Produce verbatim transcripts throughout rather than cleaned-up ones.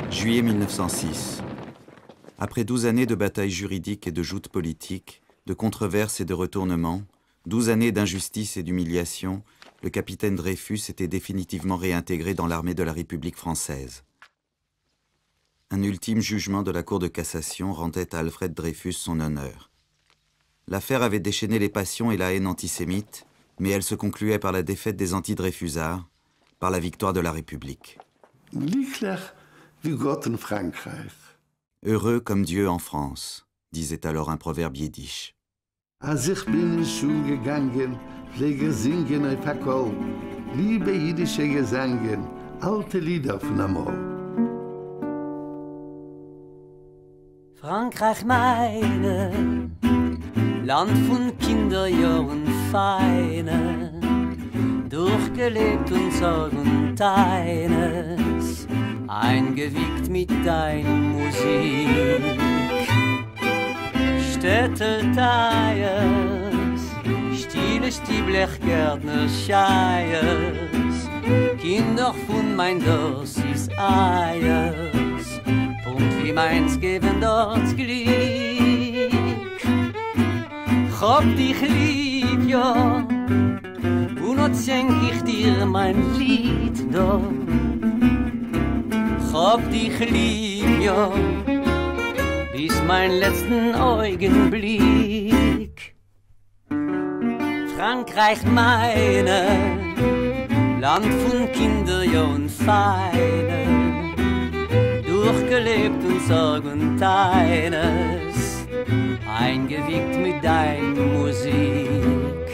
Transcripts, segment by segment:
Juillet mille neuf cent six. Après douze années de batailles juridiques et de joutes politiques, de controverses et de retournements, douze années d'injustice et d'humiliation, le capitaine Dreyfus était définitivement réintégré dans l'armée de la République française. Un ultime jugement de la Cour de cassation rendait à Alfred Dreyfus son honneur. L'affaire avait déchaîné les passions et la haine antisémite, mais elle se concluait par la défaite des anti-Dreyfusards, par la victoire de la République. Heureux comme Dieu en France, disait alors un proverbe yiddish. Als ich bin in Schule gegangen, pflege singen auf Hakol, liebe jiddische Gesangen, alte Lieder von Amol. Frankreich meine, Land von Kinderjahren feine, durchgelebt und Sorg und eines, eingewiegt mit deiner Musik. Städtelteiers, stille Stieblechgärtner Scheiers, Kinder von mein Dorf ist Eiers, Punkt wie meins geben dort Glück. Hab dich lieb, ja, und noch schenk ich dir mein Lied da. Hab dich lieb, ja, bis mein letzten Augenblick. Frankreich meine, Land von Kinder und Feine, durchgelebt und Sorg und eines, eingewiegt mit deiner Musik.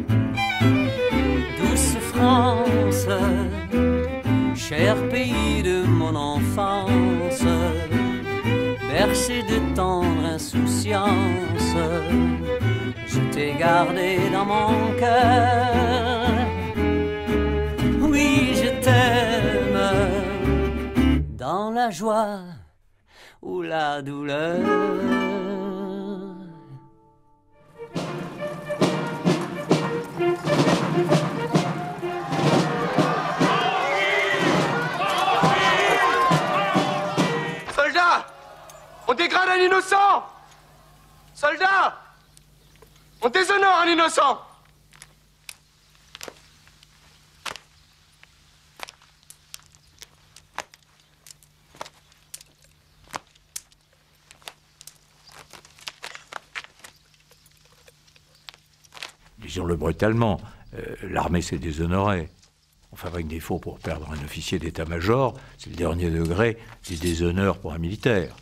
Douce France, cher pays de mon enfance, bercé de tendre insouciance, je t'ai gardé dans mon cœur. Oui, je t'aime, dans la joie ou la douleur. On dégrade un innocent! Soldats! On déshonore un innocent! Disons-le brutalement, euh, l'armée s'est déshonorée. On fabrique des faux pour perdre un officier d'état-major, c'est le dernier degré du déshonneur pour un militaire.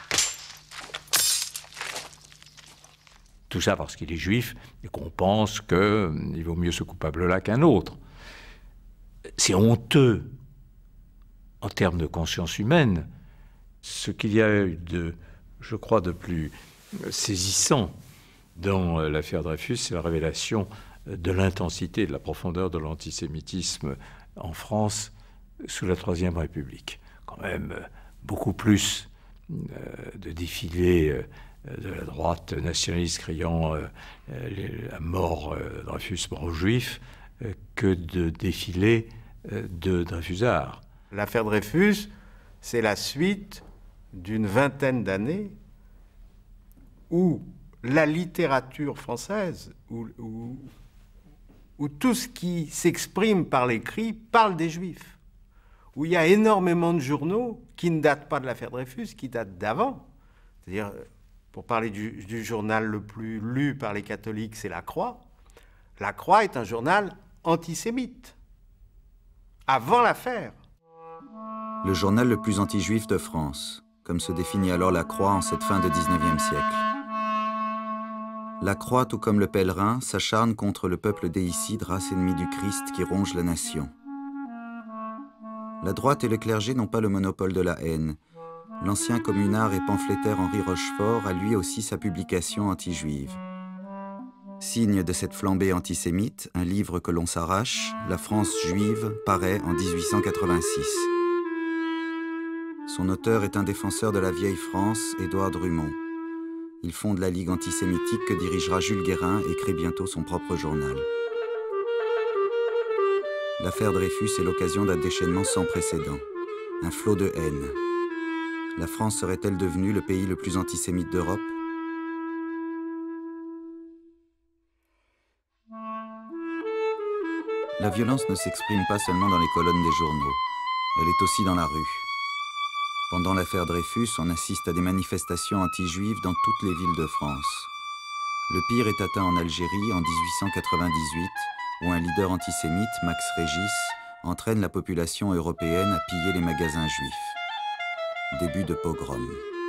Tout ça parce qu'il est juif et qu'on pense qu'il vaut mieux ce coupable-là qu'un autre. C'est honteux en termes de conscience humaine. Ce qu'il y a eu de, je crois, de plus saisissant dans l'affaire Dreyfus, c'est la révélation de l'intensité et de la profondeur de l'antisémitisme en France sous la Troisième République. Quand même beaucoup plus de défilés de la droite nationaliste criant euh, la mort euh, Dreyfus, mort aux Juifs, euh, que de défilés euh, de Dreyfusards. L'affaire Dreyfus, c'est la suite d'une vingtaine d'années où la littérature française, où, où, où tout ce qui s'exprime par l'écrit parle des Juifs, où il y a énormément de journaux qui ne datent pas de l'affaire Dreyfus, qui datent d'avant. C'est-à-dire, pour parler du, du journal le plus lu par les catholiques, c'est La Croix. La Croix est un journal antisémite, avant l'affaire. Le journal le plus anti-juif de France, comme se définit alors La Croix en cette fin de dix-neuvième siècle. La Croix, tout comme le Pèlerin, s'acharne contre le peuple déicide, race ennemie du Christ qui ronge la nation. La droite et le clergé n'ont pas le monopole de la haine. L'ancien communard et pamphlétaire Henri Rochefort a lui aussi sa publication anti-juive. Signe de cette flambée antisémite, un livre que l'on s'arrache, La France juive, paraît en mille huit cent quatre-vingt-six. Son auteur est un défenseur de la vieille France, Édouard Drumont. Il fonde la Ligue antisémitique que dirigera Jules Guérin et crée bientôt son propre journal. L'affaire Dreyfus est l'occasion d'un déchaînement sans précédent, un flot de haine. La France serait-elle devenue le pays le plus antisémite d'Europe? La violence ne s'exprime pas seulement dans les colonnes des journaux, elle est aussi dans la rue. Pendant l'affaire Dreyfus, on assiste à des manifestations anti-juives dans toutes les villes de France. Le pire est atteint en Algérie en dix-huit cent quatre-vingt-dix-huit, où un leader antisémite, Max Régis, entraîne la population européenne à piller les magasins juifs. Début de pogrom.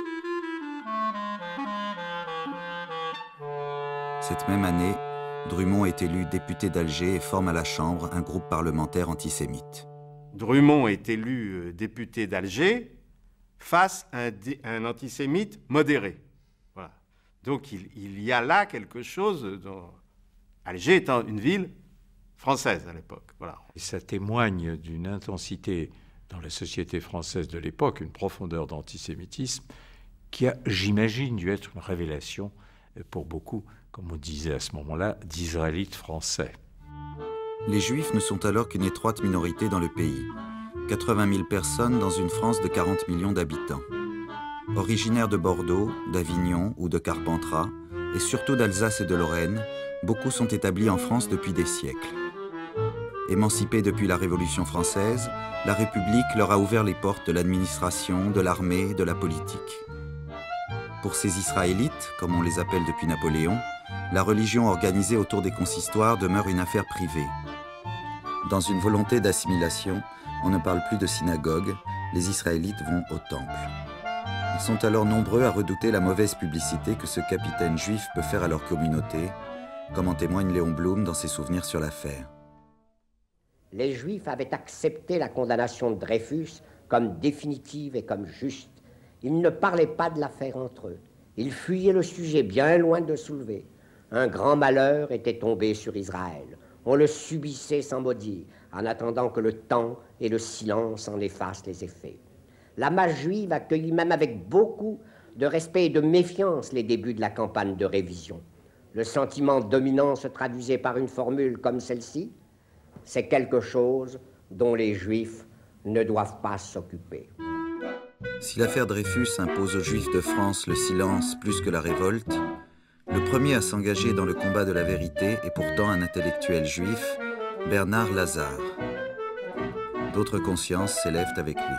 Cette même année, Drummond est élu député d'Alger et forme à la Chambre un groupe parlementaire antisémite. Drummond est élu député d'Alger face à un, un antisémite modéré. Voilà. Donc il, il y a là quelque chose dont... Alger étant une ville française à l'époque. Voilà. Et ça témoigne d'une intensité dans la société française de l'époque, une profondeur d'antisémitisme qui a, j'imagine, dû être une révélation pour beaucoup, comme on disait à ce moment-là, d'Israélites français. Les Juifs ne sont alors qu'une étroite minorité dans le pays. quatre-vingt mille personnes dans une France de quarante millions d'habitants. Originaires de Bordeaux, d'Avignon ou de Carpentras, et surtout d'Alsace et de Lorraine, beaucoup sont établis en France depuis des siècles. Émancipés depuis la Révolution française, la République leur a ouvert les portes de l'administration, de l'armée, de la politique. Pour ces Israélites, comme on les appelle depuis Napoléon, la religion organisée autour des consistoires demeure une affaire privée. Dans une volonté d'assimilation, on ne parle plus de synagogue, les Israélites vont au temple. Ils sont alors nombreux à redouter la mauvaise publicité que ce capitaine juif peut faire à leur communauté, comme en témoigne Léon Blum dans ses souvenirs sur l'affaire. Les Juifs avaient accepté la condamnation de Dreyfus comme définitive et comme juste. Ils ne parlaient pas de l'affaire entre eux. Ils fuyaient le sujet bien loin de le soulever. Un grand malheur était tombé sur Israël. On le subissait sans mot dire, en attendant que le temps et le silence en effacent les effets. La masse juive accueillit même avec beaucoup de respect et de méfiance les débuts de la campagne de révision. Le sentiment dominant se traduisait par une formule comme celle-ci: c'est quelque chose dont les Juifs ne doivent pas s'occuper. Si l'affaire Dreyfus impose aux Juifs de France le silence plus que la révolte, le premier à s'engager dans le combat de la vérité est pourtant un intellectuel juif, Bernard Lazare. D'autres consciences s'élèvent avec lui.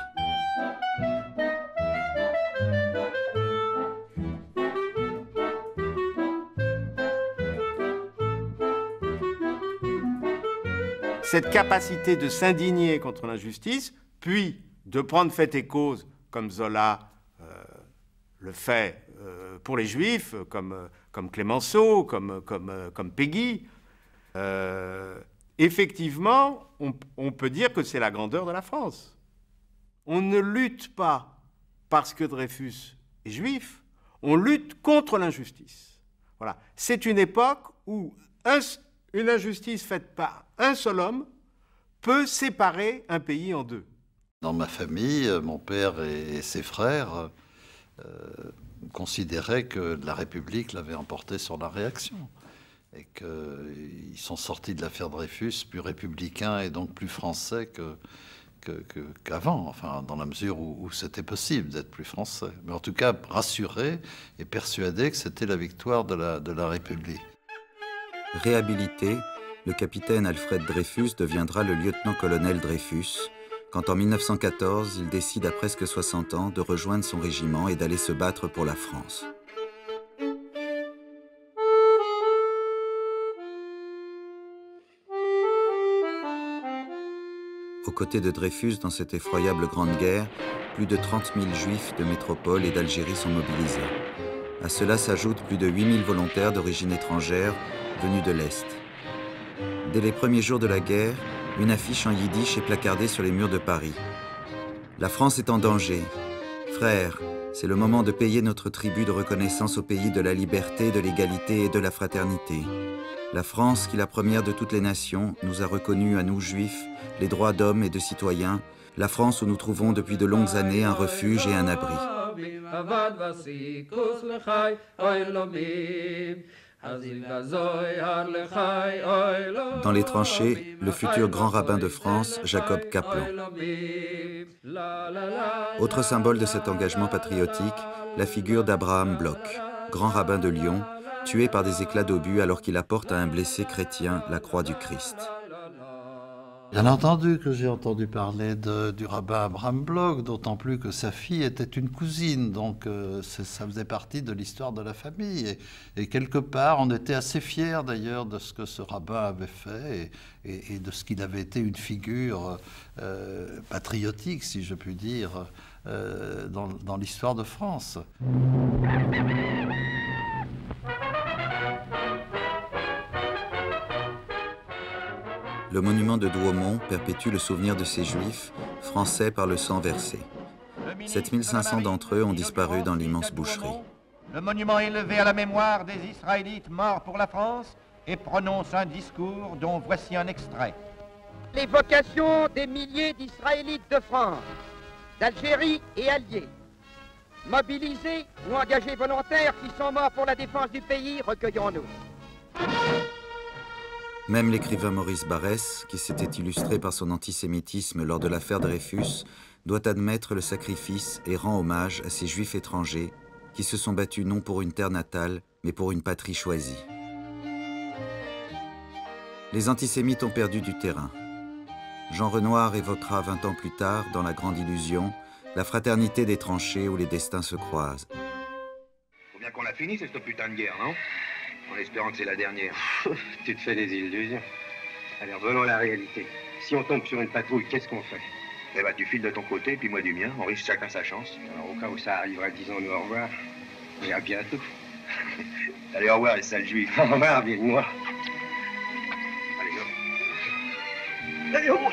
Cette capacité de s'indigner contre l'injustice, puis de prendre fait et cause, comme Zola euh, le fait euh, pour les Juifs, comme, euh, comme Clémenceau, comme, comme, euh, comme Péguy, euh, effectivement, on, on peut dire que c'est la grandeur de la France. On ne lutte pas parce que Dreyfus est juif, on lutte contre l'injustice. Voilà. C'est une époque où un, une injustice faite par un seul homme peut séparer un pays en deux. Dans ma famille, mon père et ses frères euh, considéraient que la République l'avait emporté sur la réaction et qu'ils sont sortis de l'affaire Dreyfus plus républicains et donc plus français que, que, que, qu'avant, enfin, dans la mesure où, où c'était possible d'être plus français. Mais en tout cas, rassurés et persuadés que c'était la victoire de la, de la République. Réhabilité, le capitaine Alfred Dreyfus deviendra le lieutenant-colonel Dreyfus, quand en mille neuf cent quatorze, il décide à presque soixante ans de rejoindre son régiment et d'aller se battre pour la France. Aux côtés de Dreyfus dans cette effroyable grande guerre, plus de trente mille juifs de métropole et d'Algérie sont mobilisés. À cela s'ajoutent plus de huit mille volontaires d'origine étrangère venus de l'Est. Dès les premiers jours de la guerre, une affiche en yiddish est placardée sur les murs de Paris. La France est en danger. Frères, c'est le moment de payer notre tribut de reconnaissance au pays de la liberté, de l'égalité et de la fraternité. La France, qui la première de toutes les nations, nous a reconnus à nous juifs les droits d'hommes et de citoyens, la France où nous trouvons depuis de longues années un refuge et un abri. Dans les tranchées, le futur grand rabbin de France, Jacob Kaplan. Autre symbole de cet engagement patriotique, la figure d'Abraham Bloch, grand rabbin de Lyon, tué par des éclats d'obus alors qu'il apporte à un blessé chrétien la croix du Christ. Bien entendu que j'ai entendu parler de, du rabbin Abraham Bloch, d'autant plus que sa fille était une cousine, donc euh, ça faisait partie de l'histoire de la famille. Et, et quelque part, on était assez fiers d'ailleurs de ce que ce rabbin avait fait et, et, et de ce qu'il avait été une figure euh, patriotique, si je puis dire, euh, dans, dans l'histoire de France. Le monument de Douaumont perpétue le souvenir de ces Juifs, français par le sang versé. sept mille cinq cents d'entre eux ont disparu dans l'immense boucherie. Le monument est levé à la mémoire des Israélites morts pour la France et prononce un discours dont voici un extrait. L'évocation des milliers d'Israélites de France, d'Algérie et alliés, mobilisés ou engagés volontaires qui sont morts pour la défense du pays, recueillons-nous. Même l'écrivain Maurice Barrès, qui s'était illustré par son antisémitisme lors de l'affaire Dreyfus, doit admettre le sacrifice et rend hommage à ces Juifs étrangers qui se sont battus non pour une terre natale, mais pour une patrie choisie. Les antisémites ont perdu du terrain. Jean Renoir évoquera vingt ans plus tard, dans La Grande Illusion, la fraternité des tranchées où les destins se croisent. Faut bien qu'on la finisse, cette putain de guerre, non? En espérant que c'est la dernière. Tu te fais des illusions. Allez, revenons à la réalité. Si on tombe sur une patrouille, qu'est-ce qu'on fait? Eh ben, tu files de ton côté, puis moi du mien. On risque chacun sa chance. Alors, au cas où ça arriverait, disons-nous au revoir. Et à bientôt. Allez, au revoir, les sales juifs. Au revoir, viens de moi. Allez, go. Allez, on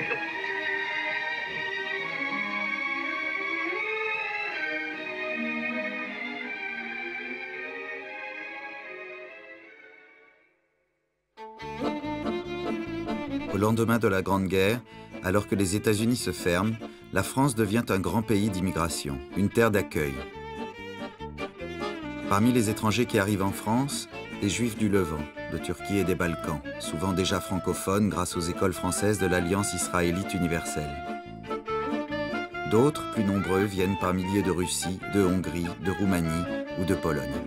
Au lendemain de la Grande Guerre, alors que les États-Unis se ferment, la France devient un grand pays d'immigration, une terre d'accueil. Parmi les étrangers qui arrivent en France, des Juifs du Levant, de Turquie et des Balkans, souvent déjà francophones grâce aux écoles françaises de l'Alliance israélite universelle. D'autres, plus nombreux, viennent par milliers de Russie, de Hongrie, de Roumanie ou de Pologne.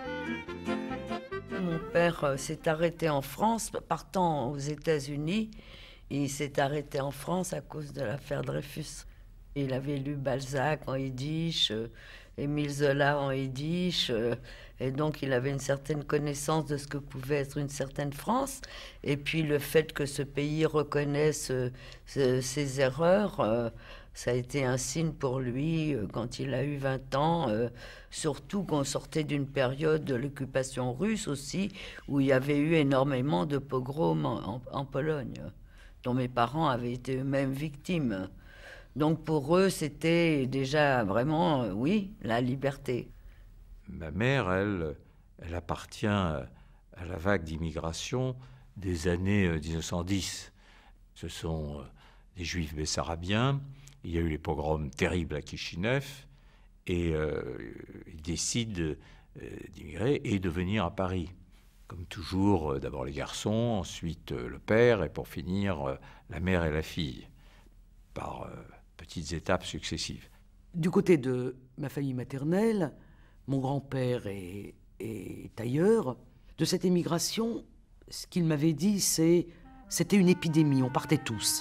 Mon père s'est arrêté en France, partant aux États-Unis. Il s'est arrêté en France à cause de l'affaire Dreyfus. Il avait lu Balzac en yiddish, euh, Émile Zola en yiddish, euh, et donc il avait une certaine connaissance de ce que pouvait être une certaine France. Et puis le fait que ce pays reconnaisse euh, ce, ses erreurs, euh, ça a été un signe pour lui euh, quand il a eu vingt ans, euh, surtout qu'on sortait d'une période de l'occupation russe aussi, où il y avait eu énormément de pogroms en, en, en Pologne, dont mes parents avaient été eux-mêmes victimes. Donc pour eux, c'était déjà vraiment, euh, oui, la liberté. Ma mère, elle, elle appartient à la vague d'immigration des années mille neuf cent dix. Ce sont des Juifs bessarabiens. Il y a eu les pogroms terribles à Kishinev. Et euh, ils décident euh, d'immigrer et de venir à Paris. Comme toujours, euh, d'abord les garçons, ensuite euh, le père, et pour finir, euh, la mère et la fille, par euh, petites étapes successives. Du côté de ma famille maternelle, mon grand-père est, est tailleur. De cette émigration, ce qu'il m'avait dit, c'est c'était une épidémie, on partait tous.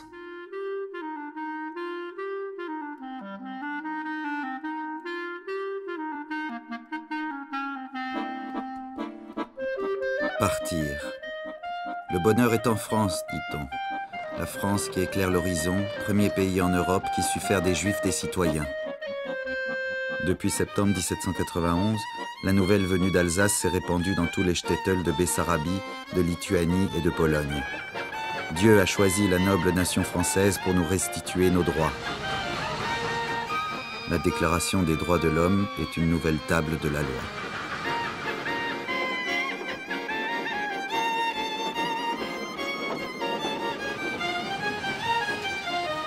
Partir. Le bonheur est en France, dit-on. La France qui éclaire l'horizon, premier pays en Europe qui sut faire des Juifs des citoyens. Depuis septembre mille sept cent quatre-vingt-onze, la nouvelle venue d'Alsace s'est répandue dans tous les shtetls de Bessarabie, de Lituanie et de Pologne. Dieu a choisi la noble nation française pour nous restituer nos droits. La Déclaration des droits de l'homme est une nouvelle table de la loi.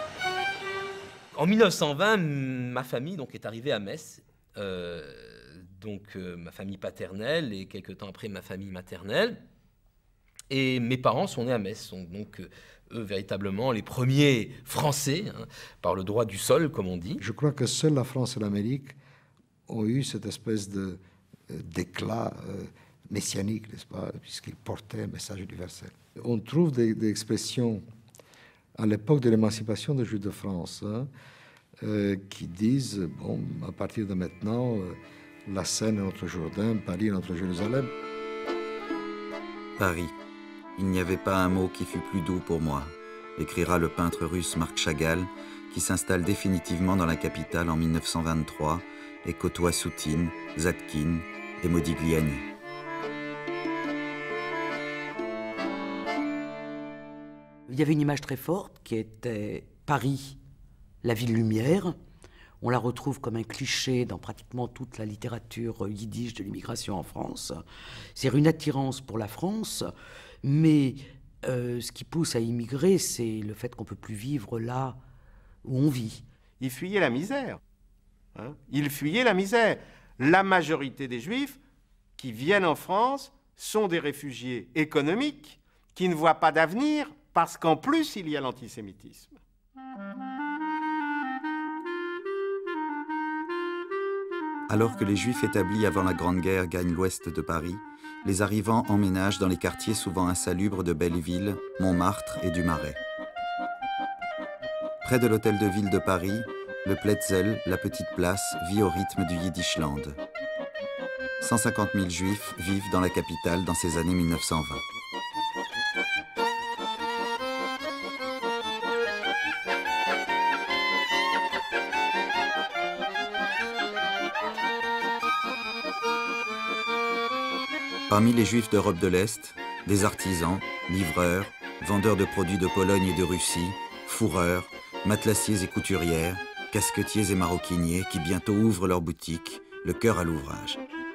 En mille neuf cent vingt, ma famille donc, est arrivée à Metz, euh, donc euh, ma famille paternelle et quelque temps après ma famille maternelle. Et mes parents sont nés à Metz, sont donc euh, eux véritablement les premiers Français, hein, par le droit du sol, comme on dit. Je crois que seule la France et l'Amérique ont eu cette espèce de, d'éclat euh, messianique, n'est-ce pas, puisqu'ils portaient un message universel. On trouve des, des expressions à l'époque de l'émancipation des Juifs de France, hein, euh, qui disent, bon, à partir de maintenant, euh, la Seine est notre Jourdain, Paris est notre Jérusalem. Paris. Il n'y avait pas un mot qui fût plus doux pour moi, écrira le peintre russe Marc Chagall, qui s'installe définitivement dans la capitale en mille neuf cent vingt-trois et côtoie Soutine, Zadkine et Modigliani. Il y avait une image très forte qui était Paris, la ville lumière. On la retrouve comme un cliché dans pratiquement toute la littérature yiddish de l'immigration en France. C'est une attirance pour la France, mais euh, ce qui pousse à immigrer, c'est le fait qu'on ne peut plus vivre là où on vit. Ils fuyaient la misère. Hein? Ils fuyaient la misère. La majorité des Juifs qui viennent en France sont des réfugiés économiques qui ne voient pas d'avenir parce qu'en plus, il y a l'antisémitisme. Alors que les Juifs établis avant la Grande Guerre gagnent l'ouest de Paris, les arrivants emménagent dans les quartiers souvent insalubres de Belleville, Montmartre et du Marais. Près de l'hôtel de ville de Paris, le Pletzel, la petite place, vit au rythme du Yiddishland. cent cinquante mille Juifs vivent dans la capitale dans ces années mille neuf cent vingt. Parmi les Juifs d'Europe de l'Est, des artisans, livreurs, vendeurs de produits de Pologne et de Russie, fourreurs, matelassiers et couturières, casquetiers et maroquiniers qui bientôt ouvrent leurs boutiques, le cœur à l'ouvrage.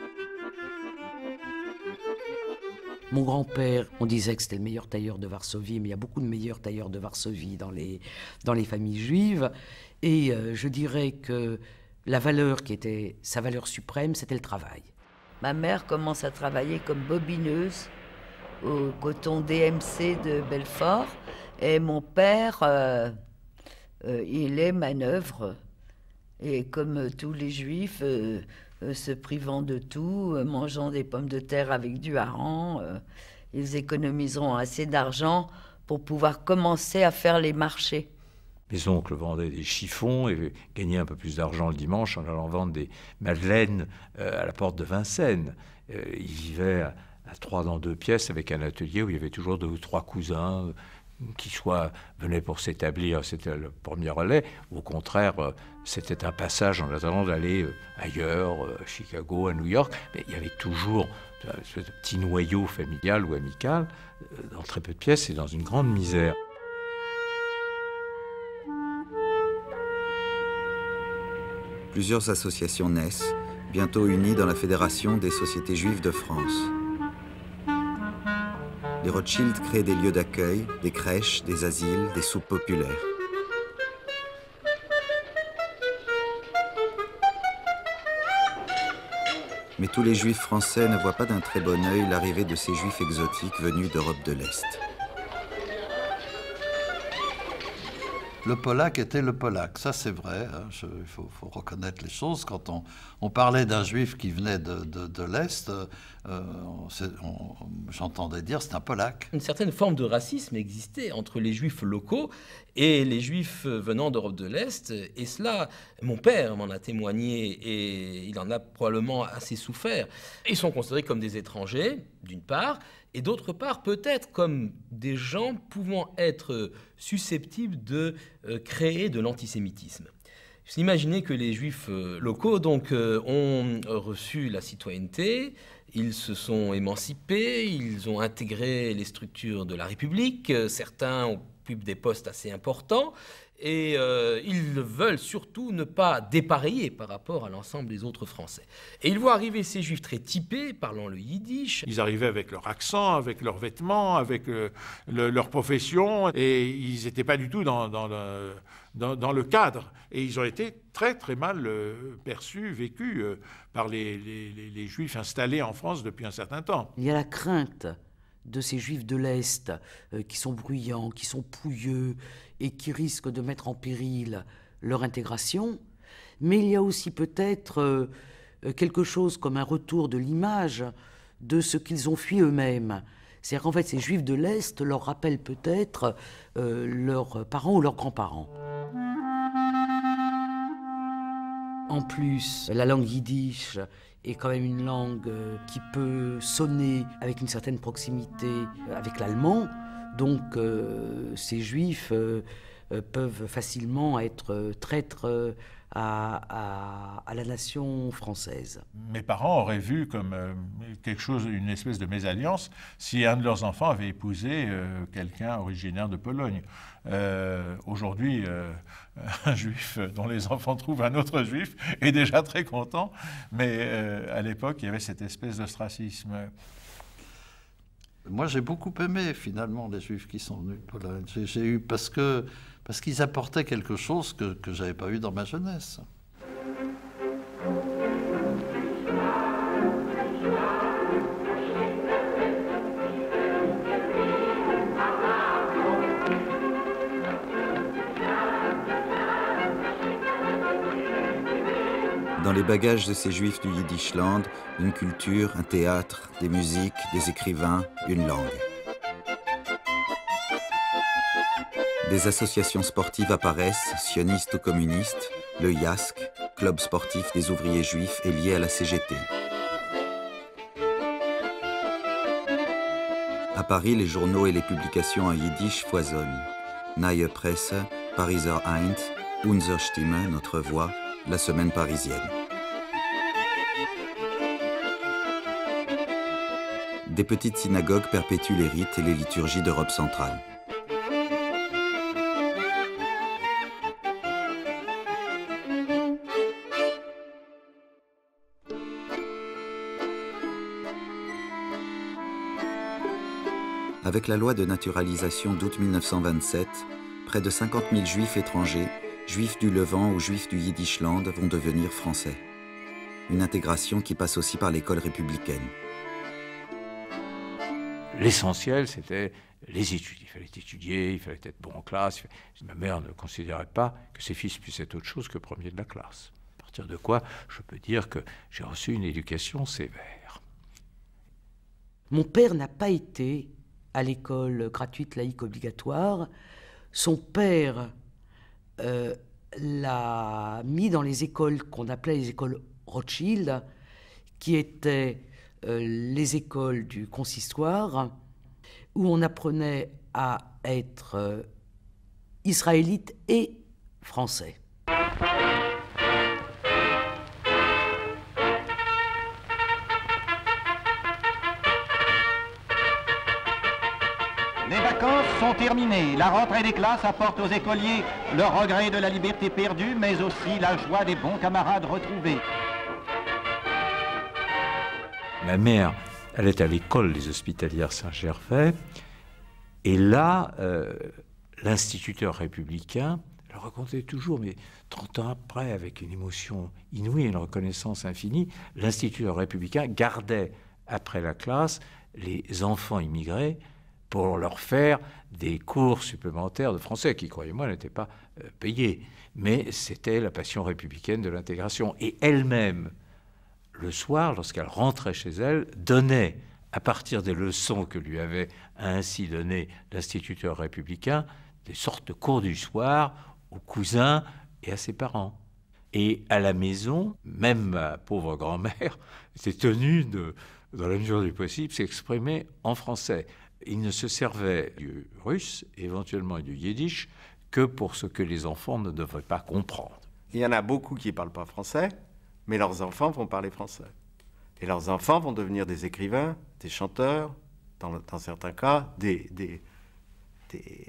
Mon grand-père, on disait que c'était le meilleur tailleur de Varsovie, mais il y a beaucoup de meilleurs tailleurs de Varsovie dans les, dans les familles juives. Et euh, je dirais que la valeur qui était sa valeur suprême, c'était le travail. Ma mère commence à travailler comme bobineuse au coton D M C de Belfort. Et mon père, euh, euh, il est manœuvre. Et comme tous les Juifs, euh, euh, se privant de tout, euh, mangeant des pommes de terre avec du hareng, euh, ils économiseront assez d'argent pour pouvoir commencer à faire les marchés. Mes oncles vendaient des chiffons et gagnaient un peu plus d'argent le dimanche en allant vendre des madeleines euh, à la porte de Vincennes. Euh, ils vivaient à, à trois dans deux pièces avec un atelier où il y avait toujours deux ou trois cousins euh, qui soit venaient pour s'établir, c'était le premier relais, ou au contraire, euh, c'était un passage en attendant d'aller euh, ailleurs, euh, à Chicago, à New York. Mais il y avait toujours un espèce de petit noyau familial ou amical euh, dans très peu de pièces et dans une grande misère. Plusieurs associations naissent, bientôt unies dans la Fédération des sociétés juives de France. Les Rothschild créent des lieux d'accueil, des crèches, des asiles, des soupes populaires. Mais tous les juifs français ne voient pas d'un très bon œil l'arrivée de ces juifs exotiques venus d'Europe de l'Est. Le Polac était le Polac, ça c'est vrai, hein, je, il faut, faut reconnaître les choses. Quand on, on parlait d'un juif qui venait de, de, de l'Est, euh, j'entendais dire c'est un Polac. Une certaine forme de racisme existait entre les juifs locaux et les juifs venant d'Europe de l'Est, et cela, mon père m'en a témoigné et il en a probablement assez souffert. Ils sont considérés comme des étrangers, d'une part, et d'autre part, peut-être comme des gens pouvant être susceptibles de euh, créer de l'antisémitisme. Imaginez que les juifs euh, locaux donc, euh, ont reçu la citoyenneté, ils se sont émancipés, ils ont intégré les structures de la République, certains ont occupent des postes assez importants, et euh, ils veulent surtout ne pas dépareiller par rapport à l'ensemble des autres Français. Et ils voient arriver ces Juifs très typés, parlant le yiddish. Ils arrivaient avec leur accent, avec leurs vêtements, avec euh, le, leur profession, et ils n'étaient pas du tout dans, dans, le, dans, dans le cadre. Et ils ont été très très mal euh, perçus, vécus euh, par les, les, les, les Juifs installés en France depuis un certain temps. Il y a la crainte de ces Juifs de l'Est euh, qui sont bruyants, qui sont pouilleux et qui risquent de mettre en péril leur intégration. Mais il y a aussi peut-être euh, quelque chose comme un retour de l'image de ce qu'ils ont fui eux-mêmes. C'est-à-dire qu'en fait, ces Juifs de l'Est leur rappellent peut-être euh, leurs parents ou leurs grands-parents. En plus, la langue yiddish est quand même une langue qui peut sonner avec une certaine proximité avec l'allemand. Donc euh, ces Juifs euh, peuvent facilement être traîtres à, à, à la nation française. Mes parents auraient vu comme euh, quelque chose, une espèce de mésalliance, si un de leurs enfants avait épousé euh, quelqu'un originaire de Pologne. Euh, Aujourd'hui, euh, un juif dont les enfants trouvent un autre juif est déjà très content, mais euh, à l'époque, il y avait cette espèce d'ostracisme. Moi, j'ai beaucoup aimé, finalement, les Juifs qui sont venus de Pologne. J'ai eu, parce que, parce qu'ils apportaient quelque chose que, que je n'avais pas eu dans ma jeunesse. Dans les bagages de ces Juifs du Yiddishland, une culture, un théâtre, des musiques, des écrivains, une langue. Des associations sportives apparaissent, sionistes ou communistes, le Y A S C, club sportif des ouvriers juifs, est lié à la C G T. À Paris, les journaux et les publications en yiddish foisonnent. Neue Presse, Pariser Eint, Unsere Stimme, notre voix, la semaine parisienne. Des petites synagogues perpétuent les rites et les liturgies d'Europe centrale. Avec la loi de naturalisation d'août mille neuf cent vingt-sept, près de cinquante mille juifs étrangers, juifs du Levant ou juifs du Yiddishland, vont devenir français. Une intégration qui passe aussi par l'école républicaine. L'essentiel, c'était les études. Il fallait étudier, il fallait être bon en classe. Ma mère ne considérait pas que ses fils puissent être autre chose que premier de la classe. À partir de quoi, je peux dire que j'ai reçu une éducation sévère. Mon père n'a pas été à l'école gratuite laïque obligatoire. Son père euh, l'a mis dans les écoles qu'on appelait les écoles Rothschild, qui étaient euh, les écoles du consistoire, où on apprenait à être euh, israélite et français. Les vacances sont terminées. La rentrée des classes apporte aux écoliers le regret de la liberté perdue, mais aussi la joie des bons camarades retrouvés. Ma mère, elle est à l'école des Hospitalières Saint-Gervais, et là, euh, l'instituteur républicain, elle racontait toujours, mais trente ans après, avec une émotion inouïe, une reconnaissance infinie, l'instituteur républicain gardait, après la classe, les enfants immigrés pour leur faire des cours supplémentaires de français, qui, croyez-moi, n'étaient pas euh, payés. Mais c'était la passion républicaine de l'intégration. Et elle-même, le soir, lorsqu'elle rentrait chez elle, donnait, à partir des leçons que lui avait ainsi données l'instituteur républicain, des sortes de cours du soir aux cousins et à ses parents. Et à la maison, même ma pauvre grand-mère était tenue de, dans la mesure du possible, s'exprimer en français. Il ne se servait du russe, éventuellement du yiddish, que pour ce que les enfants ne devraient pas comprendre. Il y en a beaucoup qui ne parlent pas français, mais leurs enfants vont parler français. Et leurs enfants vont devenir des écrivains, des chanteurs, dans, dans certains cas, des, des, des...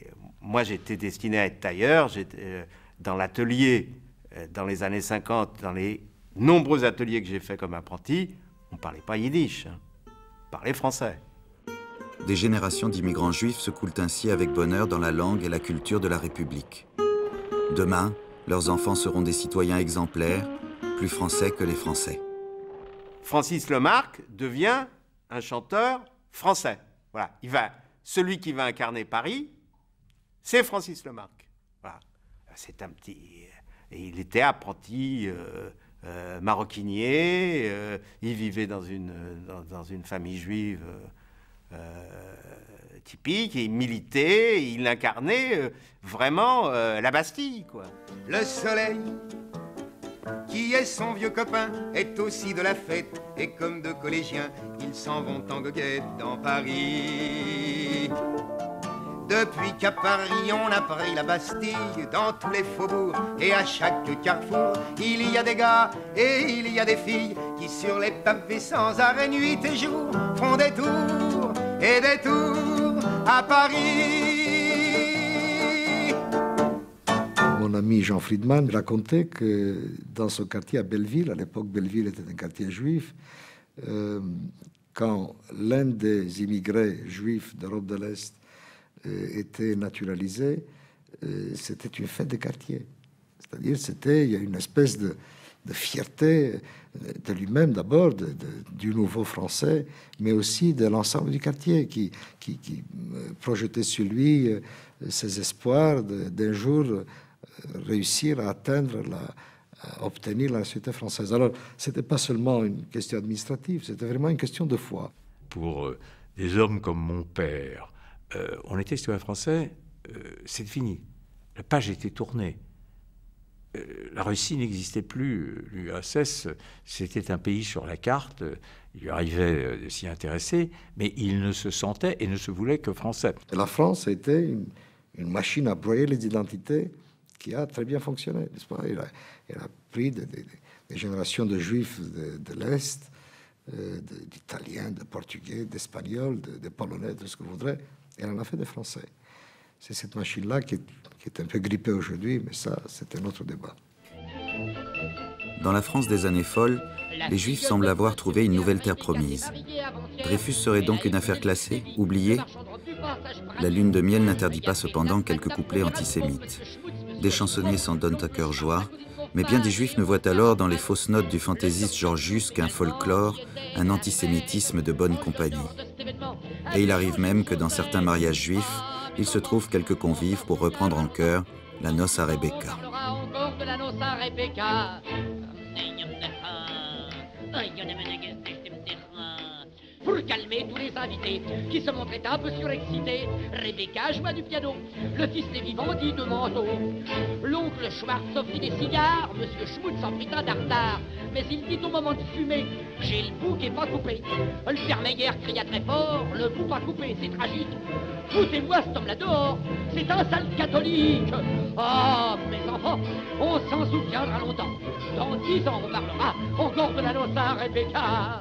moi, j'étais destiné à être tailleur. J'étais euh, dans l'atelier, euh, dans les années cinquante, dans les nombreux ateliers que j'ai faits comme apprenti, on ne parlait pas yiddish, hein. On parlait français. Des générations d'immigrants juifs se coulent ainsi avec bonheur dans la langue et la culture de la République. Demain, leurs enfants seront des citoyens exemplaires, plus français que les Français. Francis Lemarque devient un chanteur français. Voilà, il va, celui qui va incarner Paris, c'est Francis Lemarque. Voilà, c'est un petit. Et il était apprenti euh, euh, maroquinier. Euh, il vivait dans une dans, dans une famille juive euh, typique. Et il militait. Il incarnait euh, vraiment euh, la Bastille, quoi. Le soleil, qui est son vieux copain, est aussi de la fête. Et comme deux collégiens, ils s'en vont en goguette dans Paris. Depuis qu'à Paris on a pris la Bastille, dans tous les faubourgs et à chaque carrefour, il y a des gars et il y a des filles qui sur les pavés sans arrêt nuit et jour font des tours et des tours à Paris. Mon ami Jean Friedman racontait que dans ce quartier à Belleville, à l'époque Belleville était un quartier juif, euh, quand l'un des immigrés juifs d'Europe de l'Est euh, était naturalisé, euh, c'était une fête de quartier. C'est-à-dire, c'était, il y a une espèce de, de fierté de lui-même d'abord, de, de, du nouveau français, mais aussi de l'ensemble du quartier qui, qui, qui projetait sur lui euh, ses espoirs d'un jour réussir à atteindre, la, à obtenir la nationalité française. Alors, c'était pas seulement une question administrative, c'était vraiment une question de foi. Pour euh, des hommes comme mon père, euh, on était citoyen français, euh, c'est fini. La page était tournée. Euh, la Russie n'existait plus. L'U R S S, c'était un pays sur la carte. Il lui arrivait de s'y intéresser, mais il ne se sentait et ne se voulait que français. Et la France était une, une machine à broyer les identités qui a très bien fonctionné, n'est-ce pas? Elle a, elle a pris des, des, des générations de juifs de, de l'Est, euh, d'Italiens, de Portugais, d'Espagnols, de, de Polonais, de ce que vous voudrez, et elle en a fait des Français. C'est cette machine-là qui, qui est un peu grippée aujourd'hui, mais ça, c'est un autre débat. Dans la France des années folles, les Juifs semblent avoir trouvé une nouvelle terre promise. Dreyfus serait donc une affaire classée, oubliée? La lune de miel n'interdit pas cependant quelques couplets antisémites. Des chansonniers s'en donnent à cœur joie, mais bien des Juifs ne voient alors dans les fausses notes du fantaisiste Georgius qu'un folklore, un antisémitisme de bonne compagnie. Et il arrive même que dans certains mariages juifs, il se trouve quelques convives pour reprendre en chœur la noce à Rebecca. Pour calmer tous les invités qui se montraient un peu surexcités, Rebecca joua du piano, le fils des vivants dit de manteau. L'oncle Schwartz offrit des cigares, Monsieur Schmutz en prit un tartare. Mais il dit au moment de fumer, j'ai le bout qui est pas coupé. Le père Meyer cria très fort, le bout pas coupé, c'est tragique. Foutez-moi cet homme là dehors, c'est un sale catholique. Ah, mes enfants, on s'en souviendra longtemps. Dans dix ans, on parlera encore de la noce à Rebecca.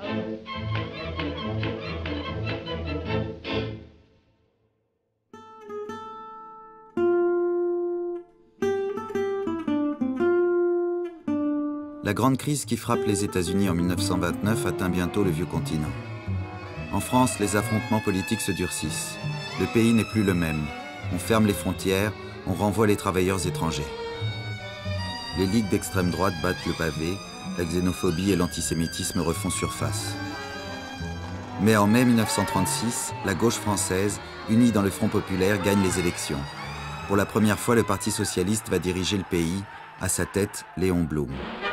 La grande crise qui frappe les États-Unis en mille neuf cent vingt-neuf atteint bientôt le vieux continent. En France, les affrontements politiques se durcissent. Le pays n'est plus le même. On ferme les frontières, on renvoie les travailleurs étrangers. Les ligues d'extrême droite battent le pavé, la xénophobie et l'antisémitisme refont surface. Mais en mai mille neuf cent trente-six, la gauche française, unie dans le Front populaire, gagne les élections. Pour la première fois, le Parti socialiste va diriger le pays, à sa tête, Léon Blum.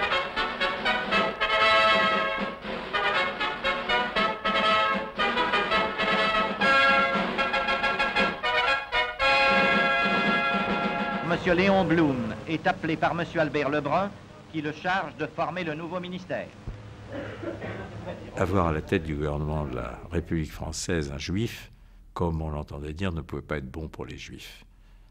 Monsieur Léon Blum est appelé par Monsieur Albert Lebrun, qui le charge de former le nouveau ministère. Avoir à la tête du gouvernement de la République française un juif, comme on l'entendait dire, ne pouvait pas être bon pour les juifs.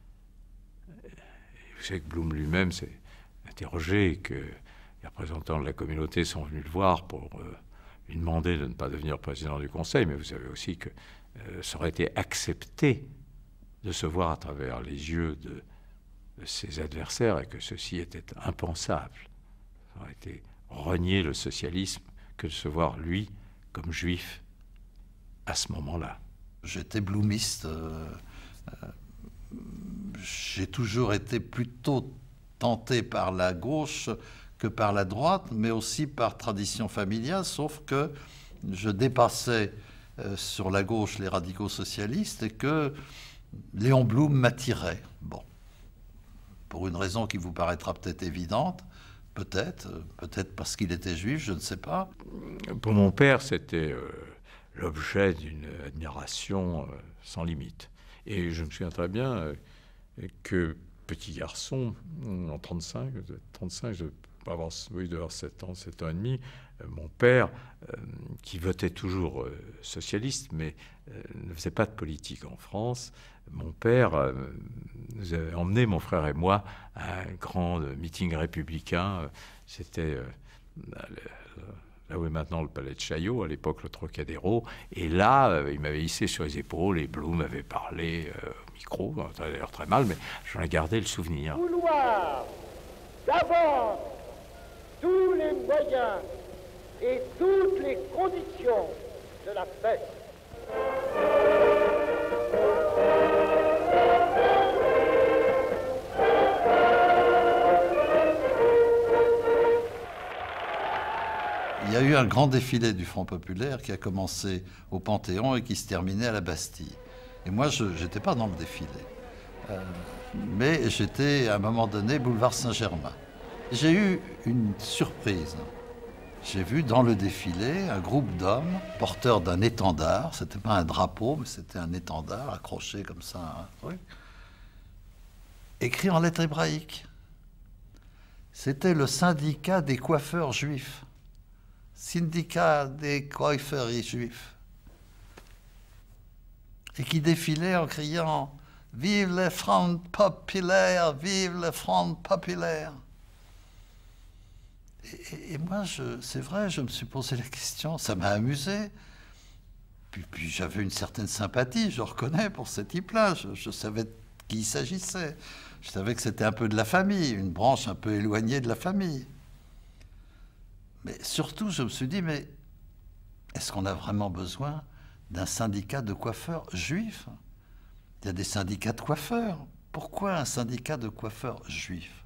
Vous savez que Blum lui-même s'est interrogé, que les représentants de la communauté sont venus le voir pour euh, lui demander de ne pas devenir président du Conseil, mais vous savez aussi que euh, ça aurait été accepté de se voir à travers les yeux de, de ses adversaires et que ceci était impensable. Ça aurait été renier le socialisme que de se voir, lui, comme juif, à ce moment-là. J'étais bloumiste. Euh, euh, j'ai toujours été plutôt tenté par la gauche que par la droite, mais aussi par tradition familiale, sauf que je dépassais euh, sur la gauche les radicaux socialistes et que Léon Blum m'attirait. Bon, pour une raison qui vous paraîtra peut-être évidente, peut-être, peut-être parce qu'il était juif, je ne sais pas. Pour mon père, c'était euh, l'objet d'une admiration euh, sans limite. Et je me souviens très bien euh, que, petit garçon, en trente-cinq, trente-cinq, je dois avoir, oui, je dois avoir sept ans, sept ans et demi, euh, mon père, euh, qui votait toujours euh, socialiste, mais euh, ne faisait pas de politique en France, mon père euh, nous avait emmené, mon frère et moi, à un grand meeting républicain. C'était euh, là où est maintenant le palais de Chaillot, à l'époque le Trocadéro. Et là, euh, il m'avait hissé sur les épaules et Blum avait parlé euh, au micro. Ça a l'air très mal, mais j'en ai gardé le souvenir. Vouloir d'avance tous les moyens et toutes les conditions de la fête. Il y a eu un grand défilé du Front populaire qui a commencé au Panthéon et qui se terminait à la Bastille. Et moi, je n'étais pas dans le défilé. Euh, mais j'étais, à un moment donné, boulevard Saint-Germain. J'ai eu une surprise. J'ai vu dans le défilé un groupe d'hommes porteurs d'un étendard. C'était pas un drapeau, mais c'était un étendard accroché comme ça à un truc. Écrit en lettres hébraïques. C'était le syndicat des coiffeurs juifs. Syndicat des coiffeurs juifs. Et qui défilait en criant « Vive le Front populaire, vive le Front populaire !» Et, et moi, c'est vrai, je me suis posé la question, ça m'a amusé. Puis, puis j'avais une certaine sympathie, je reconnais, pour ces types-là. Je, je savais de qui il s'agissait. Je savais que c'était un peu de la famille, une branche un peu éloignée de la famille. Mais surtout, je me suis dit, mais est-ce qu'on a vraiment besoin d'un syndicat de coiffeurs juifs? Il y a des syndicats de coiffeurs. Pourquoi un syndicat de coiffeurs juifs?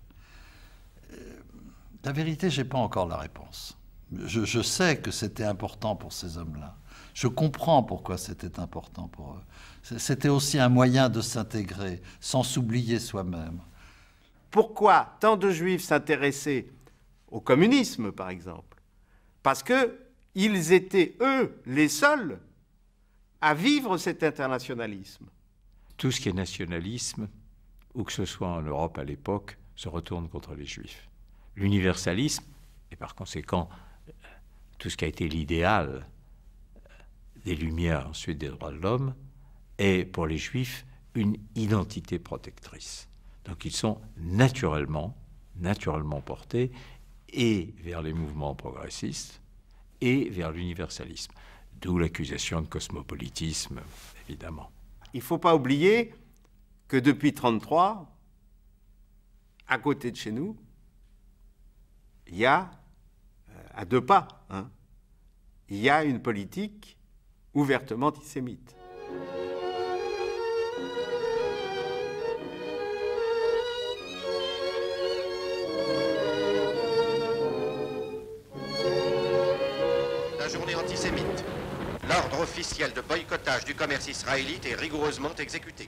La vérité, je n'ai pas encore la réponse. Je, je sais que c'était important pour ces hommes-là. Je comprends pourquoi c'était important pour eux. C'était aussi un moyen de s'intégrer, sans s'oublier soi-même. Pourquoi tant de juifs s'intéressaient au communisme, par exemple? Parce qu'ils étaient, eux, les seuls à vivre cet internationalisme. Tout ce qui est nationalisme, où que ce soit en Europe à l'époque, se retourne contre les juifs. L'universalisme, et par conséquent, tout ce qui a été l'idéal des Lumières, ensuite des droits de l'homme, est pour les juifs une identité protectrice. Donc ils sont naturellement, naturellement portés et vers les mouvements progressistes et vers l'universalisme. D'où l'accusation de cosmopolitisme, évidemment. Il ne faut pas oublier que depuis mille neuf cent trente-trois, à côté de chez nous, il y a, à deux pas, hein, il y a une politique ouvertement antisémite. La journée antisémite. L'ordre officiel de boycottage du commerce israélite est rigoureusement exécuté.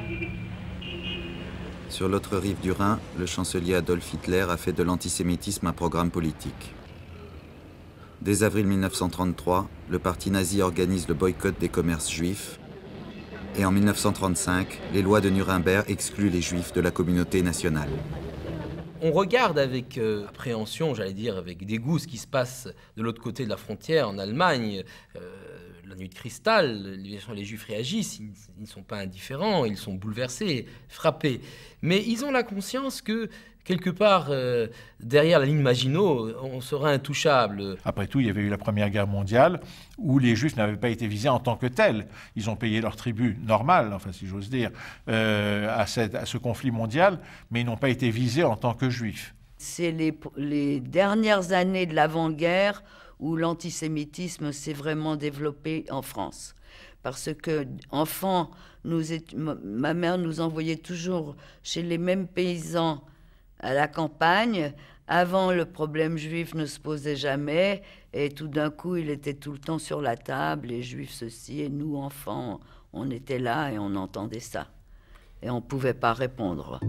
Sur l'autre rive du Rhin, le chancelier Adolf Hitler a fait de l'antisémitisme un programme politique. Dès avril mille neuf cent trente-trois, le parti nazi organise le boycott des commerces juifs et en mille neuf cent trente-cinq, les lois de Nuremberg excluent les juifs de la communauté nationale. On regarde avec euh, appréhension, j'allais dire avec dégoût, ce qui se passe de l'autre côté de la frontière, en Allemagne. Euh, la nuit de cristal, les, les Juifs réagissent, ils, ils ne sont pas indifférents, ils sont bouleversés, frappés. Mais ils ont la conscience que quelque part, euh, derrière la ligne Maginot, on serait intouchable. Après tout, il y avait eu la Première Guerre mondiale, où les Juifs n'avaient pas été visés en tant que tels. Ils ont payé leur tribut normal, enfin si j'ose dire, euh, à, cette, à ce conflit mondial, mais ils n'ont pas été visés en tant que Juifs. C'est les, les dernières années de l'avant-guerre où l'antisémitisme s'est vraiment développé en France. Parce que, enfant, nous est, ma mère nous envoyait toujours chez les mêmes paysans à la campagne. Avant, le problème juif ne se posait jamais. Et tout d'un coup, il était tout le temps sur la table, les juifs ceci. Et nous, enfants, on était là et on entendait ça. Et on ne pouvait pas répondre.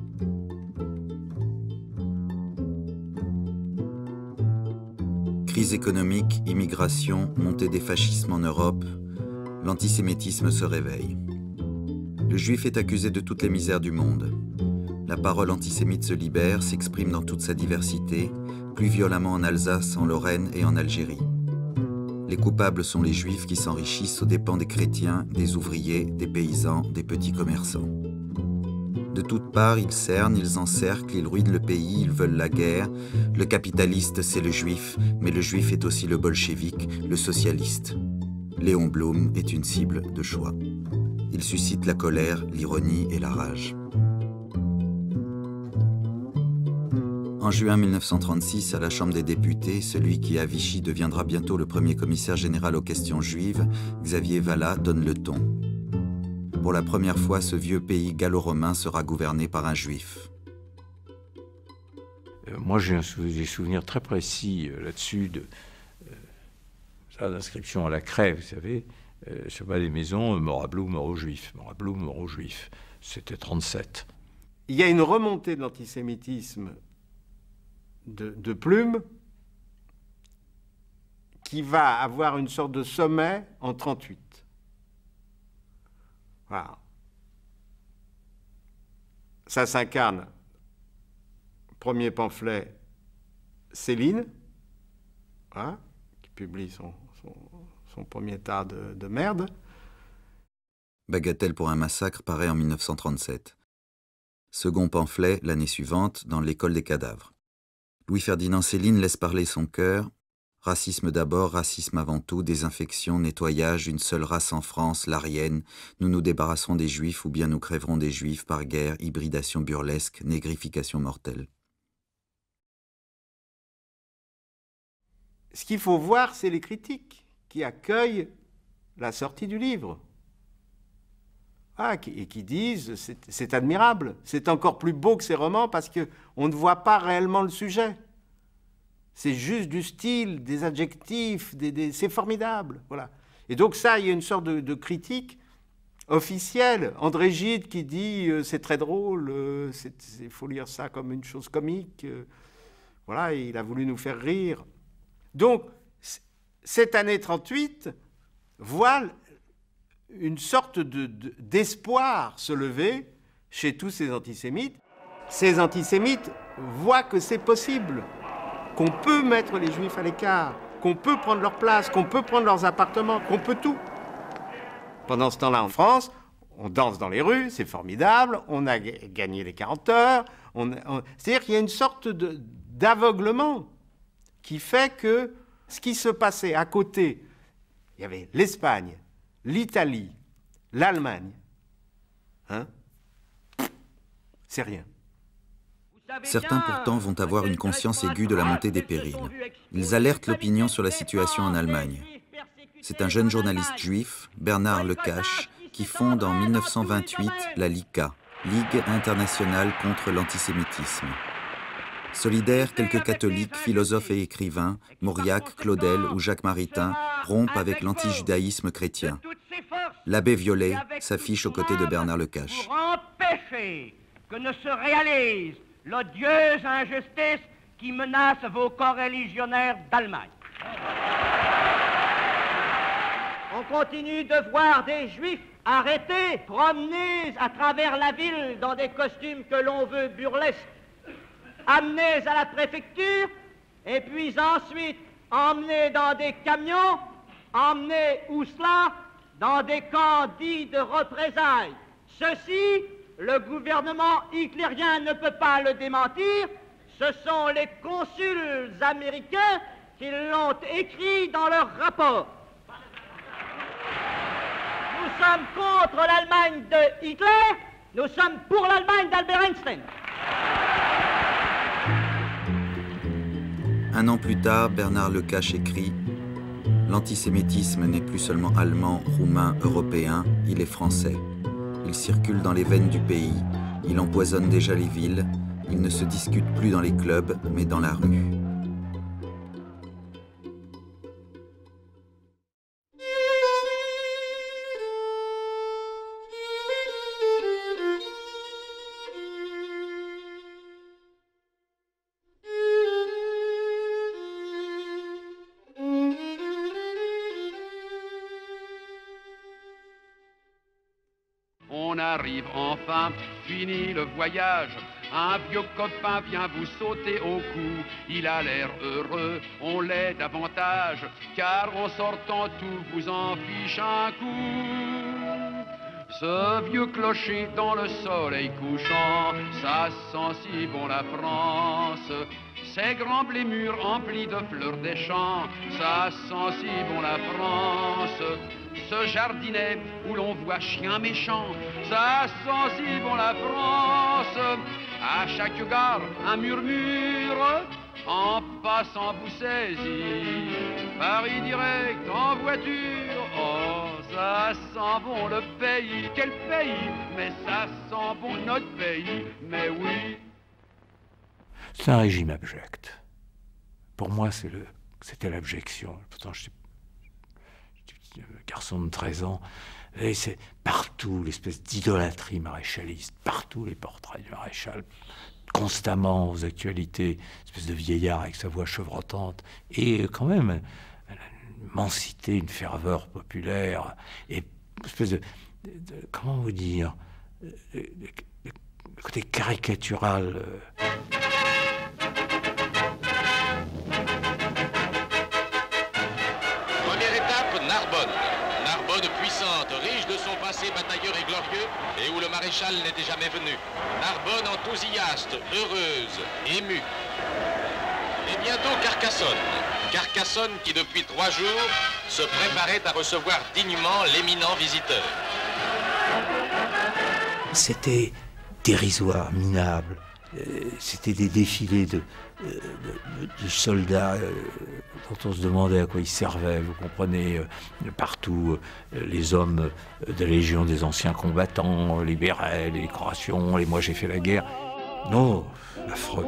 Crise économique, immigration, montée des fascismes en Europe, l'antisémitisme se réveille. Le juif est accusé de toutes les misères du monde. La parole antisémite se libère, s'exprime dans toute sa diversité, plus violemment en Alsace, en Lorraine et en Algérie. Les coupables sont les juifs qui s'enrichissent aux dépens des chrétiens, des ouvriers, des paysans, des petits commerçants. De toutes parts, ils cernent, ils encerclent, ils ruinent le pays, ils veulent la guerre. Le capitaliste, c'est le juif, mais le juif est aussi le bolchevique, le socialiste. Léon Blum est une cible de choix. Il suscite la colère, l'ironie et la rage. En juin mille neuf cent trente-six, à la Chambre des députés, celui qui à Vichy deviendra bientôt le premier commissaire général aux questions juives, Xavier Vallat, donne le ton. Pour la première fois, ce vieux pays gallo-romain sera gouverné par un juif. Euh, moi, j'ai des souvenirs très précis euh, là-dessus de euh, d'inscription à la craie, vous savez, euh, sur bas des maisons, mort à Blum, mort aux juifs, mort à Blum, mort aux juifs. C'était trente-sept. Il y a une remontée de l'antisémitisme de, de Plume qui va avoir une sorte de sommet en trente-huit. Voilà. Ça s'incarne, premier pamphlet, Céline, voilà, qui publie son, son, son premier tas de, de merde. Bagatelle pour un massacre paraît en mille neuf cent trente-sept. Second pamphlet, l'année suivante, dans l'école des cadavres. Louis-Ferdinand Céline laisse parler son cœur. Racisme d'abord, racisme avant tout, désinfection, nettoyage, une seule race en France, l'Aryenne. Nous nous débarrasserons des Juifs ou bien nous crèverons des Juifs par guerre, hybridation burlesque, négrification mortelle. Ce qu'il faut voir, c'est les critiques qui accueillent la sortie du livre. Ah, et qui disent « c'est admirable, c'est encore plus beau que ces romans parce qu'on ne voit pas réellement le sujet. C'est juste du style, des adjectifs, des, des, c'est formidable. » Voilà. Et donc ça, il y a une sorte de, de critique officielle. André Gide qui dit euh, « c'est très drôle, euh, il faut lire ça comme une chose comique. Euh, » Voilà, il a voulu nous faire rire. Donc, cette année trente-huit voit une sorte de, de, d'espoir se lever chez tous ces antisémites. Ces antisémites voient que c'est possible, qu'on peut mettre les Juifs à l'écart, qu'on peut prendre leur place, qu'on peut prendre leurs appartements, qu'on peut tout. Pendant ce temps-là, en France, on danse dans les rues, c'est formidable, on a gagné les quarante heures. On, on... C'est-à-dire qu'il y a une sorte de, d'aveuglement qui fait que ce qui se passait à côté, il y avait l'Espagne, l'Italie, l'Allemagne, hein, c'est rien. Certains pourtant vont avoir une conscience aiguë de la montée des périls. Ils alertent l'opinion sur la situation en Allemagne. C'est un jeune journaliste juif, Bernard Lecache, qui fonde en mille neuf cent vingt-huit la LICA, Ligue internationale contre l'antisémitisme. Solidaires, quelques catholiques, philosophes et écrivains, Mauriac, Claudel ou Jacques Maritain, rompent avec l'antijudaïsme chrétien. L'abbé Violet s'affiche aux côtés de Bernard Lecache. Pour empêcher que ne se réalise l'odieuse injustice qui menace vos coreligionnaires d'Allemagne. On continue de voir des Juifs arrêtés, promenés à travers la ville dans des costumes que l'on veut burlesques, amenés à la préfecture, et puis ensuite emmenés dans des camions, emmenés où cela, dans des camps dits de représailles. Ceci Le gouvernement hitlérien ne peut pas le démentir. Ce sont les consuls américains qui l'ont écrit dans leur rapport. Nous sommes contre l'Allemagne de Hitler, nous sommes pour l'Allemagne d'Albert Einstein. Un an plus tard, Bernard Lecache écrit « L'antisémitisme n'est plus seulement allemand, roumain, européen, il est français. Il circule dans les veines du pays, il empoisonne déjà les villes, il ne se discute plus dans les clubs, mais dans la rue. » On arrive enfin, fini le voyage. Un vieux copain vient vous sauter au cou. Il a l'air heureux, on l'est davantage, car en sortant tout vous en fiche un coup. Ce vieux clocher dans le soleil couchant, ça sent si bon la France. Ces grands blés mûrs emplis de fleurs des champs, ça sent si bon la France. Ce jardinet où l'on voit chien méchant, ça sent si bon la France. À chaque gare, un murmure, en passant vous saisit. Paris direct en voiture, oh, ça sent bon le pays. Quel pays? Mais ça sent bon notre pays, mais oui. C'est un régime abject. Pour moi, c'est le, c'était l'abjection. Pourtant, je suis garçon de treize ans, et c'est partout l'espèce d'idolâtrie maréchaliste, partout les portraits du maréchal, constamment aux actualités, espèce de vieillard avec sa voix chevrotante, et quand même une immensité, une ferveur populaire, et une espèce de, de, de comment vous dire, le, le, le côté caricatural. Euh, puissante, riche de son passé batailleur et glorieux, et où le maréchal n'était jamais venu. Narbonne enthousiaste, heureuse, émue. Et bientôt Carcassonne. Carcassonne qui depuis trois jours se préparait à recevoir dignement l'éminent visiteur. C'était dérisoire, minable. C'était des défilés de, de, de soldats euh, dont on se demandait à quoi ils servaient. Vous comprenez, euh, partout, euh, les hommes de la Légion des anciens combattants, les bérets, les décorations, les « moi j'ai fait la guerre ». Non, affreux.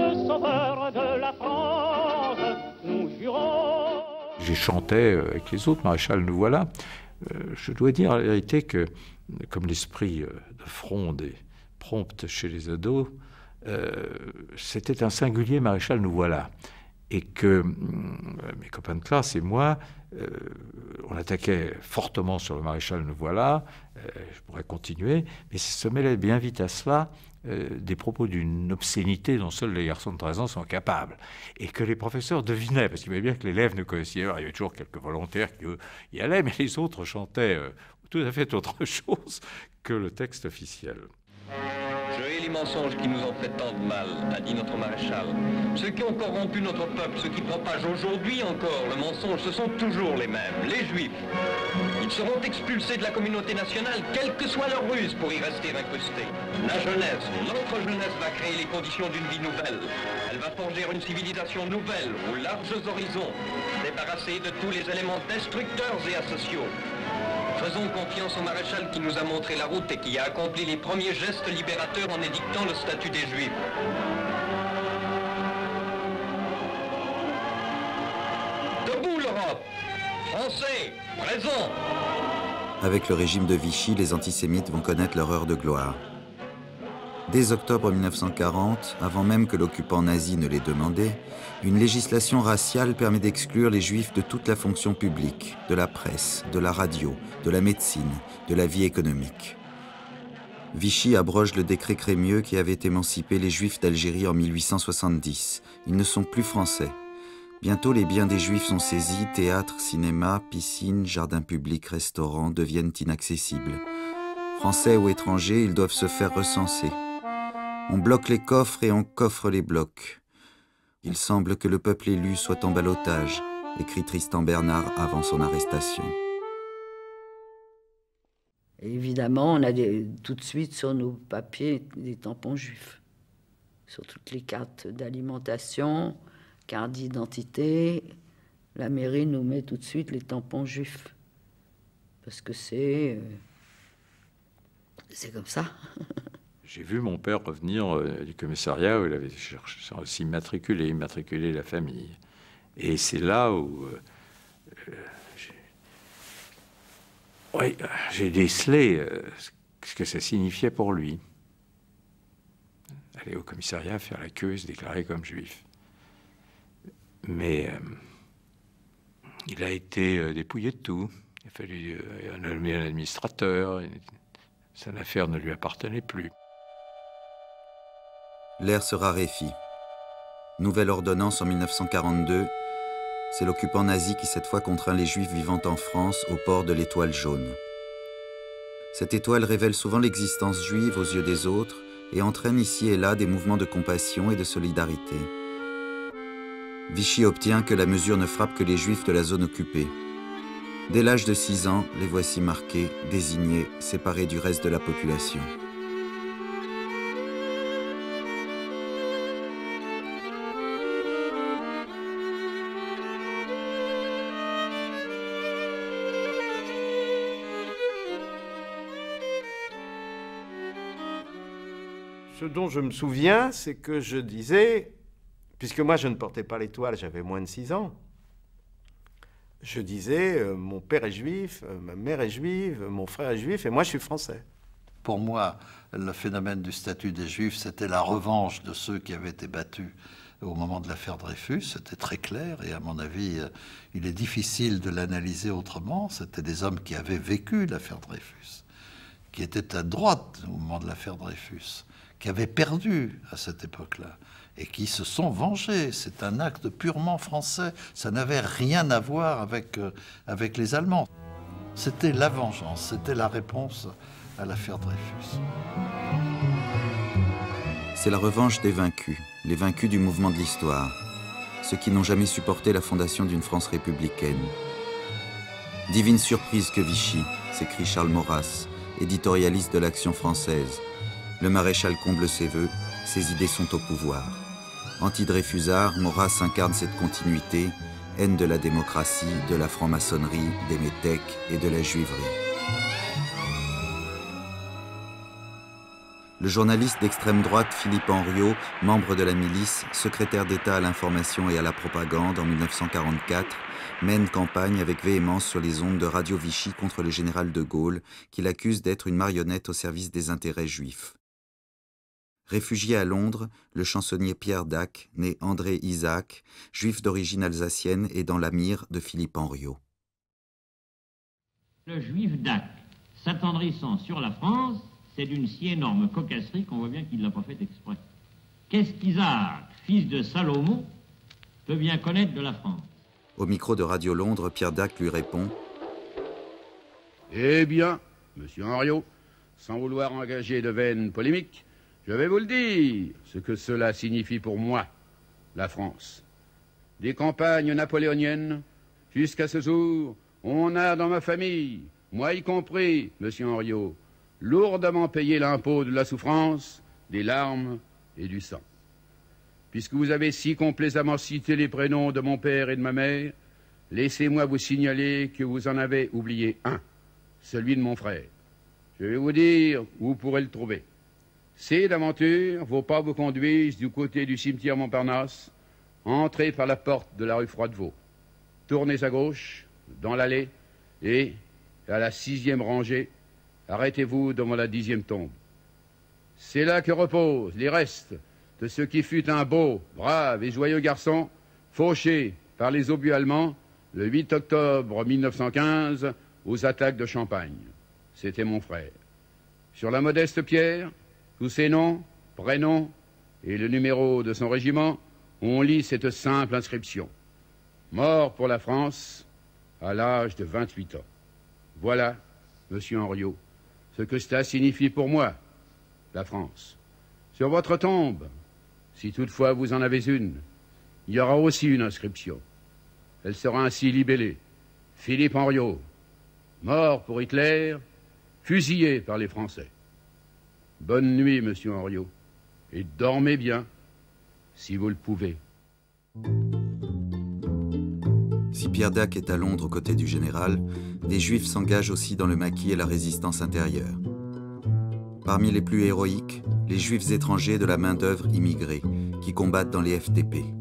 J'ai chanté avec les autres, Maréchal, nous voilà. Euh, je dois dire la vérité que, comme l'esprit de fronde est prompte chez les ados, Euh, c'était un singulier Maréchal, nous voilà. Et que euh, mes copains de classe et moi, euh, on attaquait fortement sur le Maréchal, nous voilà. Euh, je pourrais continuer, mais se mêlait bien vite à cela euh, des propos d'une obscénité dont seuls les garçons de treize ans sont capables. Et que les professeurs devinaient, parce qu'ils voyaient bien que l'élève ne connaissait pas. Il y avait toujours quelques volontaires qui eux, y allaient, mais les autres chantaient euh, tout à fait autre chose que le texte officiel. Je hais les mensonges qui nous ont fait tant de mal, a dit notre maréchal. Ceux qui ont corrompu notre peuple, ceux qui propagent aujourd'hui encore le mensonge, ce sont toujours les mêmes, les juifs. Ils seront expulsés de la communauté nationale, quelle que soit leur ruse, pour y rester incrustés. La jeunesse, notre jeunesse va créer les conditions d'une vie nouvelle. Elle va forger une civilisation nouvelle, aux larges horizons, débarrassée de tous les éléments destructeurs et asociaux. Faisons confiance au maréchal qui nous a montré la route et qui a accompli les premiers gestes libérateurs en édictant le statut des Juifs. Debout l'Europe! Français, présent! Avec le régime de Vichy, les antisémites vont connaître leur heure de gloire. Dès octobre mille neuf cent quarante, avant même que l'occupant nazi ne l'ait demandé, une législation raciale permet d'exclure les juifs de toute la fonction publique, de la presse, de la radio, de la médecine, de la vie économique. Vichy abroge le décret Crémieux qui avait émancipé les juifs d'Algérie en mille huit cent soixante-dix. Ils ne sont plus français. Bientôt, les biens des juifs sont saisis, théâtres, cinéma, piscines, jardins publics, restaurants deviennent inaccessibles. Français ou étrangers, ils doivent se faire recenser. On bloque les coffres et on coffre les blocs. Il semble que le peuple élu soit en ballottage, écrit Tristan Bernard avant son arrestation. Et évidemment, on a des, tout de suite sur nos papiers des tampons juifs. Sur toutes les cartes d'alimentation, cartes d'identité, la mairie nous met tout de suite les tampons juifs. Parce que c'est... Euh, c'est comme ça. J'ai vu mon père revenir euh, du commissariat où il avait cherché à s'immatriculer, immatriculer la famille. Et c'est là où euh, j'ai oui, j'ai décelé euh, ce que ça signifiait pour lui. Aller au commissariat, faire la queue et se déclarer comme juif. Mais euh, il a été euh, dépouillé de tout. Il a fallu euh, nommer un administrateur. Son affaire ne lui appartenait plus. L'air se raréfie. Nouvelle ordonnance en mille neuf cent quarante-deux. C'est l'occupant nazi qui cette fois contraint les Juifs vivant en France au port de l'étoile jaune. Cette étoile révèle souvent l'existence juive aux yeux des autres et entraîne ici et là des mouvements de compassion et de solidarité. Vichy obtient que la mesure ne frappe que les Juifs de la zone occupée. Dès l'âge de six ans, les voici marqués, désignés, séparés du reste de la population. Ce dont je me souviens, c'est que je disais, puisque moi je ne portais pas l'étoile, j'avais moins de six ans, je disais, euh, mon père est juif, euh, ma mère est juive, mon frère est juif, et moi je suis français. Pour moi, le phénomène du statut des Juifs, c'était la revanche de ceux qui avaient été battus au moment de l'affaire Dreyfus. C'était très clair, et à mon avis, il est difficile de l'analyser autrement. C'était des hommes qui avaient vécu l'affaire Dreyfus, qui étaient à droite au moment de l'affaire Dreyfus, qui avaient perdu à cette époque-là, et qui se sont vengés. C'est un acte purement français. Ça n'avait rien à voir avec, euh, avec les Allemands. C'était la vengeance, c'était la réponse à l'affaire Dreyfus. C'est la revanche des vaincus, les vaincus du mouvement de l'histoire, ceux qui n'ont jamais supporté la fondation d'une France républicaine. Divine surprise que Vichy, s'écrie Charles Maurras, éditorialiste de l'Action française. Le maréchal comble ses vœux, ses idées sont au pouvoir. Anti-Dreyfusard, Maurras incarne cette continuité, haine de la démocratie, de la franc-maçonnerie, des métèques et de la juiverie. Le journaliste d'extrême droite Philippe Henriot, membre de la milice, secrétaire d'État à l'information et à la propagande en mille neuf cent quarante-quatre, mène campagne avec véhémence sur les ondes de Radio Vichy contre le général de Gaulle, qu'il accuse d'être une marionnette au service des intérêts juifs. Réfugié à Londres, le chansonnier Pierre Dac, né André Isaac, juif d'origine alsacienne, est dans la mire de Philippe Henriot. Le juif Dac, s'attendrissant sur la France, c'est d'une si énorme cocasserie qu'on voit bien qu'il ne l'a pas fait exprès. Qu'est-ce qu'Isaac, fils de Salomon, peut bien connaître de la France? Au micro de Radio Londres, Pierre Dac lui répond « Eh bien, monsieur Henriot, sans vouloir engager de vaines polémiques, je vais vous le dire, ce que cela signifie pour moi, la France. Des campagnes napoléoniennes, jusqu'à ce jour, on a dans ma famille, moi y compris, monsieur Henriot, lourdement payé l'impôt de la souffrance, des larmes et du sang. Puisque vous avez si complaisamment cité les prénoms de mon père et de ma mère, laissez-moi vous signaler que vous en avez oublié un, celui de mon frère. Je vais vous dire où vous pourrez le trouver. Si d'aventure vos pas vous conduisent du côté du cimetière Montparnasse, entrez par la porte de la rue Froidevaux. Tournez à gauche, dans l'allée, et, à la sixième rangée, arrêtez-vous devant la dixième tombe. C'est là que reposent les restes de ce qui fut un beau, brave et joyeux garçon, fauché par les obus allemands le huit octobre mille neuf cent quinze aux attaques de Champagne. C'était mon frère. Sur la modeste pierre, tous ses noms, prénoms et le numéro de son régiment, on lit cette simple inscription. Mort pour la France à l'âge de vingt-huit ans. Voilà, monsieur Henriot, ce que cela signifie pour moi, la France. Sur votre tombe, si toutefois vous en avez une, il y aura aussi une inscription. Elle sera ainsi libellée. Philippe Henriot, mort pour Hitler, fusillé par les Français. Bonne nuit, monsieur Henriot, et dormez bien, si vous le pouvez. Si Pierre Dac est à Londres aux côtés du général, des Juifs s'engagent aussi dans le maquis et la résistance intérieure. Parmi les plus héroïques, les Juifs étrangers de la main-d'œuvre immigrée, qui combattent dans les F D P.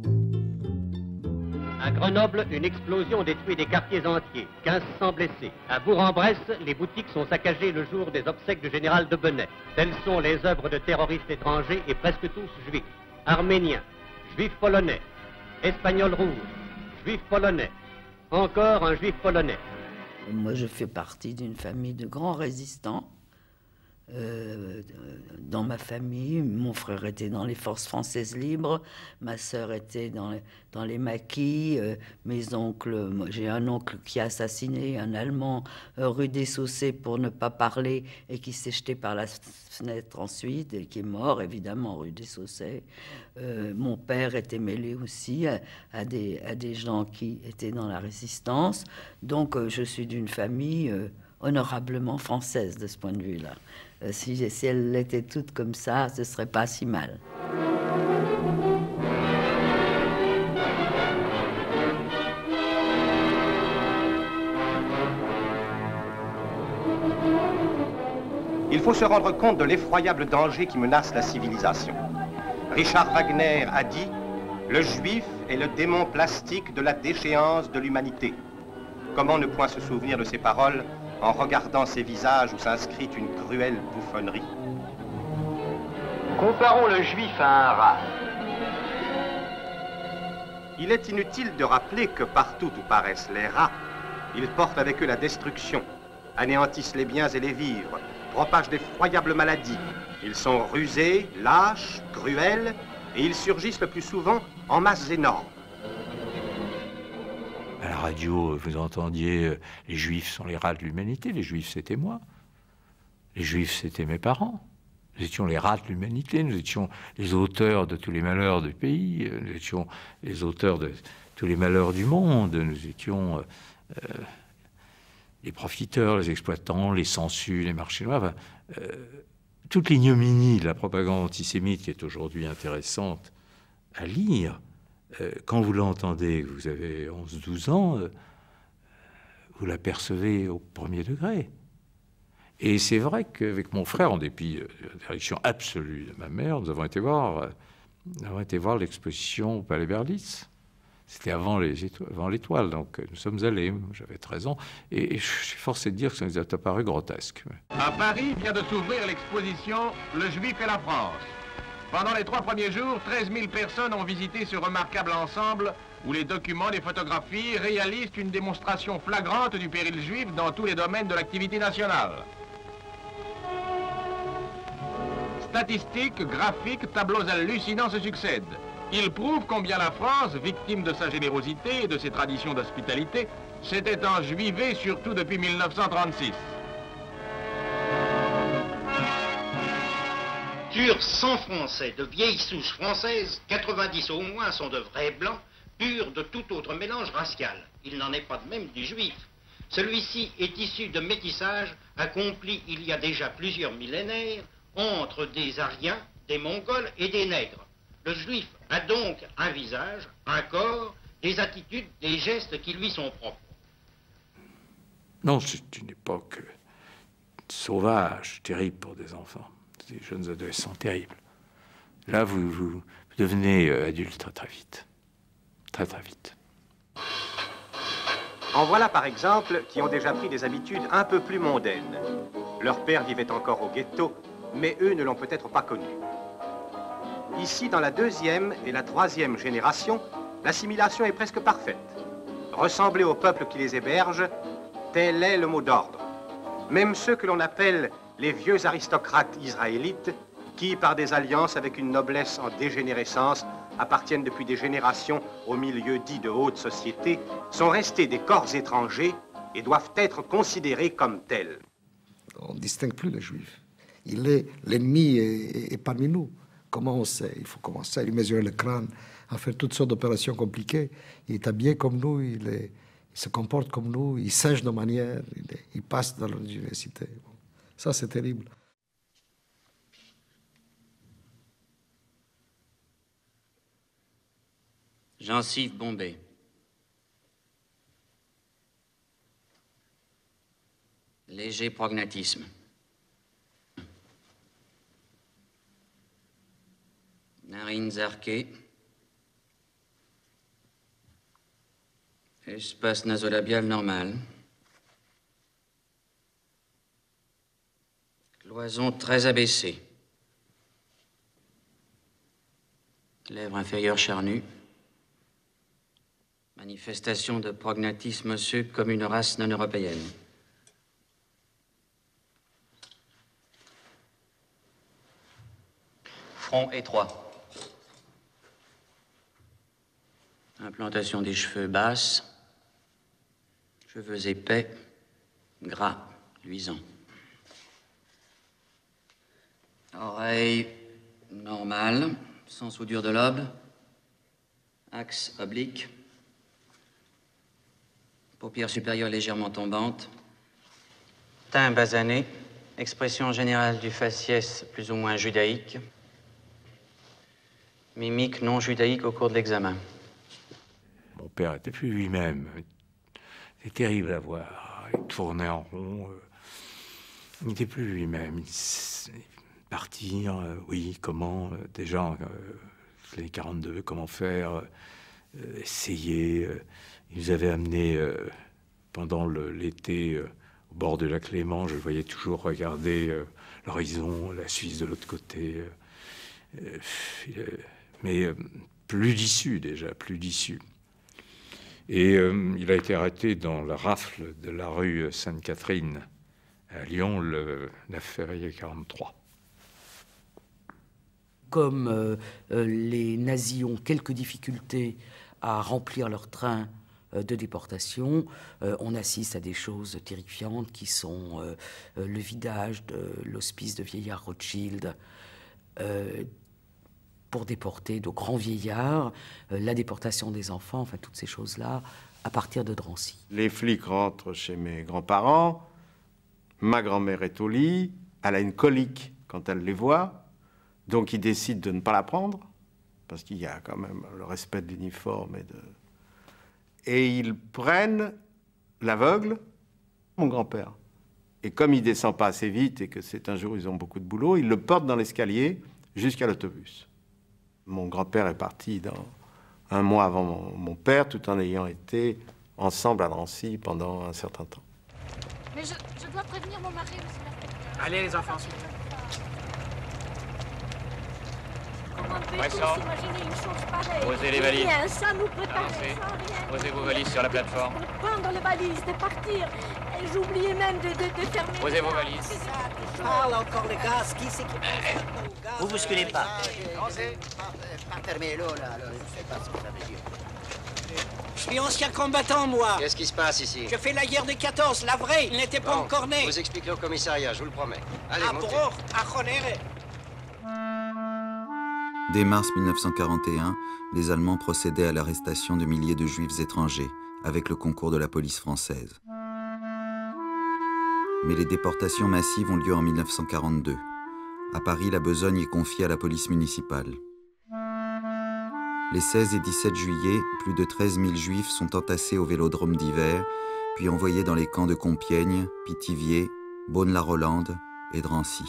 À Grenoble, une explosion détruit des quartiers entiers, quinze cents blessés. À Bourg-en-Bresse, les boutiques sont saccagées le jour des obsèques du général de Benay. Telles sont les œuvres de terroristes étrangers et presque tous juifs. Arméniens, juifs polonais, espagnols rouges, juifs polonais, encore un juif polonais. Moi, je fais partie d'une famille de grands résistants. Euh, dans ma famille, mon frère était dans les forces françaises libres, ma sœur était dans les, dans les maquis, euh, mes oncles, moi j'ai un oncle qui a assassiné un Allemand euh, rue des Saussets pour ne pas parler et qui s'est jeté par la fenêtre ensuite et qui est mort évidemment rue des Saussets. Euh, mon père était mêlé aussi à, à, des, à des gens qui étaient dans la résistance, donc euh, je suis d'une famille euh, honorablement française de ce point de vue-là. Euh, si, si elles étaient toutes comme ça, ce serait pas si mal. Il faut se rendre compte de l'effroyable danger qui menace la civilisation. Richard Wagner a dit « Le juif est le démon plastique de la déchéance de l'humanité ». Comment ne point se souvenir de ces paroles en regardant ces visages où s'inscrit une cruelle bouffonnerie? Comparons le juif à un rat. Il est inutile de rappeler que partout où paraissent les rats, ils portent avec eux la destruction, anéantissent les biens et les vivres, propagent d'effroyables maladies. Ils sont rusés, lâches, cruels, et ils surgissent le plus souvent en masses énormes. À la radio, vous entendiez euh, « les Juifs sont les rats de l'humanité ». Les Juifs, c'était moi. Les Juifs, c'était mes parents. Nous étions les rats de l'humanité. Nous étions les auteurs de tous les malheurs du pays. Nous étions les auteurs de tous les malheurs du monde. Nous étions euh, euh, les profiteurs, les exploitants, les sangsues, les marchés noirs. Enfin, euh, toute l'ignominie de la propagande antisémite qui est aujourd'hui intéressante à lire. Euh, quand vous l'entendez, vous avez onze douze ans, euh, vous l'apercevez au premier degré. Et c'est vrai qu'avec mon frère, en dépit de la direction absolue de ma mère, nous avons été voir, euh, nous avons été voir l'exposition au Palais Berlitz. C'était avant l'Étoile, donc nous sommes allés, j'avais treize ans, et, et je suis forcé de dire que ça nous a apparu grotesque. À Paris vient de s'ouvrir l'exposition « Le Juif et la France ». Pendant les trois premiers jours, treize mille personnes ont visité ce remarquable ensemble où les documents, les photographies réalisent une démonstration flagrante du péril juif dans tous les domaines de l'activité nationale. Statistiques, graphiques, tableaux hallucinants se succèdent. Ils prouvent combien la France, victime de sa générosité et de ses traditions d'hospitalité, s'était enjuivée surtout depuis mille neuf cent trente-six. Sur cent Français de vieille souche française, quatre-vingt-dix au moins sont de vrais blancs, purs de tout autre mélange racial. Il n'en est pas de même du juif. Celui-ci est issu de métissage accompli il y a déjà plusieurs millénaires entre des Aryens, des Mongols et des nègres. Le juif a donc un visage, un corps, des attitudes, des gestes qui lui sont propres. Non, c'est une époque sauvage, terrible pour des enfants. Des jeunes adolescents terribles. Là, vous, vous devenez adulte très très vite. Très très vite. En voilà par exemple qui ont déjà pris des habitudes un peu plus mondaines. Leur père vivait encore au ghetto, mais eux ne l'ont peut-être pas connu. Ici, dans la deuxième et la troisième génération, l'assimilation est presque parfaite. Ressembler au peuple qui les héberge, tel est le mot d'ordre. Même ceux que l'on appelle les vieux aristocrates israélites, qui, par des alliances avec une noblesse en dégénérescence, appartiennent depuis des générations au milieu dit de haute société, sont restés des corps étrangers et doivent être considérés comme tels. On ne distingue plus les juifs. Il est, l'ennemi est, est parmi nous. Comment on sait? Il faut commencer à lui mesurer le crâne, à faire toutes sortes d'opérations compliquées. Il est habillé comme nous, il, est, il se comporte comme nous, il sèche nos manières, il, est, il passe dans l'université. Ça, c'est terrible. Gencive bombée. Léger prognatisme. Narines arquées. Espace nasolabial normal. Cloison très abaissée. Lèvres inférieures charnues. Manifestation de prognatisme osseux comme une race non européenne. Front étroit. Implantation des cheveux basse. Cheveux épais, gras, luisants. Oreille normale, sans soudure de lobe. Axe oblique. Paupières supérieures légèrement tombantes. Teint basané. Expression générale du faciès plus ou moins judaïque. Mimique non judaïque au cours de l'examen. Mon père n'était plus lui-même. C'est terrible à voir. Il tournait en rond. Il n'était plus lui-même. Il... Partir, euh, oui, comment, euh, déjà, euh, les quarante-deux, comment faire, euh, essayer. Euh, il nous avait amenés euh, pendant l'été euh, au bord de lac Léman. Je le voyais toujours regarder euh, l'horizon, la Suisse de l'autre côté. Euh, euh, mais euh, plus d'issue déjà, plus d'issue. Et euh, il a été arrêté dans la rafle de la rue Sainte-Catherine à Lyon le neuf février quarante-trois. Comme euh, euh, les nazis ont quelques difficultés à remplir leur train euh, de déportation, euh, on assiste à des choses terrifiantes qui sont euh, euh, le vidage de l'hospice de vieillards Rothschild euh, pour déporter de grands vieillards, euh, la déportation des enfants, enfin toutes ces choses-là, à partir de Drancy. Les flics rentrent chez mes grands-parents, ma grand-mère est au lit, elle a une colique quand elle les voit. Donc, ils décident de ne pas la prendre, parce qu'il y a quand même le respect de l'uniforme. Et, de... et ils prennent l'aveugle, mon grand-père. Et comme il ne descend pas assez vite et que c'est un jour où ils ont beaucoup de boulot, ils le portent dans l'escalier jusqu'à l'autobus. Mon grand-père est parti dans un mois avant mon, mon père, tout en ayant été ensemble à Drancy pendant un certain temps. Mais je, je dois prévenir mon mari, monsieur l'inspecteur. Allez, les enfants, s'il vous plaît. Comment peut-on s'imaginer une chose pareille? Posez les valises. Rien, ça nous préparait Avancez. sans rien. Posez vos valises sur la plateforme. Prendre les valises, de partir. Et j'oubliais même de, de, de fermer. Posez vos valises. Parle encore les gaz, qui c'est qui pense? Vous bousculez pas. Pas fermé l'eau, là, là, je sais pas ce que ça veut dire. Je suis ancien combattant, moi. Qu'est-ce qui se passe ici? Je fais la guerre de quatorze, la vraie, il n'était pas Bon, encore né. vous expliquez au commissariat, je vous le promets. Allez, Ah, montez. pour à Ronere. Dès mars mille neuf cent quarante et un, les Allemands procédaient à l'arrestation de milliers de Juifs étrangers, avec le concours de la police française. Mais les déportations massives ont lieu en mille neuf cent quarante-deux. À Paris, la besogne est confiée à la police municipale. Les seize et dix-sept juillet, plus de treize mille Juifs sont entassés au Vélodrome d'hiver, puis envoyés dans les camps de Compiègne, Pithiviers, Beaune-la-Rolande et Drancy.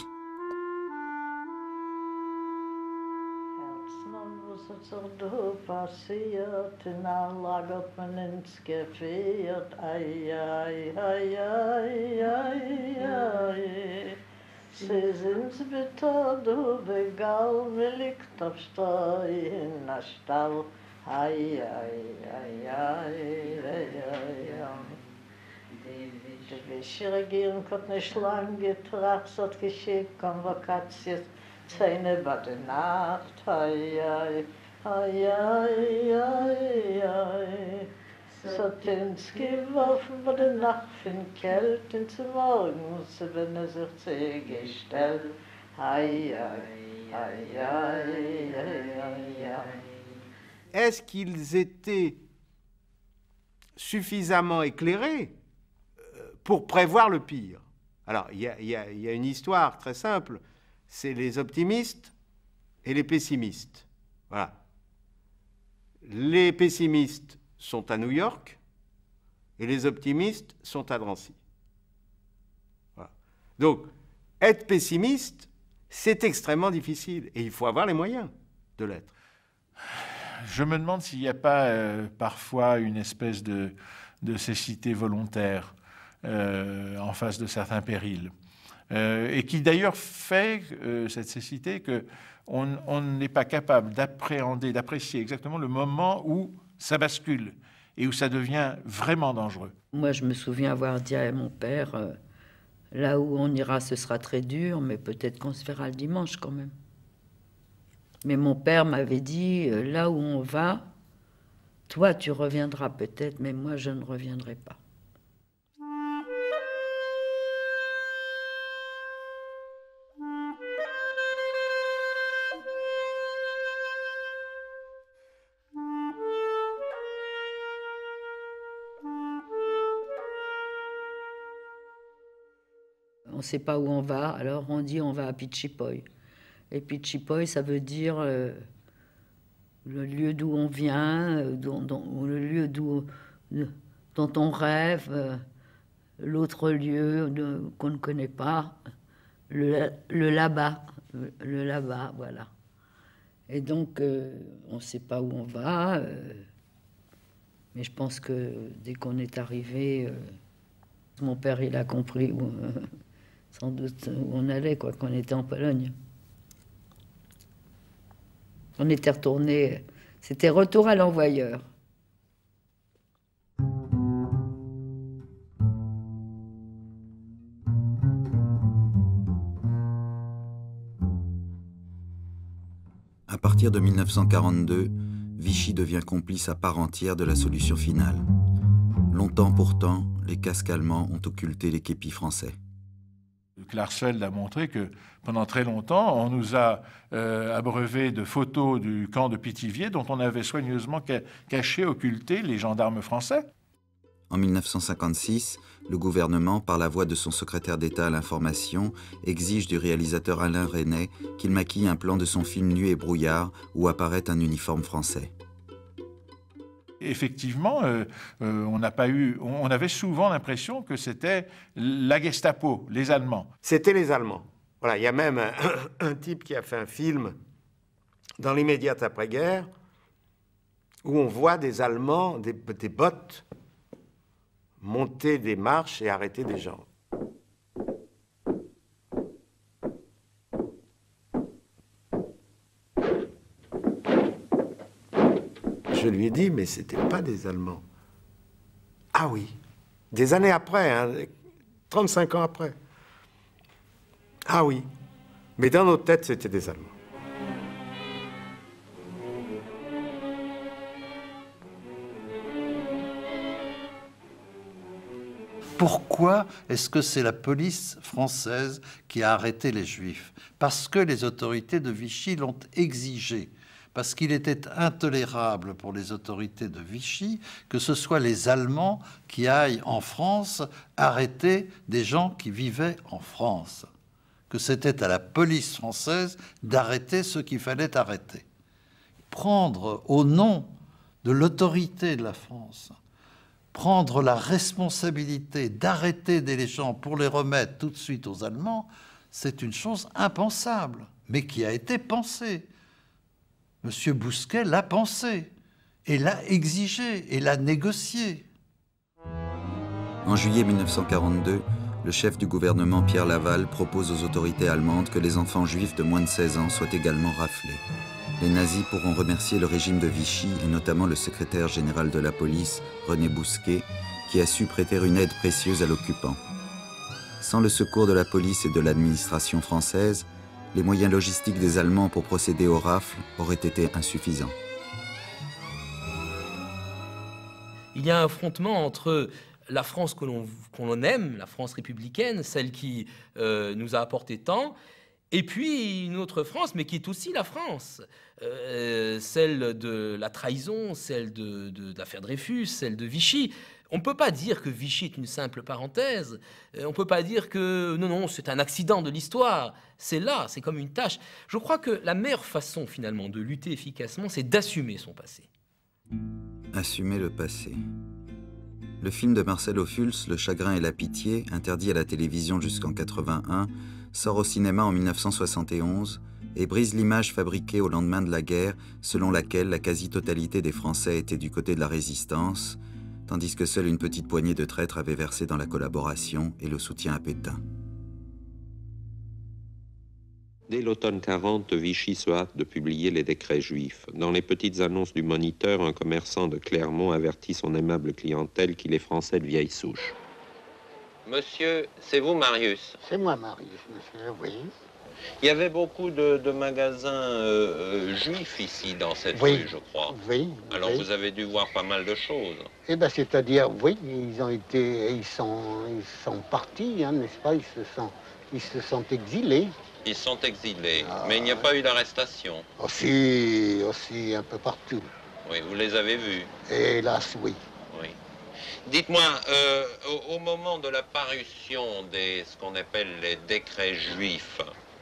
Du passiert, na lagot man ins Gefährt, ai, ai, ai, ai, ai, ai. Sie sind bitter, du begal, liegt auf Stein, na Stall, ai, ai, ai, ai, ai, ai, ai. Die Wischregierung hat nicht lang getracht, es hat geschickt, Konvokations, Zähne bei der Nacht, ai, ai. Ai, ai, ai, ai. Så tyns geworfen wurde Nacht in Kälte, zum Morgen musste wenn er sich zugestellt. Aïe, aïe, aïe, aïe, aïe, aïe. Est-ce qu'ils étaient suffisamment éclairés pour prévoir le pire? Alors, il y, y, y a une histoire très simple, c'est les optimistes et les pessimistes. Voilà. Les pessimistes sont à New York et les optimistes sont à Drancy. Voilà. Donc, être pessimiste, c'est extrêmement difficile et il faut avoir les moyens de l'être. Je me demande s'il n'y a pas euh, parfois une espèce de, de cécité volontaire euh, en face de certains périls. Euh, et qui d'ailleurs fait, euh, cette cécité, qu'on n'est pas capable d'appréhender, d'apprécier exactement le moment où ça bascule et où ça devient vraiment dangereux. Moi, je me souviens avoir dit à mon père, euh, là où on ira, ce sera très dur, mais peut-être qu'on se verra le dimanche quand même. Mais mon père m'avait dit, euh, là où on va, toi, tu reviendras peut-être, mais moi, je ne reviendrai pas. On ne sait pas où on va, alors on dit on va à Pichipoy. Et Pichipoy, ça veut dire euh, le lieu d'où on vient, euh, dont, dont, le lieu d'où, euh, dont on rêve, euh, l'autre lieu qu'on ne connaît pas, le, le là-bas, le là-bas, voilà. Et donc, euh, on ne sait pas où on va, euh, mais je pense que dès qu'on est arrivé, euh, mon père, il a compris où... Euh, sans doute où on allait, quoi, qu'on était en Pologne. On était retourné, c'était retour à l'envoyeur. À partir de mille neuf cent quarante-deux, Vichy devient complice à part entière de la solution finale. Longtemps pourtant, les casques allemands ont occulté les képis français. Klarsfeld a montré que pendant très longtemps, on nous a euh, abreuvé de photos du camp de Pithiviers dont on avait soigneusement ca caché, occulté les gendarmes français. En mille neuf cent cinquante-six, le gouvernement, par la voix de son secrétaire d'État à l'information, exige du réalisateur Alain Resnais qu'il maquille un plan de son film Nuit et brouillard où apparaît un uniforme français. Effectivement, euh, euh, on n'a pas eu, on avait souvent l'impression que c'était la Gestapo, les Allemands. C'était les Allemands. Voilà, il y a même un, un type qui a fait un film dans l'immédiate après-guerre où on voit des Allemands, des, des bottes, monter des marches et arrêter des gens. Je lui ai dit, mais c'était pas des Allemands. Ah oui, des années après, hein, trente-cinq ans après. Ah oui, mais dans nos têtes, c'était des Allemands. Pourquoi est-ce que c'est la police française qui a arrêté les Juifs? Parce que les autorités de Vichy l'ont exigé. Parce qu'il était intolérable pour les autorités de Vichy que ce soit les Allemands qui aillent en France arrêter des gens qui vivaient en France. Que c'était à la police française d'arrêter ceux qu'il fallait arrêter. Prendre au nom de l'autorité de la France, prendre la responsabilité d'arrêter des gens pour les remettre tout de suite aux Allemands, c'est une chose impensable, mais qui a été pensée. Monsieur Bousquet l'a pensé, et l'a exigé, et l'a négocié. En juillet mille neuf cent quarante-deux, le chef du gouvernement Pierre Laval propose aux autorités allemandes que les enfants juifs de moins de seize ans soient également raflés. Les nazis pourront remercier le régime de Vichy, et notamment le secrétaire général de la police, René Bousquet, qui a su prêter une aide précieuse à l'occupant. Sans le secours de la police et de l'administration française, les moyens logistiques des Allemands pour procéder aux rafles auraient été insuffisants. Il y a un affrontement entre la France que l'on qu'on aime, la France républicaine, celle qui euh, nous a apporté tant, et puis une autre France, mais qui est aussi la France, euh, celle de la trahison, celle de, de, de l'affaire Dreyfus, celle de Vichy. On ne peut pas dire que Vichy est une simple parenthèse. On ne peut pas dire que non, non, c'est un accident de l'histoire. C'est là, c'est comme une tâche. Je crois que la meilleure façon, finalement, de lutter efficacement, c'est d'assumer son passé. Assumer le passé. Le film de Marcel Ophuls, Le chagrin et la pitié, interdit à la télévision jusqu'en quatre-vingt-un, sort au cinéma en mille neuf cent soixante et onze et brise l'image fabriquée au lendemain de la guerre, selon laquelle la quasi-totalité des Français étaient du côté de la résistance, tandis que seule une petite poignée de traîtres avait versé dans la collaboration et le soutien à Pétain. Dès l'automne quarante, Vichy se hâte de publier les décrets juifs. Dans les petites annonces du Moniteur, un commerçant de Clermont avertit son aimable clientèle qu'il est français de vieille souche. Monsieur, c'est vous Marius? C'est moi Marius, monsieur, oui. Il y avait beaucoup de, de magasins euh, euh, juifs ici, dans cette oui. rue, je crois. Oui. Alors oui. vous avez dû voir pas mal de choses. Eh bien, c'est-à-dire, oui, ils ont été, ils sont, ils sont partis, hein, n'est-ce pas? Ils se sont, ils se sont exilés. Ils sont exilés, ah, mais il n'y a pas eu d'arrestation. Aussi, aussi, un peu partout. Oui, vous les avez vus? Hélas, oui. Oui. Dites-moi, euh, au, au moment de la parution des, ce qu'on appelle les décrets juifs,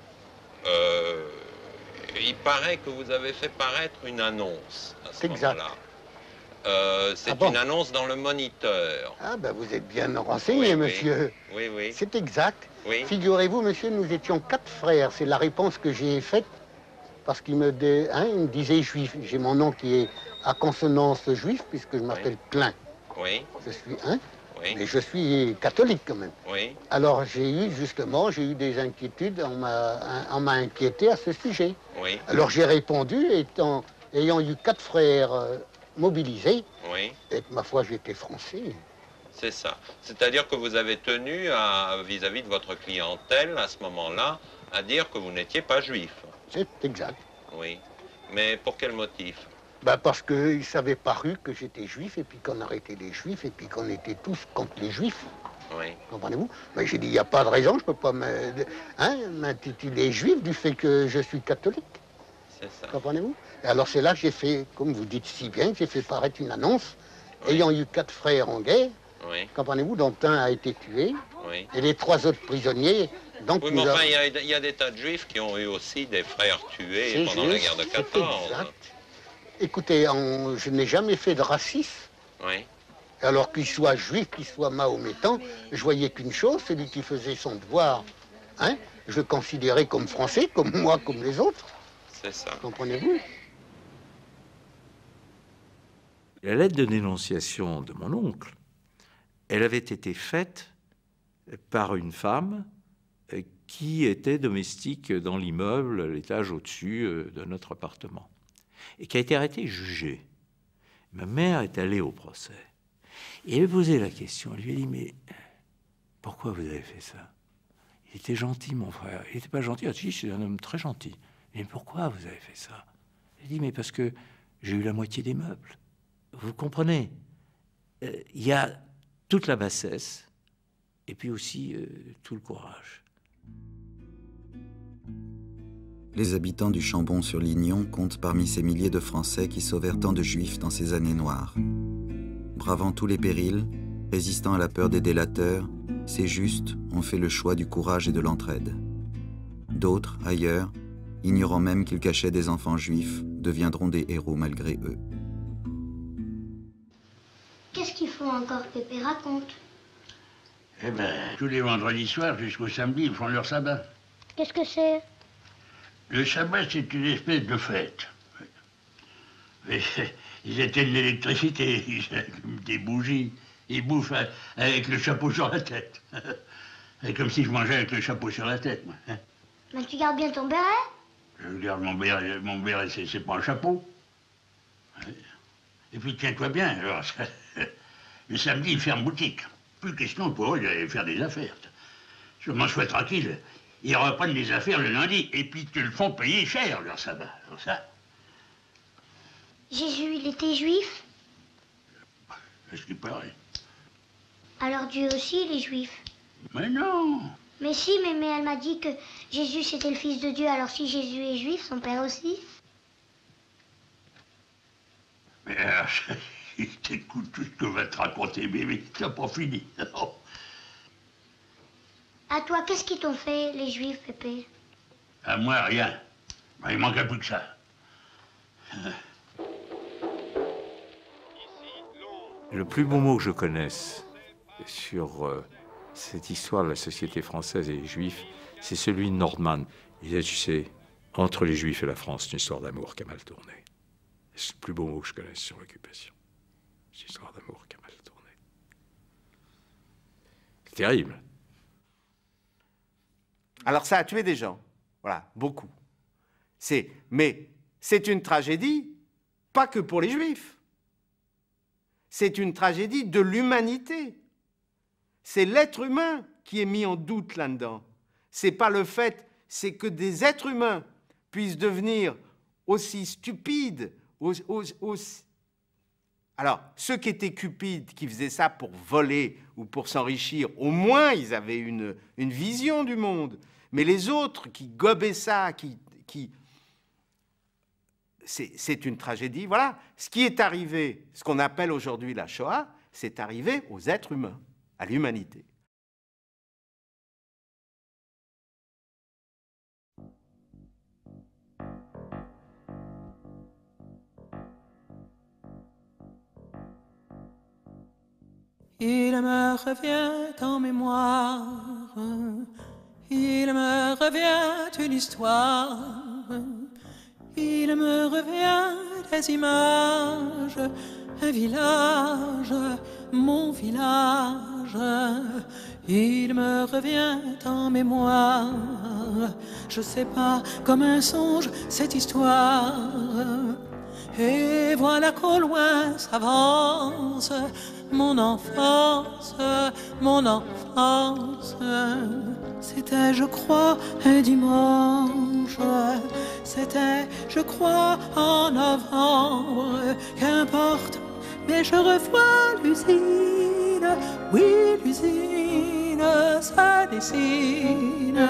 Euh, il paraît que vous avez fait paraître une annonce à ce moment-là. Euh, c'est ah bon? Une annonce dans le Moniteur. Ah ben vous êtes bien renseigné, oui, monsieur. Oui, oui. C'est exact. Oui. Figurez-vous, monsieur, nous étions quatre frères. C'est la réponse que j'ai faite parce qu'il me, dé... hein, il me disait juif. J'ai mon nom qui est à consonance juif puisque je m'appelle oui. Klein. Oui. Je suis hein. Oui. Mais je suis catholique quand même. Oui. Alors j'ai eu justement, j'ai eu des inquiétudes, on m'a, on m'a inquiété à ce sujet. Oui. Alors j'ai répondu, étant, ayant eu quatre frères euh, mobilisés, oui. et que ma foi j'étais français. C'est ça. C'est-à-dire que vous avez tenu à, vis-à-vis de votre clientèle, à ce moment-là, à dire que vous n'étiez pas juif. C'est exact. Oui. Mais pour quel motif? Ben parce qu'il s'avait paru que j'étais juif et puis qu'on arrêtait les juifs et puis qu'on était tous contre les juifs. Oui. Comprenez-vous? Mais j'ai dit, il n'y a pas de raison, je ne peux pas m'intituler hein, juif du fait que je suis catholique. C'est ça. Comprenez-vous? Et alors c'est là que j'ai fait, comme vous dites si bien, j'ai fait paraître une annonce, oui. ayant eu quatre frères en guerre, oui. comprenez-vous, dont un a été tué, oui. et les trois autres prisonniers. Donc oui, mais enfin, il a... y, y a des tas de juifs qui ont eu aussi des frères tués pendant juste, la guerre de quatorze. Exact. Écoutez, on, je n'ai jamais fait de racisme. Oui. Alors qu'il soit juif, qu'il soit mahométan, je voyais qu'une chose, celui qui faisait son devoir, hein, je le considérais comme français, comme moi, comme les autres. C'est ça. Comprenez-vous? La lettre de dénonciation de mon oncle, elle avait été faite par une femme qui était domestique dans l'immeuble, l'étage au-dessus de notre appartement, et qui a été arrêtée et jugée. Ma mère est allée au procès. Et elle lui posait la question. Elle lui a dit, mais pourquoi vous avez fait ça? Il était gentil, mon frère. Il n'était pas gentil. Ah si, c'est un homme très gentil. Mais pourquoi vous avez fait ça? Elle dit, mais parce que j'ai eu la moitié des meubles. Vous comprenez? Il euh, y a toute la bassesse et puis aussi euh, tout le courage. Les habitants du Chambon-sur-Lignon comptent parmi ces milliers de Français qui sauvèrent tant de Juifs dans ces années noires. Bravant tous les périls, résistant à la peur des délateurs, ces justes ont fait le choix du courage et de l'entraide. D'autres, ailleurs, ignorant même qu'ils cachaient des enfants juifs, deviendront des héros malgré eux. Qu'est-ce qu'ils font encore, Pépé? Raconte. Eh ben, tous les vendredis soirs jusqu'au samedi, ils font leur sabbat. Qu'est-ce que c'est? Le sabbat, c'est une espèce de fête. Mais, ils éteignent l'électricité, ils allument des bougies, ils bouffent avec le chapeau sur la tête. C'est comme si je mangeais avec le chapeau sur la tête, moi. Hein. Mais tu gardes bien ton béret? Je garde mon béret, mon béret, c'est pas un chapeau. Et puis tiens-toi bien, alors, le samedi, ils ferment boutique. Plus question pour eux d'aller faire des affaires. Je m'en sois tranquille. Ils reprennent les affaires le lundi, et puis te le font payer cher, leur sabbat. Alors ça. Jésus, il était juif? à ce qui paraît. Alors Dieu aussi, les Juifs? Mais non. Mais si, mais, mais elle m'a dit que Jésus c'était le Fils de Dieu, alors si Jésus est juif, son père aussi? Mais alors, t'écoutes tout ce que va te raconter, mais t'as pas fini. Non. À toi, qu'est-ce qu'ils t'ont fait, les Juifs, Pépé? À moi, rien. Ben, il manquait plus que ça. Le plus beau mot que je connaisse sur euh, cette histoire de la société française et les Juifs, c'est celui de Nordman. Il disait, tu sais, entre les Juifs et la France, c'est une histoire d'amour qui a mal tourné. C'est le plus beau mot que je connaisse sur l'occupation. C'est une histoire d'amour qui a mal tourné. C'est terrible. Alors ça a tué des gens, voilà, beaucoup. C'est, mais c'est une tragédie, pas que pour les Juifs. C'est une tragédie de l'humanité. C'est l'être humain qui est mis en doute là-dedans. C'est pas le fait, c'est que des êtres humains puissent devenir aussi stupides, aussi, aussi, aussi... Alors, ceux qui étaient cupides, qui faisaient ça pour voler ou pour s'enrichir, au moins ils avaient une, une vision du monde. Mais les autres qui gobaient ça, qui... qui c'est une tragédie. Voilà, ce qui est arrivé, ce qu'on appelle aujourd'hui la Shoah, c'est arrivé aux êtres humains, à l'humanité. Il me revient en mémoire, il me revient une histoire. Il me revient des images, un village, mon village. Il me revient en mémoire, je sais pas, comme un songe, cette histoire. Et voilà qu'au loin s'avance mon enfance, mon enfance. C'était, je crois, un dimanche. C'était, je crois, en novembre. Qu'importe, mais je revois l'usine. Oui, l'usine, ça dessine.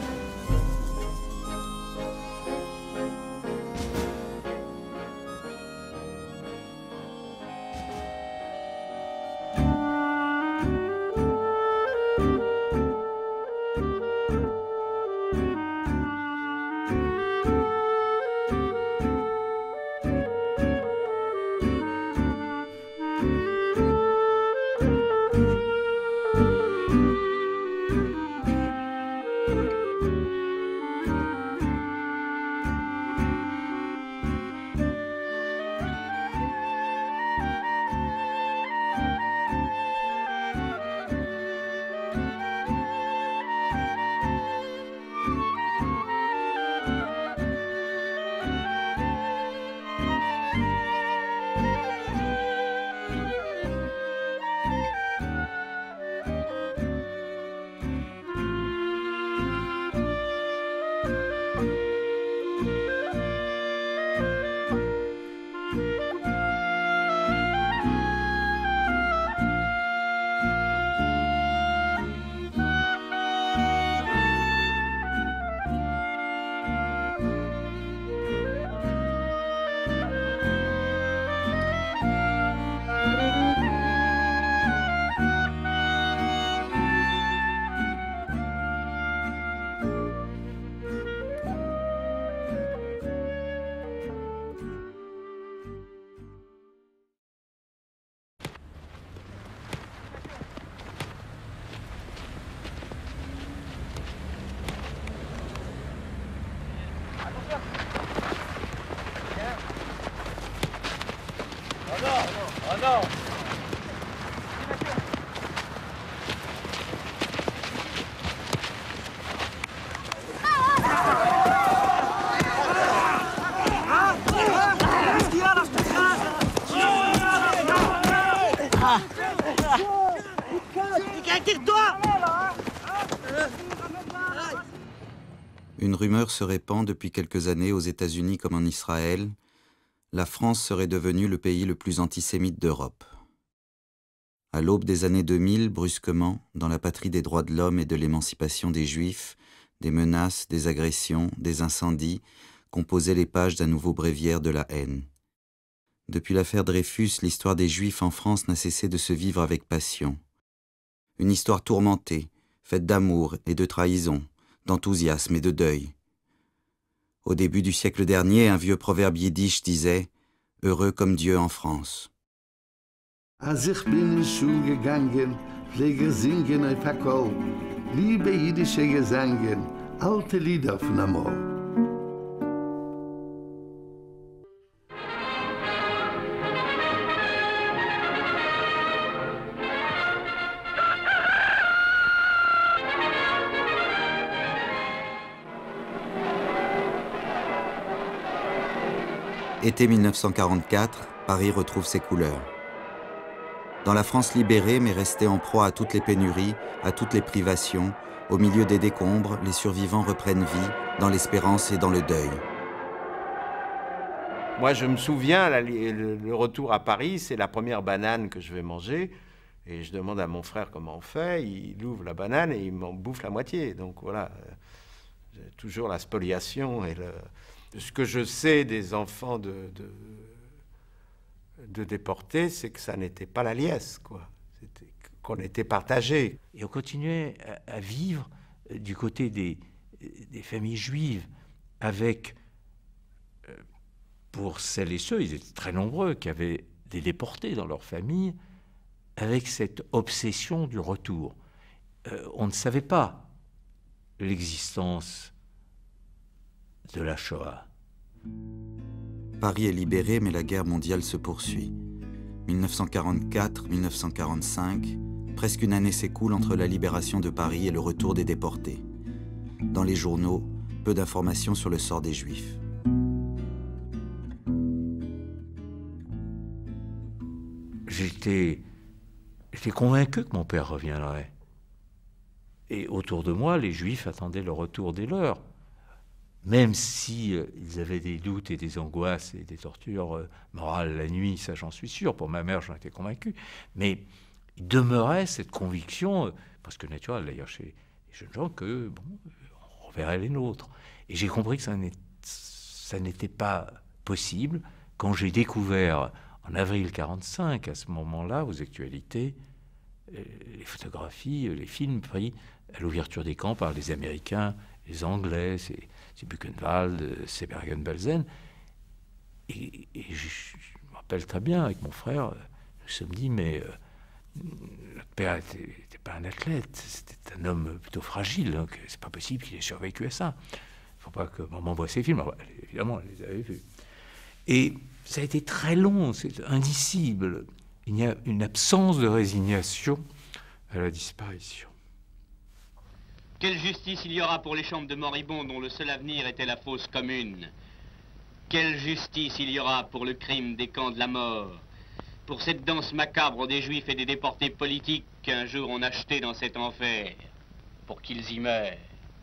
Une rumeur se répand depuis quelques années aux États-Unis comme en Israël. La France serait devenue le pays le plus antisémite d'Europe. À l'aube des années deux mille, brusquement, dans la patrie des droits de l'homme et de l'émancipation des Juifs, des menaces, des agressions, des incendies composaient les pages d'un nouveau bréviaire de la haine. Depuis l'affaire Dreyfus, l'histoire des Juifs en France n'a cessé de se vivre avec passion. Une histoire tourmentée, faite d'amour et de trahison, d'enthousiasme et de deuil. Au début du siècle dernier, un vieux proverbe yiddish disait « Heureux comme Dieu en France ». Als ich bin in Schule gegangen, pflege singen auf Hakol, liebe jiddische Gesangen, alte Lieder von Amor. Été mille neuf cent quarante-quatre, Paris retrouve ses couleurs. Dans la France libérée, mais restée en proie à toutes les pénuries, à toutes les privations, au milieu des décombres, les survivants reprennent vie, dans l'espérance et dans le deuil. Moi, je me souviens, la, le, le retour à Paris, c'est la première banane que je vais manger. Et je demande à mon frère comment on fait. Il ouvre la banane et il m'en bouffe la moitié. Donc voilà, j'ai toujours la spoliation. Et le... Ce que je sais des enfants de... de de déportés, c'est que ça n'était pas la liesse, quoi. C'était qu'on était partagés. Et on continuait à, à vivre du côté des, des familles juives, avec, euh, pour celles et ceux, ils étaient très nombreux, qui avaient des déportés dans leur famille, avec cette obsession du retour. Euh, on ne savait pas l'existence de la Shoah. Paris est libéré, mais la guerre mondiale se poursuit. mille neuf cent quarante-quatre mille neuf cent quarante-cinq, presque une année s'écoule entre la libération de Paris et le retour des déportés. Dans les journaux, peu d'informations sur le sort des Juifs. J'étais, j'étais convaincu que mon père reviendrait. Et autour de moi, les Juifs attendaient le retour des leurs. Même si euh, ils avaient des doutes et des angoisses et des tortures euh, morales la nuit, ça j'en suis sûr, pour ma mère j'en étais convaincu, mais il demeurait cette conviction, euh, parce que naturel d'ailleurs chez les jeunes gens, que bon, on reverrait les nôtres. Et j'ai compris que ça n'était pas possible quand j'ai découvert en avril quarante-cinq, à ce moment-là, aux actualités, euh, les photographies, les films pris à l'ouverture des camps par les Américains, les Anglais, c'est c'est Buchenwald, c'est Bergen-Belsen. Et, et je, je me rappelle très bien, avec mon frère, nous nous sommes dit, mais euh, notre père n'était pas un athlète, c'était un homme plutôt fragile, donc c'est pas possible qu'il ait survécu à ça. Il ne faut pas que maman voie ces films. Alors, évidemment, elle les avait vus. Et ça a été très long, c'est indicible. Il y a une absence de résignation à la disparition. Quelle justice il y aura pour les chambres de moribonds dont le seul avenir était la fosse commune? Quelle justice il y aura pour le crime des camps de la mort? Pour cette danse macabre des juifs et des déportés politiques qu'un jour on a jetés dans cet enfer, pour qu'ils y meurent?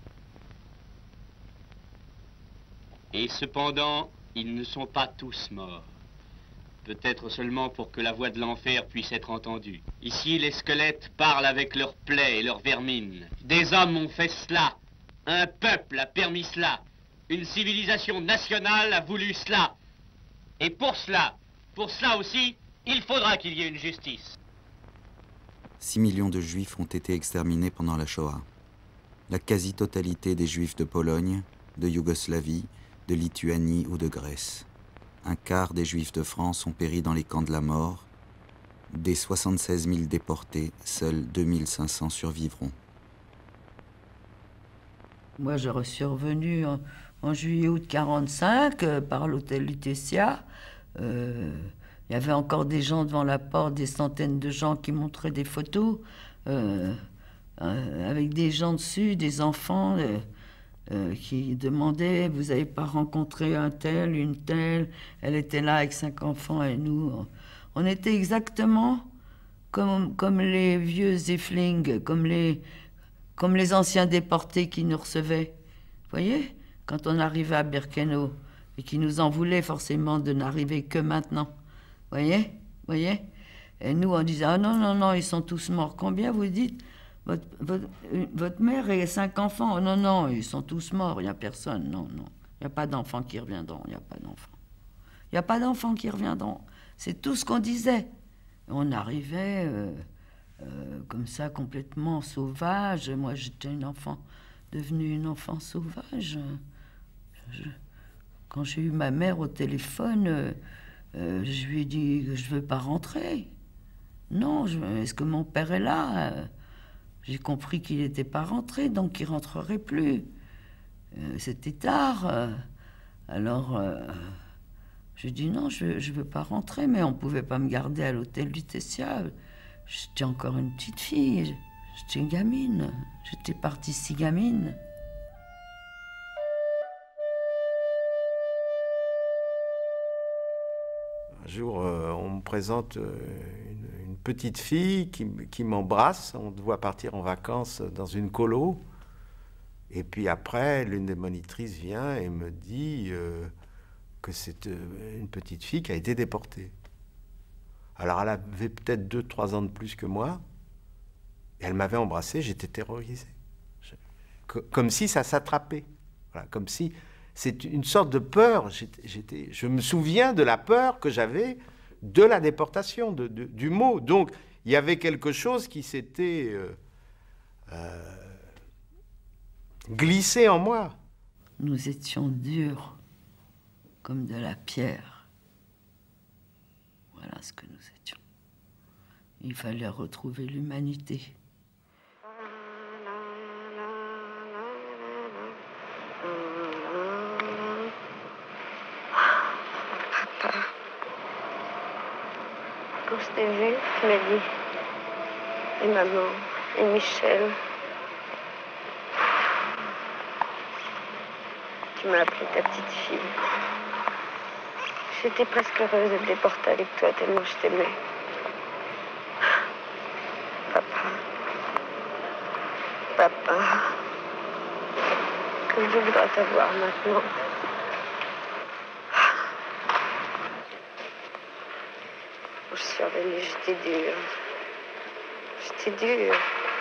Et cependant, ils ne sont pas tous morts. Peut-être seulement pour que la voix de l'enfer puisse être entendue. Ici, les squelettes parlent avec leurs plaies et leurs vermines. Des hommes ont fait cela. Un peuple a permis cela. Une civilisation nationale a voulu cela. Et pour cela, pour cela aussi, il faudra qu'il y ait une justice. Six millions de Juifs ont été exterminés pendant la Shoah. La quasi-totalité des Juifs de Pologne, de Yougoslavie, de Lituanie ou de Grèce. Un quart des Juifs de France ont péri dans les camps de la mort. Des soixante-seize mille déportés, seuls deux mille cinq cents survivront. Moi, je suis revenu en, en juillet-août quarante-cinq euh, par l'hôtel Lutetia. Euh, il y avait encore des gens devant la porte, des centaines de gens qui montraient des photos, euh, euh, avec des gens dessus, des enfants... Euh, Euh, qui demandait, vous n'avez pas rencontré un tel, une telle, elle était là avec cinq enfants et nous, on était exactement comme, comme les vieux Zifling, comme les, comme les anciens déportés qui nous recevaient. Vous voyez, quand on arrivait à Birkenau et qui nous en voulaient forcément de n'arriver que maintenant. Vous voyez, vous voyez. Et nous, on disait, ah non, non, non, ils sont tous morts. Combien vous dites? Votre, votre, votre mère et cinq enfants? Oh, non, non, ils sont tous morts, il n'y a personne. Non, non, il n'y a pas d'enfants qui reviendront, il n'y a pas d'enfants. Il n'y a pas d'enfants qui reviendront. C'est tout ce qu'on disait. On arrivait euh, euh, comme ça, complètement sauvage. Moi, j'étais une enfant, devenue une enfant sauvage. Je, quand j'ai eu ma mère au téléphone, euh, euh, je lui ai dit que je ne veux pas rentrer. Non, est-ce que mon père est là? euh, J'ai compris qu'il n'était pas rentré, donc qu'il ne rentrerait plus. Euh, C'était tard. Euh, alors, euh, j'ai dit non, je ne veux pas rentrer, mais on ne pouvait pas me garder à l'hôtel Lutetia. J'étais encore une petite fille, j'étais gamine. J'étais partie si gamine. Un jour, euh, on me présente euh, une, une petite fille qui, qui m'embrasse. On doit partir en vacances dans une colo. Et puis après, l'une des monitrices vient et me dit euh, que c'est euh, une petite fille qui a été déportée. Alors elle avait peut-être deux, trois ans de plus que moi. Et elle m'avait embrassé, j'étais terrorisé. Je, comme si ça s'attrapait. Voilà, comme si... C'est une sorte de peur. J'étais, j'étais, je me souviens de la peur que j'avais de la déportation, de, de, du mot. Donc, il y avait quelque chose qui s'était euh, euh, glissé en moi. Nous étions durs, comme de la pierre. Voilà ce que nous étions. Il fallait retrouver l'humanité. Quand je t'ai vu, tu m'as dit, et maman, et Michel. Tu m'as appelée ta petite fille. J'étais presque heureuse d'être déportée avec toi, tellement je t'aimais. Papa. Papa. Comme je voudrais t'avoir maintenant. Je suis revenue, j'étais dure. J'étais dure.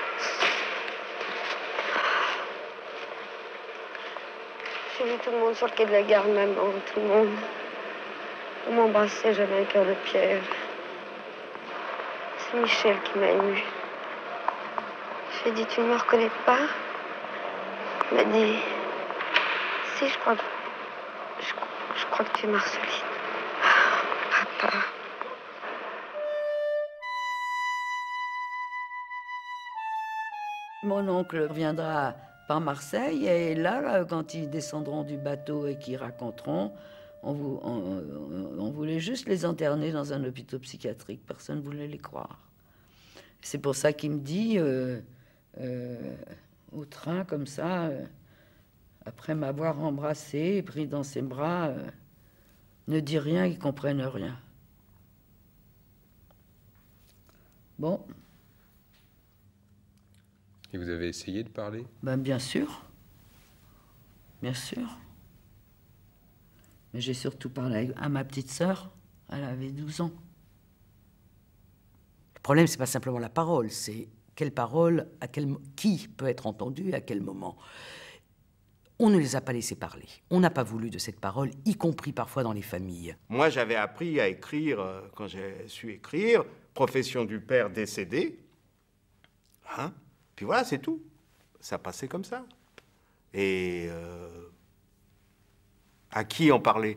J'ai vu tout le monde sur le quai de la gare, maman, tout le monde. On m'embrassait, j'avais un cœur de pierre. C'est Michel qui m'a émue. J'ai dit, tu ne me reconnais pas? Il m'a dit, si, je crois que... Je, je crois que tu es Marceline. Papa. Mon oncle reviendra par Marseille et là, quand ils descendront du bateau et qu'ils raconteront, on, vous, on, on voulait juste les interner dans un hôpital psychiatrique. Personne ne voulait les croire. C'est pour ça qu'il me dit, euh, euh, au train comme ça, euh, après m'avoir embrassé et pris dans ses bras, euh, ne dis rien, ils comprennent rien. Bon. Et vous avez essayé de parler? Ben, bien sûr. Bien sûr. Mais j'ai surtout parlé à ma petite sœur. Elle avait douze ans. Le problème, c'est pas simplement la parole, c'est quelle parole, à quel, qui peut être entendu, à quel moment. On ne les a pas laissés parler. On n'a pas voulu de cette parole, y compris parfois dans les familles. Moi, j'avais appris à écrire, euh, quand j'ai su écrire, profession du père décédé. Hein? Puis voilà, c'est tout. Ça passait comme ça. Et euh, à qui en parler?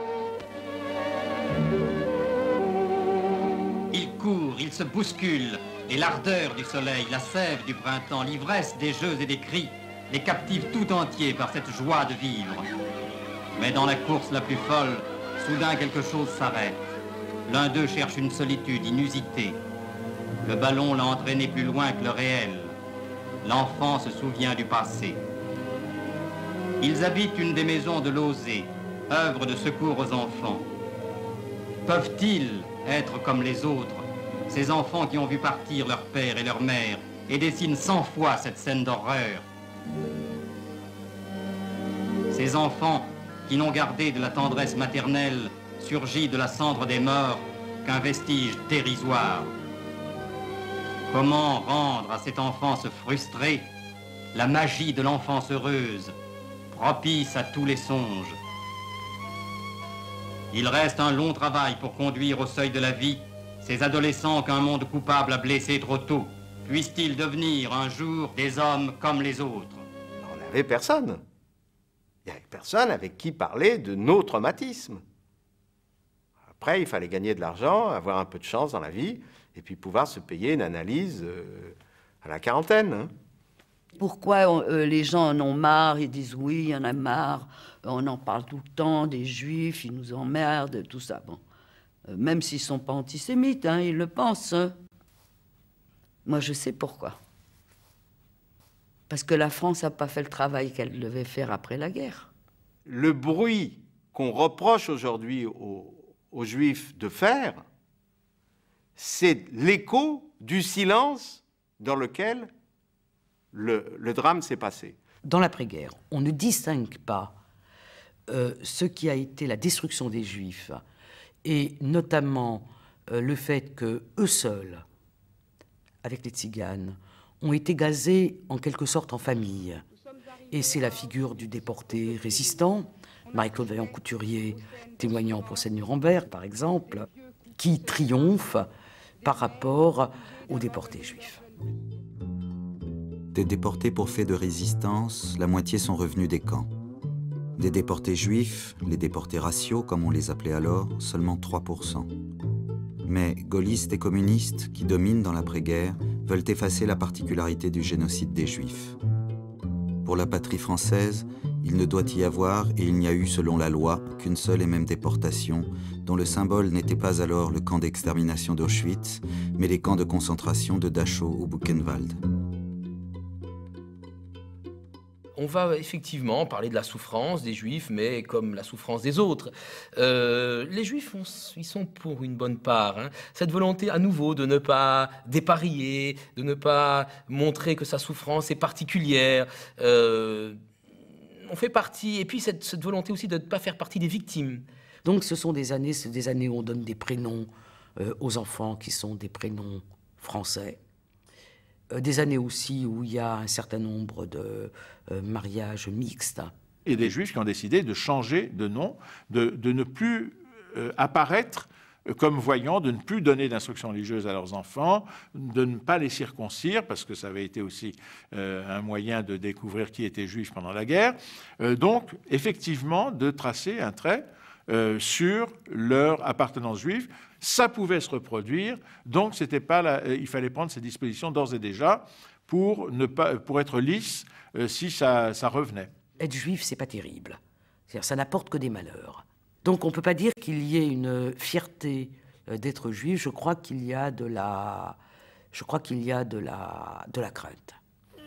Il court, il se bouscule, et l'ardeur du soleil, la sève du printemps, l'ivresse des jeux et des cris, les captivent tout entiers par cette joie de vivre. Mais dans la course la plus folle, soudain quelque chose s'arrête. L'un d'eux cherche une solitude inusitée. Le ballon l'a entraîné plus loin que le réel. L'enfant se souvient du passé. Ils habitent une des maisons de Lauzé, œuvre de secours aux enfants. Peuvent-ils être comme les autres, ces enfants qui ont vu partir leur père et leur mère et dessinent cent fois cette scène d'horreur? Ces enfants qui n'ont gardé de la tendresse maternelle surgie de la cendre des morts qu'un vestige dérisoire. Comment rendre à cette enfance frustrée la magie de l'enfance heureuse, propice à tous les songes? Il reste un long travail pour conduire au seuil de la vie ces adolescents qu'un monde coupable a blessés trop tôt. Puissent-ils devenir un jour des hommes comme les autres? On n'avait personne. Il n'y avait personne avec qui parler de nos traumatismes. Après, il fallait gagner de l'argent, avoir un peu de chance dans la vie, et puis pouvoir se payer une analyse euh, à la quarantaine. Hein. Pourquoi on, euh, les gens en ont marre? Ils disent oui, il y en a marre, on en parle tout le temps, des juifs, ils nous emmerdent, tout ça. Bon. Euh, même s'ils ne sont pas antisémites, hein, ils le pensent. Hein. Moi, je sais pourquoi. Parce que la France n'a pas fait le travail qu'elle devait faire après la guerre. Le bruit qu'on reproche aujourd'hui aux, aux Juifs de faire, c'est l'écho du silence dans lequel le, le drame s'est passé. Dans l'après-guerre, on ne distingue pas euh, ce qui a été la destruction des Juifs, et notamment euh, le fait que eux seuls, avec les tziganes, ont été gazés en quelque sorte en famille. Et c'est la figure du déporté résistant, Marie-Claude Vaillant-Couturier témoignant au procès de Nuremberg, par exemple, qui triomphe par rapport aux déportés juifs. Des déportés pour faits de résistance, la moitié sont revenus des camps. Des déportés juifs, les déportés raciaux, comme on les appelait alors, seulement trois pour cent. Mais gaullistes et communistes, qui dominent dans l'après-guerre, veulent effacer la particularité du génocide des Juifs. Pour la patrie française, il ne doit y avoir, et il n'y a eu selon la loi, qu'une seule et même déportation, dont le symbole n'était pas alors le camp d'extermination d'Auschwitz, mais les camps de concentration de Dachau ou Buchenwald. On va effectivement parler de la souffrance des Juifs, mais comme la souffrance des autres. Euh, les Juifs, on, ils sont pour une bonne part. Hein. Cette volonté à nouveau de ne pas dépareiller, de ne pas montrer que sa souffrance est particulière. Euh, on fait partie, et puis cette, cette volonté aussi de ne pas faire partie des victimes. Donc ce sont des années, c'est des années où on donne des prénoms euh, aux enfants qui sont des prénoms français. Euh, des années aussi où il y a un certain nombre de euh, mariages mixtes. Et des Juifs qui ont décidé de changer de nom, de, de ne plus euh, apparaître comme voyants, de ne plus donner d'instruction religieuse à leurs enfants, de ne pas les circoncire, parce que ça avait été aussi euh, un moyen de découvrir qui était juif pendant la guerre. Euh, donc, effectivement, de tracer un trait euh, sur leur appartenance juive. Ça pouvait se reproduire, donc c'était pas la, euh, il fallait prendre ces dispositions d'ores et déjà pour, ne pas, pour être lisse euh, si ça, ça revenait. Être juif, c'est pas terrible. C'est-à-dire, ça n'apporte que des malheurs. Donc on ne peut pas dire qu'il y ait une fierté euh, d'être juif. Je crois qu'il y a de la, je crois qu'il y a de la, de la crainte.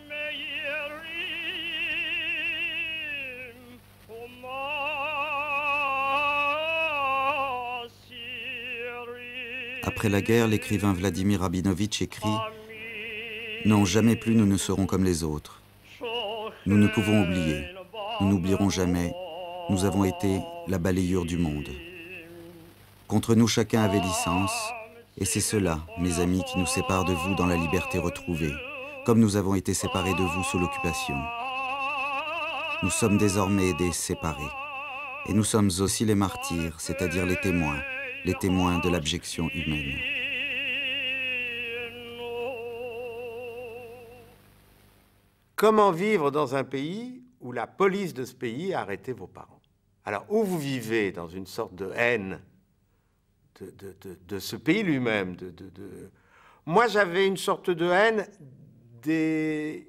Après la guerre, l'écrivain Vladimir Rabinovitch écrit « Non, jamais plus nous ne serons comme les autres. Nous ne pouvons oublier. Nous n'oublierons jamais. Nous avons été la balayure du monde. Contre nous, chacun avait licence, et c'est cela, mes amis, qui nous sépare de vous dans la liberté retrouvée, comme nous avons été séparés de vous sous l'occupation. Nous sommes désormais des séparés, et nous sommes aussi les martyrs, c'est-à-dire les témoins, les témoins de l'abjection humaine. » Comment vivre dans un pays où la police de ce pays a arrêté vos parents? Alors, où vous vivez dans une sorte de haine de, de, de, de ce pays lui-même. De, de, de... Moi, j'avais une sorte de haine des,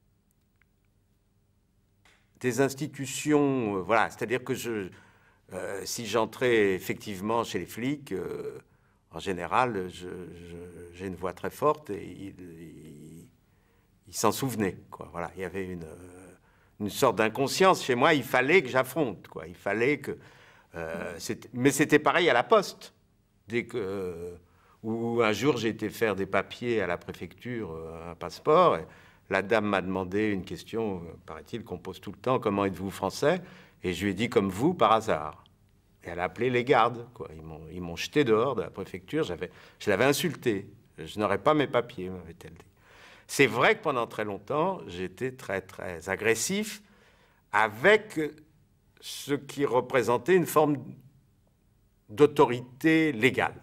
des institutions. Euh, voilà, c'est-à-dire que je, euh, si j'entrais effectivement chez les flics, euh, en général, je, je, j'ai une voix très forte et ils il, il s'en souvenaient, quoi. Voilà, il y avait une... Euh, une sorte d'inconscience chez moi, il fallait que j'affronte, quoi. Il fallait que... Euh, c'était, mais c'était pareil à la poste. Dès que... Euh, où un jour, j'ai été faire des papiers à la préfecture, euh, un passeport, et la dame m'a demandé une question, euh, paraît-il, qu'on pose tout le temps, comment êtes-vous français? Et je lui ai dit, comme vous, par hasard. Et elle a appelé les gardes, quoi. Ils m'ont jeté dehors de la préfecture. Je l'avais insulté. Je n'aurais pas mes papiers, m'avait-elle dit. C'est vrai que pendant très longtemps, j'étais très, très agressif avec ce qui représentait une forme d'autorité légale.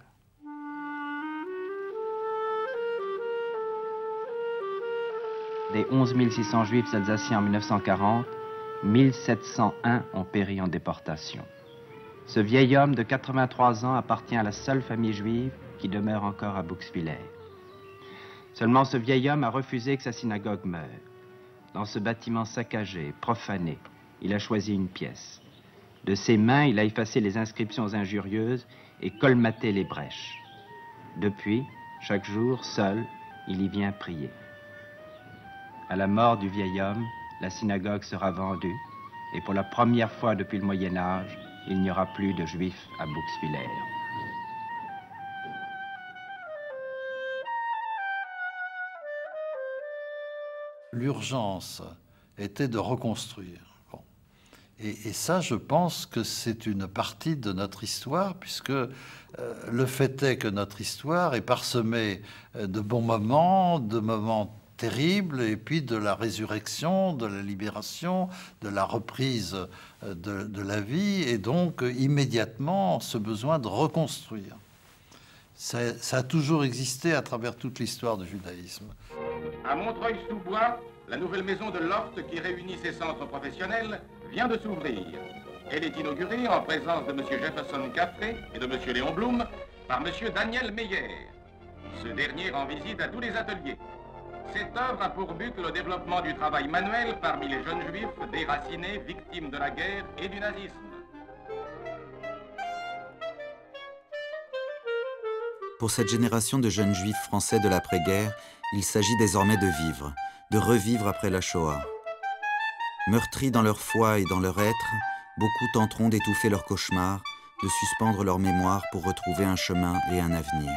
Des onze mille six cents juifs alsaciens en mille neuf cent quarante, mille sept cent un ont péri en déportation. Ce vieil homme de quatre-vingt-trois ans appartient à la seule famille juive qui demeure encore à Bouxwiller. Seulement ce vieil homme a refusé que sa synagogue meure. Dans ce bâtiment saccagé, profané, il a choisi une pièce. De ses mains, il a effacé les inscriptions injurieuses et colmaté les brèches. Depuis, chaque jour, seul, il y vient prier. À la mort du vieil homme, la synagogue sera vendue et pour la première fois depuis le Moyen Âge, il n'y aura plus de juifs à Bouxwiller. L'urgence était de reconstruire. Bon. Et, et ça, je pense que c'est une partie de notre histoire, puisque euh, le fait est que notre histoire est parsemée de bons moments, de moments terribles, et puis de la résurrection, de la libération, de la reprise de, de la vie, et donc immédiatement ce besoin de reconstruire. Ça, ça a toujours existé à travers toute l'histoire du judaïsme. À Montreuil-sous-Bois, la nouvelle maison de Loft qui réunit ses centres professionnels vient de s'ouvrir. Elle est inaugurée en présence de M. Jefferson Caffrey et de M. Léon Blum par M. Daniel Meyer. Ce dernier rend visite à tous les ateliers. Cette œuvre a pour but le développement du travail manuel parmi les jeunes juifs déracinés, victimes de la guerre et du nazisme. Pour cette génération de jeunes juifs français de l'après-guerre, il s'agit désormais de vivre, de revivre après la Shoah. Meurtris dans leur foi et dans leur être, beaucoup tenteront d'étouffer leurs cauchemars, de suspendre leur mémoire pour retrouver un chemin et un avenir.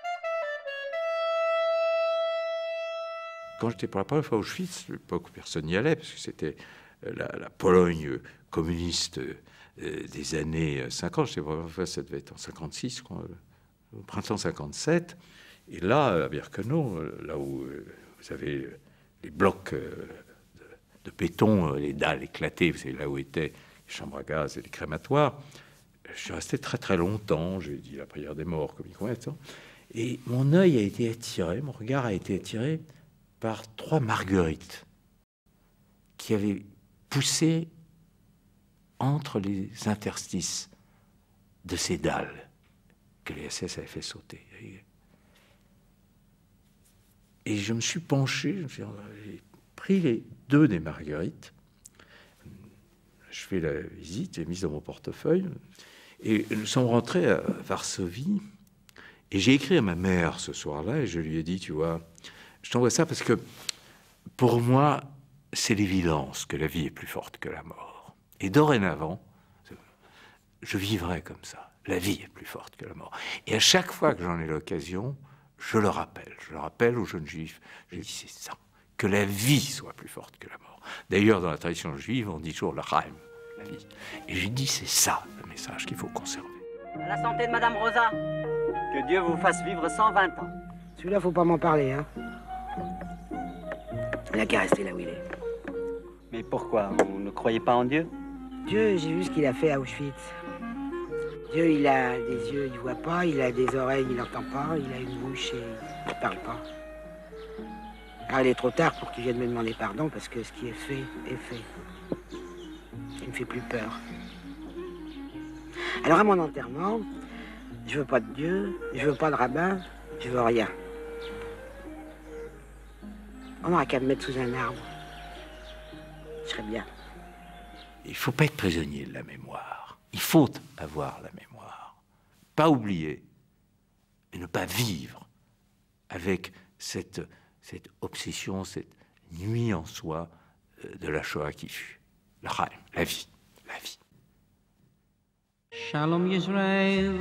Quand j'étais pour la première fois à Auschwitz, l'époque où personne n'y allait, parce que c'était la, la Pologne communiste euh, des années cinquante, je sais pas, ça devait être en cinquante-six, quoi, au printemps cinquante-sept, et là, à Birkenau, là où euh, vous avez les blocs euh, de, de béton, les dalles éclatées, vous savez, là où étaient les chambres à gaz et les crématoires, je suis resté très très longtemps, j'ai dit la prière des morts, comme il convient, et mon œil a été attiré, mon regard a été attiré par trois marguerites qui avaient poussé entre les interstices de ces dalles que les S S avaient fait sauter. Et je me suis penché, j'ai pris les deux des marguerites, je fais la visite, j'ai mis dans mon portefeuille, et nous sommes rentrés à Varsovie, et j'ai écrit à ma mère ce soir-là, et je lui ai dit, tu vois, je t'envoie ça parce que, pour moi, c'est l'évidence que la vie est plus forte que la mort. Et dorénavant, je vivrai comme ça. La vie est plus forte que la mort. Et à chaque fois que j'en ai l'occasion, je le rappelle. Je le rappelle aux jeunes juifs. Je dis, c'est ça. Que la vie soit plus forte que la mort. D'ailleurs, dans la tradition juive, on dit toujours le Chaim, la vie. Et je dis, c'est ça le message qu'il faut conserver. À la santé de Madame Rosa. Que Dieu vous fasse vivre cent vingt ans. Celui-là, faut pas m'en parler, hein. Il a qu'à rester là où il est. Mais pourquoi? Vous ne croyez pas en Dieu? Dieu, j'ai vu ce qu'il a fait à Auschwitz. Dieu, il a des yeux, il voit pas, il a des oreilles, il n'entend pas, il a une bouche et il ne parle pas. Alors il est trop tard pour qu'il vienne me demander pardon parce que ce qui est fait est fait. Il me fait plus peur. Alors à mon enterrement, je veux pas de Dieu, je veux pas de rabbin, je veux rien. On n'aura qu'à me mettre sous un arbre. Je serais bien. Il ne faut pas être prisonnier de la mémoire. Il faut avoir la mémoire. Pas oublier, et ne pas vivre avec cette, cette obsession, cette nuit en soi de la Shoah qui fut. La Chaim, la vie, la vie. Shalom Yisrael,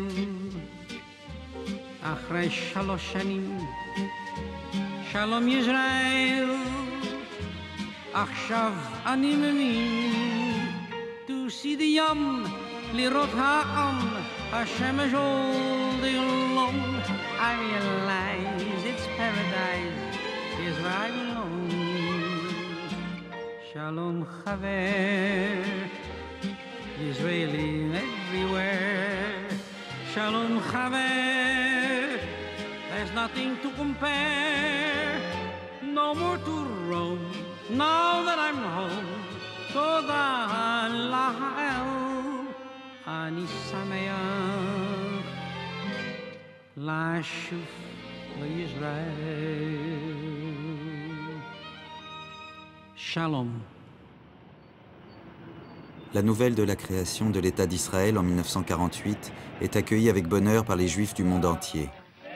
Achrei Shalosh Shanim. Shalom Yisrael, Achshav Ani Mevin. To see the Yom לראות העם השמש עוד יום. I realize it's paradise is where I belong. Shalom chaver, Israeli everywhere. Shalom chaver, there's nothing to compare. No more to roam, now that I'm home. Toda lahel, ani sameach, lashuf Israel. Shalom. La nouvelle de la création de l'État d'Israël en mille neuf cent quarante-huit est accueillie avec bonheur par les Juifs du monde entier.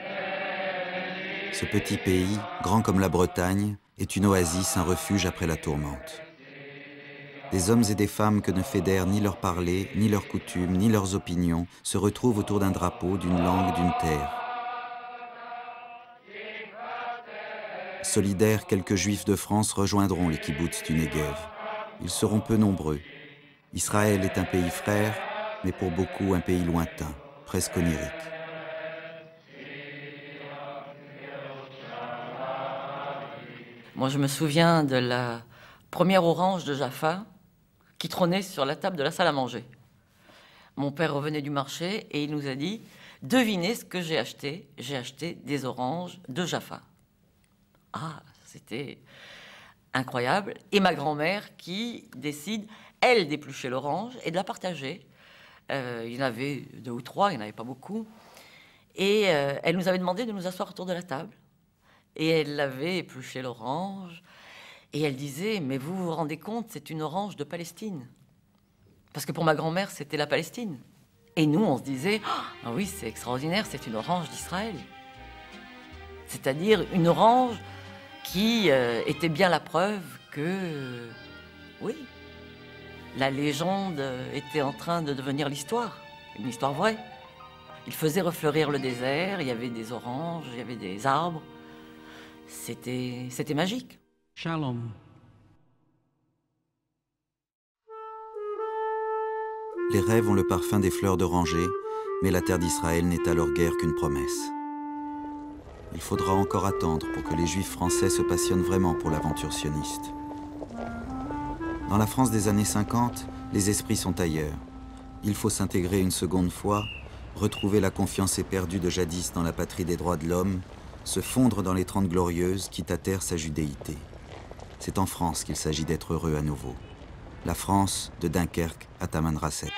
Ce petit pays, grand comme la Bretagne, est une oasis, un refuge après la tourmente. Des hommes et des femmes que ne fédèrent ni leur parler, ni leurs coutumes, ni leurs opinions, se retrouvent autour d'un drapeau, d'une langue, d'une terre. Solidaires, quelques Juifs de France rejoindront les kibboutz du Negev. Ils seront peu nombreux. Israël est un pays frère, mais pour beaucoup un pays lointain, presque onirique. Moi, je me souviens de la première orange de Jaffa qui trônait sur la table de la salle à manger. Mon père revenait du marché et il nous a dit « Devinez ce que j'ai acheté. J'ai acheté des oranges de Jaffa. » Ah, c'était incroyable. Et ma grand-mère qui décide, elle, d'éplucher l'orange et de la partager. Euh, il y en avait deux ou trois, il n'y en avait pas beaucoup. Et euh, elle nous avait demandé de nous asseoir autour de la table. Et elle avait épluché l'orange. Et elle disait, mais vous vous rendez compte, c'est une orange de Palestine. Parce que pour ma grand-mère, c'était la Palestine. Et nous, on se disait, ah oui, c'est extraordinaire, c'est une orange d'Israël. C'est-à-dire une orange qui euh, était bien la preuve que, euh, oui, la légende était en train de devenir l'histoire, une histoire vraie. Il faisait refleurir le désert, il y avait des oranges, il y avait des arbres. C'était, c'était magique. Shalom. Les rêves ont le parfum des fleurs d'oranger, mais la terre d'Israël n'est alors guère qu'une promesse. Il faudra encore attendre pour que les Juifs français se passionnent vraiment pour l'aventure sioniste. Dans la France des années cinquante, les esprits sont ailleurs. Il faut s'intégrer une seconde fois, retrouver la confiance éperdue de jadis dans la patrie des droits de l'homme, se fondre dans les Trente Glorieuses, quitte à taire sa judéité. C'est en France qu'il s'agit d'être heureux à nouveau. La France, de Dunkerque à Tamanrasset.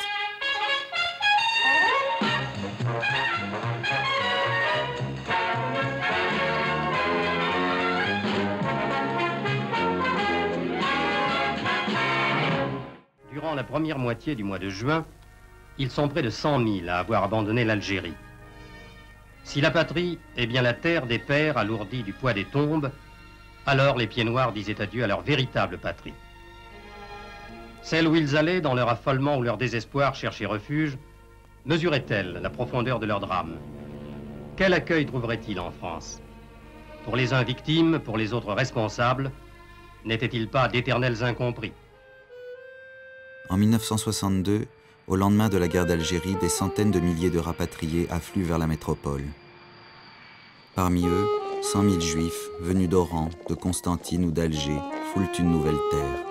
Durant la première moitié du mois de juin, ils sont près de cent mille à avoir abandonné l'Algérie. Si la patrie est bien la terre des pères alourdis du poids des tombes, alors les pieds noirs disaient adieu à leur véritable patrie. Celle où ils allaient, dans leur affolement ou leur désespoir, chercher refuge, mesurait-elle la profondeur de leur drame? Quel accueil trouveraient-ils en France? Pour les uns victimes, pour les autres responsables, n'étaient-ils pas d'éternels incompris? En mille neuf cent soixante-deux, au lendemain de la guerre d'Algérie, des centaines de milliers de rapatriés affluent vers la métropole. Parmi eux, cent mille Juifs venus d'Oran, de Constantine ou d'Alger foulent une nouvelle terre.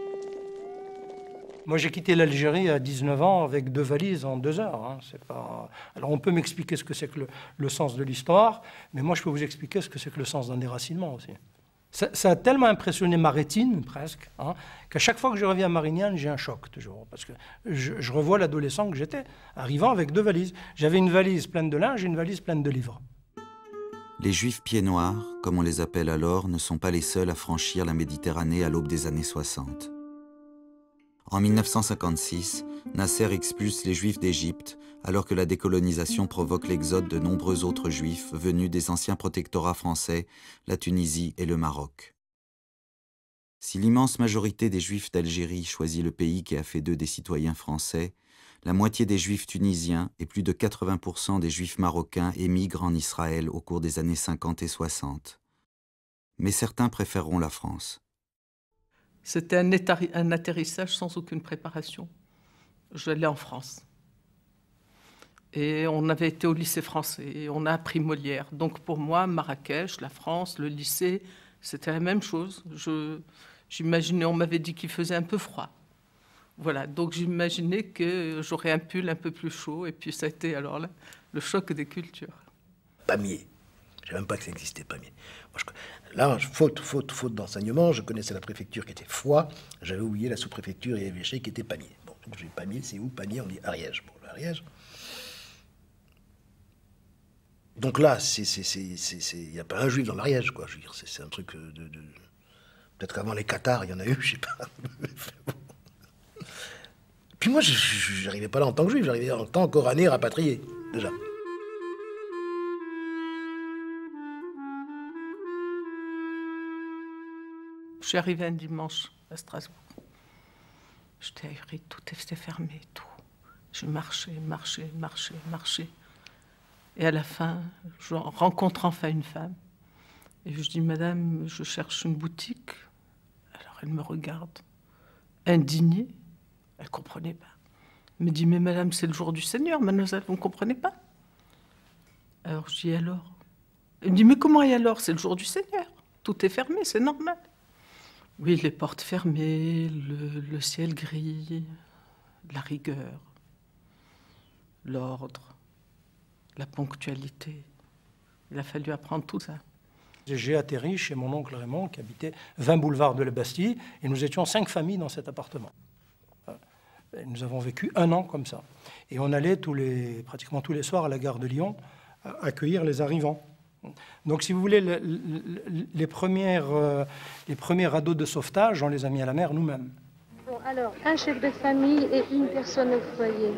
Moi, j'ai quitté l'Algérie à dix-neuf ans avec deux valises en deux heures. Hein. C'est pas... Alors, on peut m'expliquer ce que c'est que le, le sens de l'histoire, mais moi, je peux vous expliquer ce que c'est que le sens d'un déracinement aussi. Ça, ça a tellement impressionné ma rétine, presque, hein, qu'à chaque fois que je reviens à Marignane, j'ai un choc, toujours. Parce que je, je revois l'adolescent que j'étais, arrivant avec deux valises. J'avais une valise pleine de linge et une valise pleine de livres. Les Juifs pieds noirs, comme on les appelle alors, ne sont pas les seuls à franchir la Méditerranée à l'aube des années soixante. En mille neuf cent cinquante-six, Nasser expulse les Juifs d'Égypte, alors que la décolonisation provoque l'exode de nombreux autres Juifs venus des anciens protectorats français, la Tunisie et le Maroc. Si l'immense majorité des Juifs d'Algérie choisit le pays qui a fait d'eux des citoyens français, la moitié des Juifs tunisiens et plus de quatre-vingts pour cent des Juifs marocains émigrent en Israël au cours des années cinquante et soixante. Mais certains préféreront la France. C'était un, un atterrissage sans aucune préparation. J'allais en France. Et on avait été au lycée français, et on a appris Molière. Donc pour moi, Marrakech, la France, le lycée, c'était la même chose. Je, j'imaginais, on m'avait dit qu'il faisait un peu froid. Voilà, donc j'imaginais que j'aurais un pull un peu plus chaud, et puis ça a été alors là, le choc des cultures. Pamiers. Je ne savais même pas que ça existait, Pamiers. Moi, je, là, faute, faute, faute d'enseignement, je connaissais la préfecture qui était Foix, j'avais oublié la sous-préfecture et évêché qui était Pamiers. Bon, donc j'ai Pamiers, c'est où Pamiers, on dit Ariège. Bon, Ariège. Donc là, il n'y a pas un juif dans l'Ariège, quoi. Je veux dire, c'est un truc de... de... Peut-être qu'avant les Cathares, il y en a eu, je sais pas. Puis moi, je n'arrivais pas là en tant que juif, j'arrivais en tant qu'oranais rapatrié, déjà. Je suis arrivée un dimanche à Strasbourg. J'étais ahurie, tout était fermé, tout. Je marchais, marchais, marchais, marchais. Et à la fin, je rencontre enfin une femme. Et je dis, madame, je cherche une boutique. Alors elle me regarde, indignée. Elle ne comprenait pas. Elle me dit, mais madame, c'est le jour du Seigneur, mademoiselle, vous ne comprenez pas? Alors je dis, alors? Elle me dit, mais comment et alors? C'est le jour du Seigneur. Tout est fermé, c'est normal. Oui, les portes fermées, le, le ciel gris, la rigueur, l'ordre, la ponctualité. Il a fallu apprendre tout ça. J'ai atterri chez mon oncle Raymond, qui habitait vingt boulevard de la Bastille, et nous étions cinq familles dans cet appartement. Et nous avons vécu un an comme ça. Et on allait tous les, pratiquement tous les soirs à la gare de Lyon accueillir les arrivants. Donc, si vous voulez, le, le, les, premières, euh, les premiers radeaux de sauvetage, on les a mis à la mer nous-mêmes. Bon, alors, un chef de famille et une personne au foyer.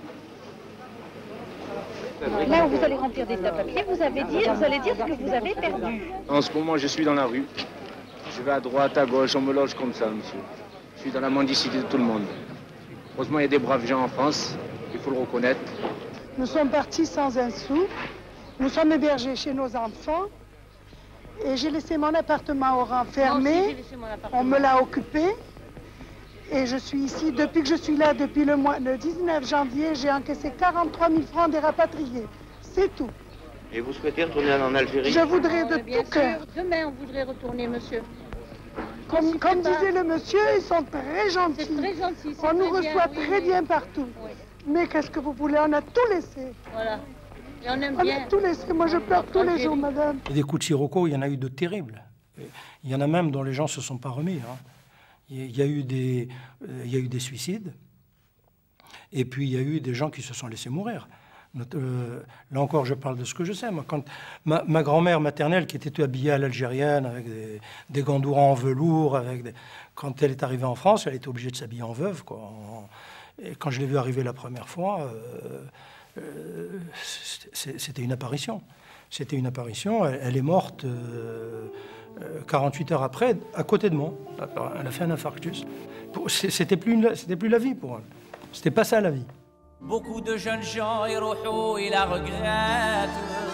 Là où vous allez remplir des papiers, vous, avez dit, vous allez dire ce que vous avez perdu. En ce moment, je suis dans la rue. Je vais à droite, à gauche, on me loge comme ça, monsieur. Je suis dans la mendicité de tout le monde. Heureusement, il y a des braves gens en France, il faut le reconnaître. Nous sommes partis sans un sou. Nous sommes hébergés chez nos enfants. Et j'ai laissé mon appartement au rang fermé. On me l'a occupé. Et je suis ici, depuis que je suis là, depuis le, mois, le dix-neuf janvier, j'ai encaissé quarante-trois mille francs des rapatriés. C'est tout. Et vous souhaitez retourner en Algérie? Je voudrais de tout cœur. Demain, on voudrait retourner, monsieur. Comme, comme disait le monsieur, ils sont très gentils. Très gentil, on nous très reçoit bien, très oui, bien oui. partout. Oui. Mais qu'est-ce que vous voulez? On a tout laissé. Voilà. Et on aime on bien. a tout laissé. Moi, je pleure tous les jours, madame. Et des coups de sirocco, il y en a eu de terribles. Il y en a même dont les gens ne se sont pas remis. Hein. Il y a eu des, euh, il y a eu des suicides. Et puis, il y a eu des gens qui se sont laissés mourir. Euh, là encore, je parle de ce que je sais. Moi, quand ma, ma grand-mère maternelle, qui était habillée à l'algérienne, avec des, des gandouras en velours, avec des, quand elle est arrivée en France, elle était obligée de s'habiller en veuve, quoi. En, et quand je l'ai vue arriver la première fois, euh, euh, c'était une apparition. C'était une apparition. Elle, elle est morte euh, quarante-huit heures après, à côté de moi. Elle a fait un infarctus. C'était plus, une, c'était plus la vie pour elle. C'était pas ça la vie. Beaucoup de jeunes gens يروحوا إلى regret.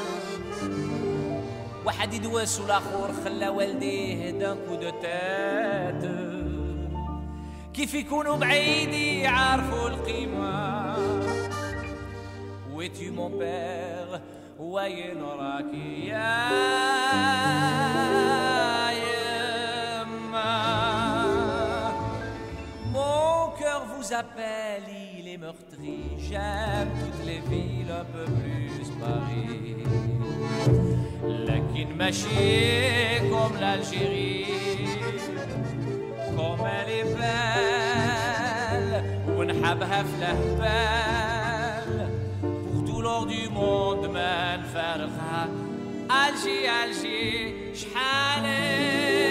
واحد يدوس والآخر خلى والديه d'un coup de tête. كيف يكونوا بعيد يعرفوا القيمة. Où es-tu mon père? وين راك يا يما. Mon cœur vous appelle. Les meurtris, j'aime toutes les villes, un peu plus Paris. Lakin machée comme l'Algérie, comme elle est belle, ونحبها في الهبال. Pour tout l'or du monde ما نفارقها. Alger, Alger, شحال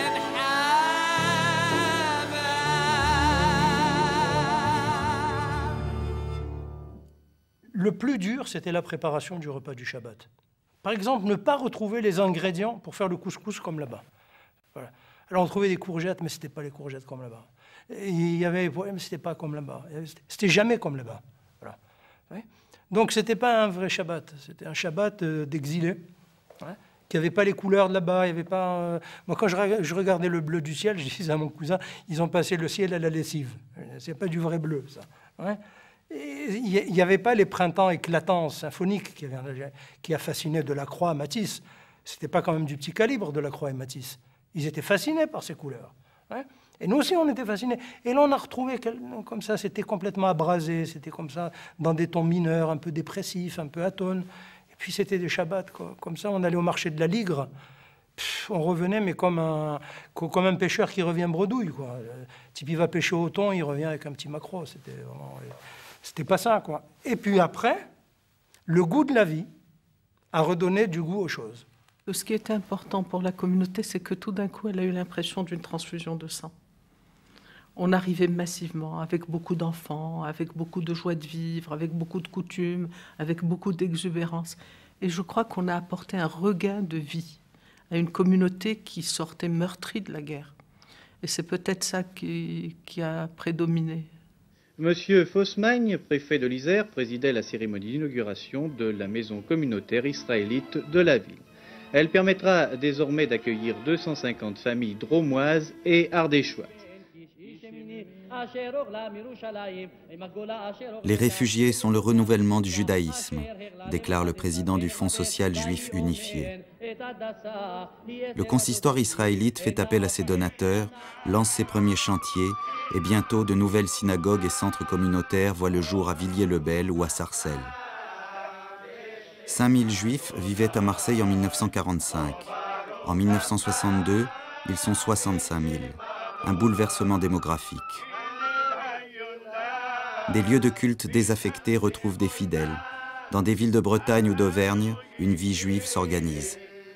Le plus dur, c'était la préparation du repas du Shabbat. Par exemple, ne pas retrouver les ingrédients pour faire le couscous comme là-bas. Voilà. Alors on trouvait des courgettes, mais ce n'était pas les courgettes comme là-bas. Il y avait, mais ce n'était pas comme là-bas. C'était jamais comme là-bas. Voilà. Ouais. Donc ce n'était pas un vrai Shabbat. C'était un Shabbat euh, d'exilés, hein, qui n'avait pas les couleurs de là-bas. Il y avait pas. Euh... Moi, quand je, je regardais le bleu du ciel, je disais à mon cousin, ils ont passé le ciel à la lessive. C'est pas du vrai bleu, ça. Ouais. Il n'y avait pas les printemps éclatants symphoniques qui, avaient, qui a fasciné Delacroix, Matisse. C'était pas quand même du petit calibre, Delacroix et Matisse. Ils étaient fascinés par ces couleurs. Hein. Et nous aussi, on était fascinés. Et là, on a retrouvé comme ça, c'était complètement abrasé, c'était comme ça, dans des tons mineurs, un peu dépressifs, un peu atones. Et puis, c'était des Shabbats, quoi. Comme ça, on allait au marché de la Ligre. Pff, on revenait, mais comme un, comme un pêcheur qui revient bredouille, quoi. Le type, il va pêcher au thon, il revient avec un petit maquereau. C'était vraiment... C'était pas ça, quoi. Et puis après, le goût de la vie a redonné du goût aux choses. Ce qui était important pour la communauté, c'est que tout d'un coup, elle a eu l'impression d'une transfusion de sang. On arrivait massivement, avec beaucoup d'enfants, avec beaucoup de joie de vivre, avec beaucoup de coutumes, avec beaucoup d'exubérance. Et je crois qu'on a apporté un regain de vie à une communauté qui sortait meurtrie de la guerre. Et c'est peut-être ça qui, qui a prédominé. Monsieur Fossmagne, préfet de l'Isère, présidait la cérémonie d'inauguration de la maison communautaire israélite de la ville. Elle permettra désormais d'accueillir deux cent cinquante familles dromoises et ardéchoises. Les réfugiés sont le renouvellement du judaïsme, déclare le président du Fonds social juif unifié. Le consistoire israélite fait appel à ses donateurs, lance ses premiers chantiers, et bientôt de nouvelles synagogues et centres communautaires voient le jour à Villiers-le-Bel ou à Sarcelles. cinq mille juifs vivaient à Marseille en mille neuf cent quarante-cinq. En mille neuf cent soixante-deux, ils sont soixante-cinq mille. Un bouleversement démographique. Des lieux de culte désaffectés retrouvent des fidèles. Dans des villes de Bretagne ou d'Auvergne, une vie juive s'organise.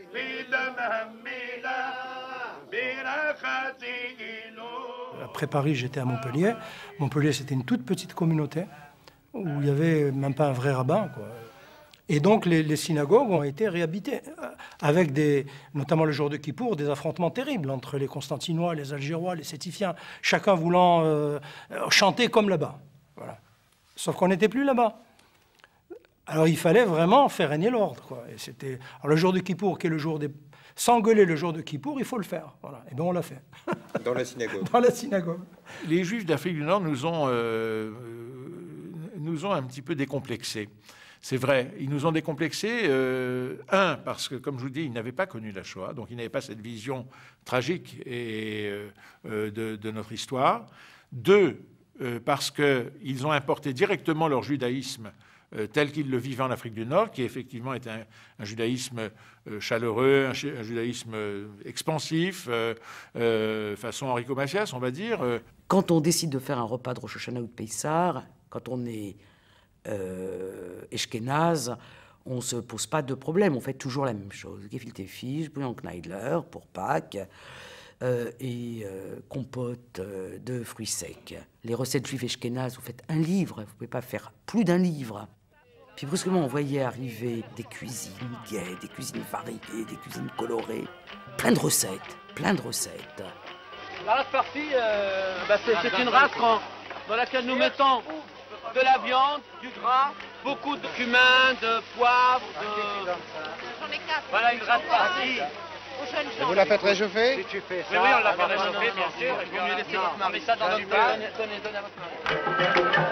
Après Paris, j'étais à Montpellier. Montpellier, c'était une toute petite communauté où il n'y avait même pas un vrai rabbin, quoi. Et donc, les, les synagogues ont été réhabitées, avec des, notamment le jour de Kippour, des affrontements terribles entre les Constantinois, les Algérois, les Sétifiens, chacun voulant euh, chanter comme là-bas. Voilà. Sauf qu'on n'était plus là-bas. Alors, il fallait vraiment faire régner l'ordre, quoi. Et c'était... Alors, le jour de Kippour, qui est le jour des... S'engueuler le jour de Kippour, il faut le faire. Voilà. Et bien, on l'a fait. Dans la synagogue. Dans la synagogue. Les Juifs d'Afrique du Nord nous ont, euh, nous ont un petit peu décomplexés. C'est vrai, ils nous ont décomplexés, euh, un, parce que, comme je vous dis, ils n'avaient pas connu la Shoah, donc ils n'avaient pas cette vision tragique et, euh, de, de notre histoire. Deux, euh, parce qu'ils ont importé directement leur judaïsme euh, tel qu'ils le vivaient en Afrique du Nord, qui effectivement est un, un judaïsme euh, chaleureux, un, un judaïsme euh, expansif, euh, euh, façon Enrico Macias, on va dire. Quand on décide de faire un repas de Rosh Hashanah ou de Pessah, quand on est Euh, Eshkenaz, on ne se pose pas de problème, on fait toujours la même chose. Gefilte fish, bouillon Kneidler pour Pâques euh, et euh, compote euh, de fruits secs. Les recettes juives Eshkenaz, vous faites un livre, vous ne pouvez pas faire plus d'un livre. Puis brusquement, on voyait arriver des cuisines gaies, des cuisines variées, des cuisines colorées, plein de recettes, plein de recettes. La race partie, euh, bah c'est une race quand, dans laquelle nous mettons de la viande, du gras, beaucoup de cumin, de poivre, de... Voilà une race partie. Et vous la faites réchauffer? Oui, oui, on la fait réchauffer, bien sûr. Et puis on lui laisser votre mari ça dans notre plat. Donnez, donnez à votre mari.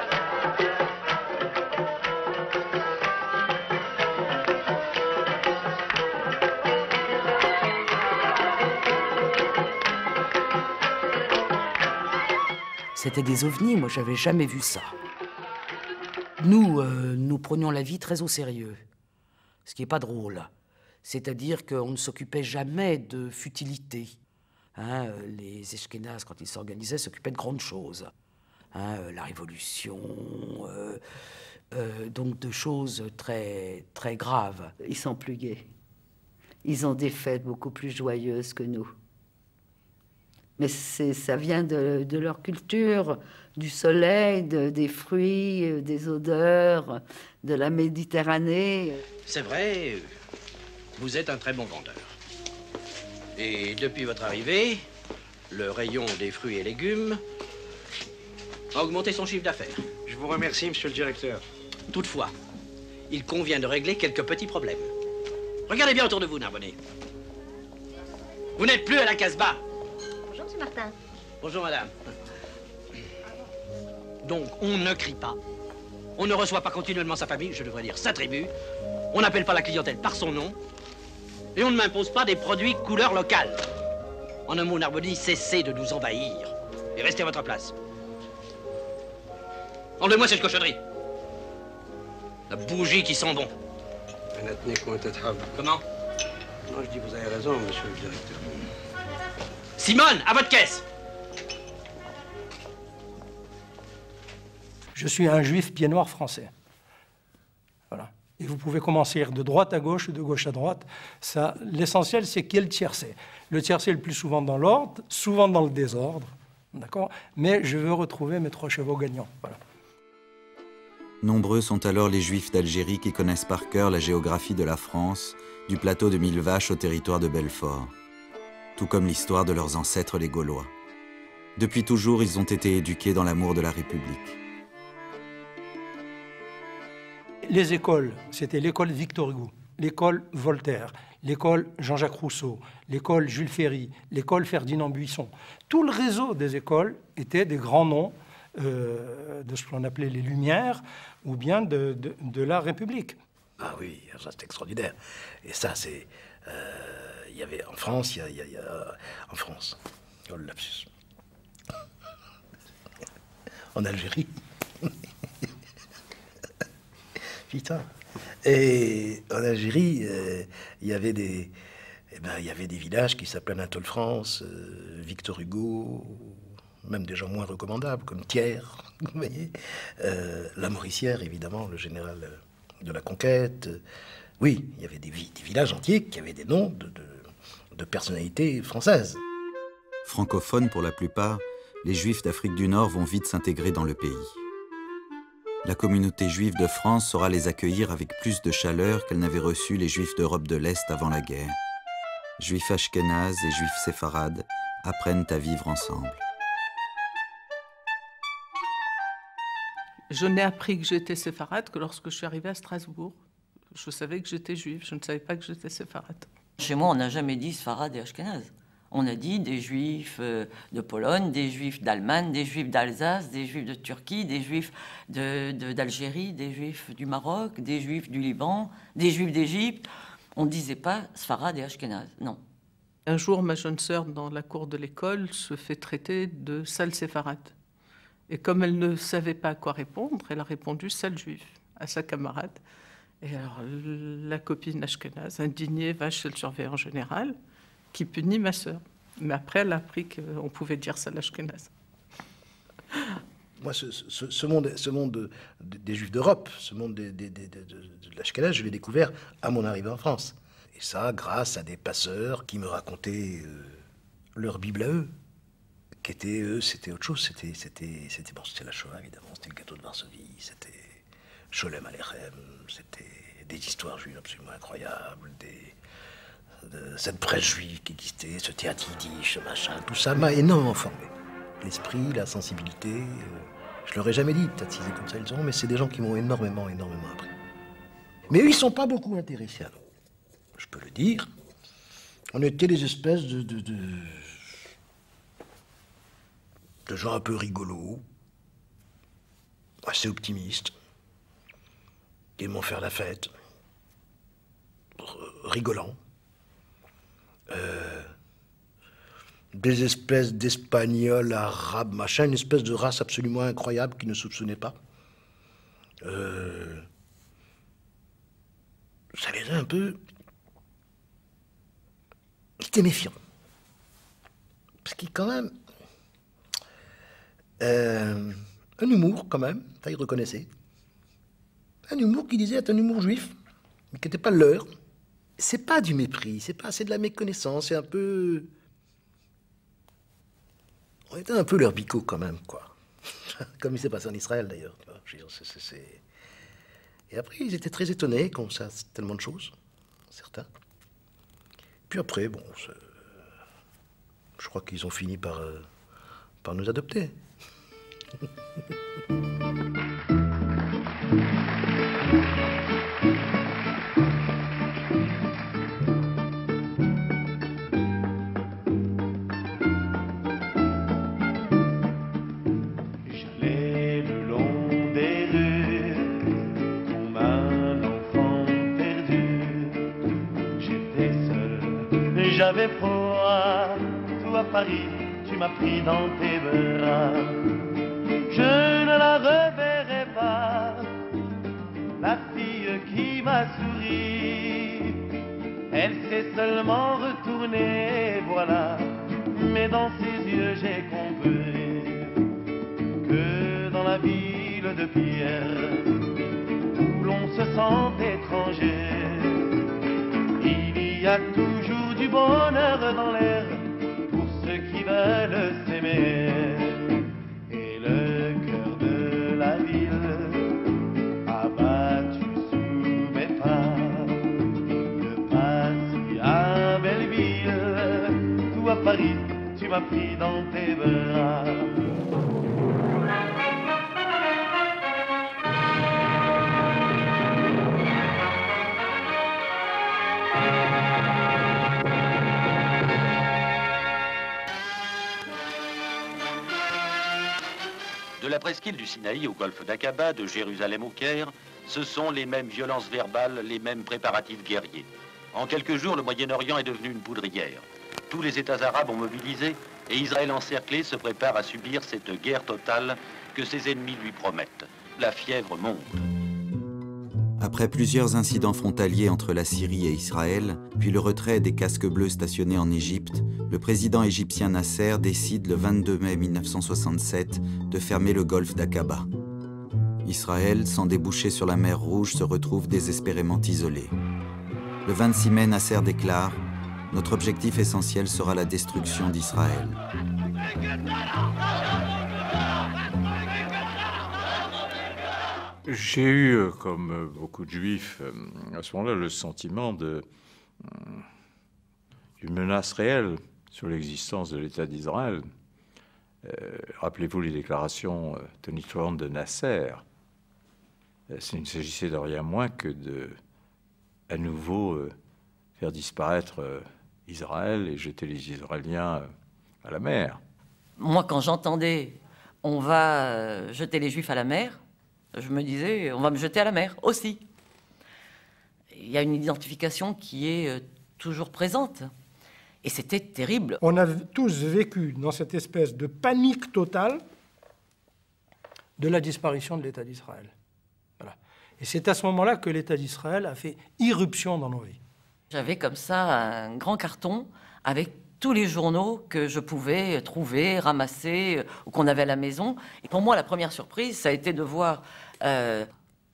C'était des ovnis, moi j'avais jamais vu ça. Nous, euh, nous prenions la vie très au sérieux, ce qui n'est pas drôle. C'est-à-dire qu'on ne s'occupait jamais de futilités. Hein, les Eshkénazes, quand ils s'organisaient, s'occupaient de grandes choses. Hein, la Révolution, euh, euh, donc de choses très, très graves. Ils sont plus gais. Ils ont des fêtes beaucoup plus joyeuses que nous. Mais ça vient de, de leur culture, du soleil, de, des fruits, des odeurs, de la Méditerranée. C'est vrai, vous êtes un très bon vendeur. Et depuis votre arrivée, le rayon des fruits et légumes a augmenté son chiffre d'affaires. Je vous remercie, monsieur le directeur. Toutefois, il convient de régler quelques petits problèmes. Regardez bien autour de vous, Narbonnet. Vous n'êtes plus à la Casbah. Bonjour, monsieur Martin. Bonjour, madame. Donc, on ne crie pas, On ne reçoit pas continuellement sa famille, je devrais dire sa tribu. On n'appelle pas la clientèle par son nom. Et on ne m'impose pas des produits couleur locale. En un mot, Narbonne, cessez de nous envahir. Et restez à votre place. Enlevez-moi cette cochonnerie. La bougie qui sent bon. Comment? Non, je dis vous avez raison, monsieur le directeur. Simone, à votre caisse. Je suis un juif pied noir français. Voilà. Et vous pouvez commencer de droite à gauche ou de gauche à droite. Ça, l'essentiel, c'est qu'il y ait le tiercé. Le tiercé le plus souvent dans l'ordre, souvent dans le désordre. D'accord? Mais je veux retrouver mes trois chevaux gagnants. Voilà. Nombreux sont alors les Juifs d'Algérie qui connaissent par cœur la géographie de la France, du plateau de Mille Vaches au territoire de Belfort, tout comme l'histoire de leurs ancêtres les Gaulois. Depuis toujours, ils ont été éduqués dans l'amour de la République. Les écoles, c'était l'école Victor Hugo, l'école Voltaire, l'école Jean-Jacques Rousseau, l'école Jules Ferry, l'école Ferdinand Buisson. Tout le réseau des écoles était des grands noms euh, de ce qu'on appelait les Lumières ou bien de, de, de la République. Ah oui, ça c'est extraordinaire. Et ça c'est... Euh, il y avait en France, il y a... Il y a, il y a en France, oh le lapsus. En Algérie. Putain. Et en Algérie, euh, il y avait des... Eh ben, il y avait des villages qui s'appelaient Anatole France, euh, Victor Hugo, même des gens moins recommandables, comme Thiers, vous voyez. Euh, la Mauricière, évidemment, le général de la Conquête. Oui, il y avait des, vi des villages entiers qui avaient des noms de, de, de personnalités françaises. Francophones pour la plupart, les Juifs d'Afrique du Nord vont vite s'intégrer dans le pays. La communauté juive de France saura les accueillir avec plus de chaleur qu'elle n'avait reçu les Juifs d'Europe de l'Est avant la guerre. Juifs ashkénazes et Juifs séfarades apprennent à vivre ensemble. Je n'ai appris que j'étais séfarade que lorsque je suis arrivée à Strasbourg. Je savais que j'étais juive, je ne savais pas que j'étais séfarade. Chez moi, on n'a jamais dit séfarade et ashkénaze. On a dit des juifs de Pologne, des juifs d'Allemagne, des juifs d'Alsace, des juifs de Turquie, des juifs d'Algérie, de, de, des juifs du Maroc, des juifs du Liban, des juifs d'Égypte. On ne disait pas séfarade et ashkénaze, non. Un jour, ma jeune sœur, dans la cour de l'école, se fait traiter de sale séfarade. Et comme elle ne savait pas à quoi répondre, elle a répondu sale juif à sa camarade. Et alors, la copine ashkénaze, indignée, va chez le surveillant général, qui punit ma sœur. Mais après, elle a appris qu'on pouvait dire ça l'ashkénaze. Moi, ce, ce, ce monde, ce monde de, de, des Juifs d'Europe, ce monde de, de, de, de, de l'ashkénaze, je l'ai découvert à mon arrivée en France. Et ça, grâce à des passeurs qui me racontaient euh, leur Bible à eux, qui étaient, eux, c'était autre chose. C'était, c'était, c'était, bon, c'était la Shoah, évidemment, c'était le ghetto de Varsovie, c'était Sholem Aleichem, c'était des histoires juives absolument incroyables, des... de cette presse juive qui existait, ce théâtre yiddish, ce machin, tout ça m'a énormément formé. L'esprit, la sensibilité, euh, je leur ai jamais dit, peut-être s'ils étaient comme ça, ils auront, mais c'est des gens qui m'ont énormément, énormément appris. Mais eux, ils sont pas beaucoup intéressés à nous. Je peux le dire. On était des espèces de, de, de, de gens un peu rigolos, assez optimistes, qui aiment faire la fête, rigolants. Euh, des espèces d'Espagnols, Arabes, machin, une espèce de race absolument incroyable qu'ils ne soupçonnaient pas. Euh, ça les a un peu... Ils étaient méfiants. Parce qu'il quand même... Euh, un humour, quand même, ça ils reconnaissaient. Un humour qui disait être un humour juif, mais qui n'était pas le leur. C'est pas du mépris, c'est pas, c'est de la méconnaissance, c'est un peu... On était un peu leur bico quand même, quoi. Comme il s'est passé en Israël, d'ailleurs. Et après, ils étaient très étonnés qu'on sache tellement de choses, certains. Puis après, bon, je crois qu'ils ont fini par, euh, par nous adopter. J'allais le long des rues j'avais froid, tout à Paris, tu m'as pris dans tes bras. Je ne la reverrai pas, la fille qui m'a souri. Elle s'est seulement retournée, voilà, mais dans ses yeux j'ai compris que dans la ville de pierre, où l'on se sent étranger, il y a toujours du bonheur dans l'air pour ceux qui veulent s'aimer. Et le cœur de la ville a battu sous mes pas. De Passy à Belleville, tout à Paris, tu m'as pris dans tes bras. De la presqu'île du Sinaï au golfe d'Aqaba, de Jérusalem au Caire, ce sont les mêmes violences verbales, les mêmes préparatifs guerriers. En quelques jours, le Moyen-Orient est devenu une poudrière. Tous les États arabes ont mobilisé et Israël encerclé se prépare à subir cette guerre totale que ses ennemis lui promettent. La fièvre monte. Après plusieurs incidents frontaliers entre la Syrie et Israël, puis le retrait des casques bleus stationnés en Égypte, le président égyptien Nasser décide le vingt-deux mai mille neuf cent soixante-sept de fermer le golfe d'Aqaba. Israël, sans déboucher sur la mer Rouge, se retrouve désespérément isolé. Le vingt-six mai, Nasser déclare « Notre objectif essentiel sera la destruction d'Israël ». J'ai eu, comme beaucoup de juifs, à ce moment-là, le sentiment de, d'une menace réelle sur l'existence de l'État d'Israël. Euh, rappelez-vous les déclarations tonitruantes de Nasser. Il ne s'agissait de rien moins que de, à nouveau, euh, faire disparaître euh, Israël et jeter les Israéliens euh, à la mer. Moi, quand j'entendais « on va euh, jeter les Juifs à la mer », je me disais, on va me jeter à la mer aussi. Il y a une identification qui est euh, toujours présente. Et c'était terrible. On a tous vécu dans cette espèce de panique totale de la disparition de l'État d'Israël. Voilà. Et c'est à ce moment-là que l'État d'Israël a fait irruption dans nos vies. J'avais comme ça un grand carton avec tous les journaux que je pouvais trouver, ramasser, ou qu'on avait à la maison. Et pour moi, la première surprise, ça a été de voir euh,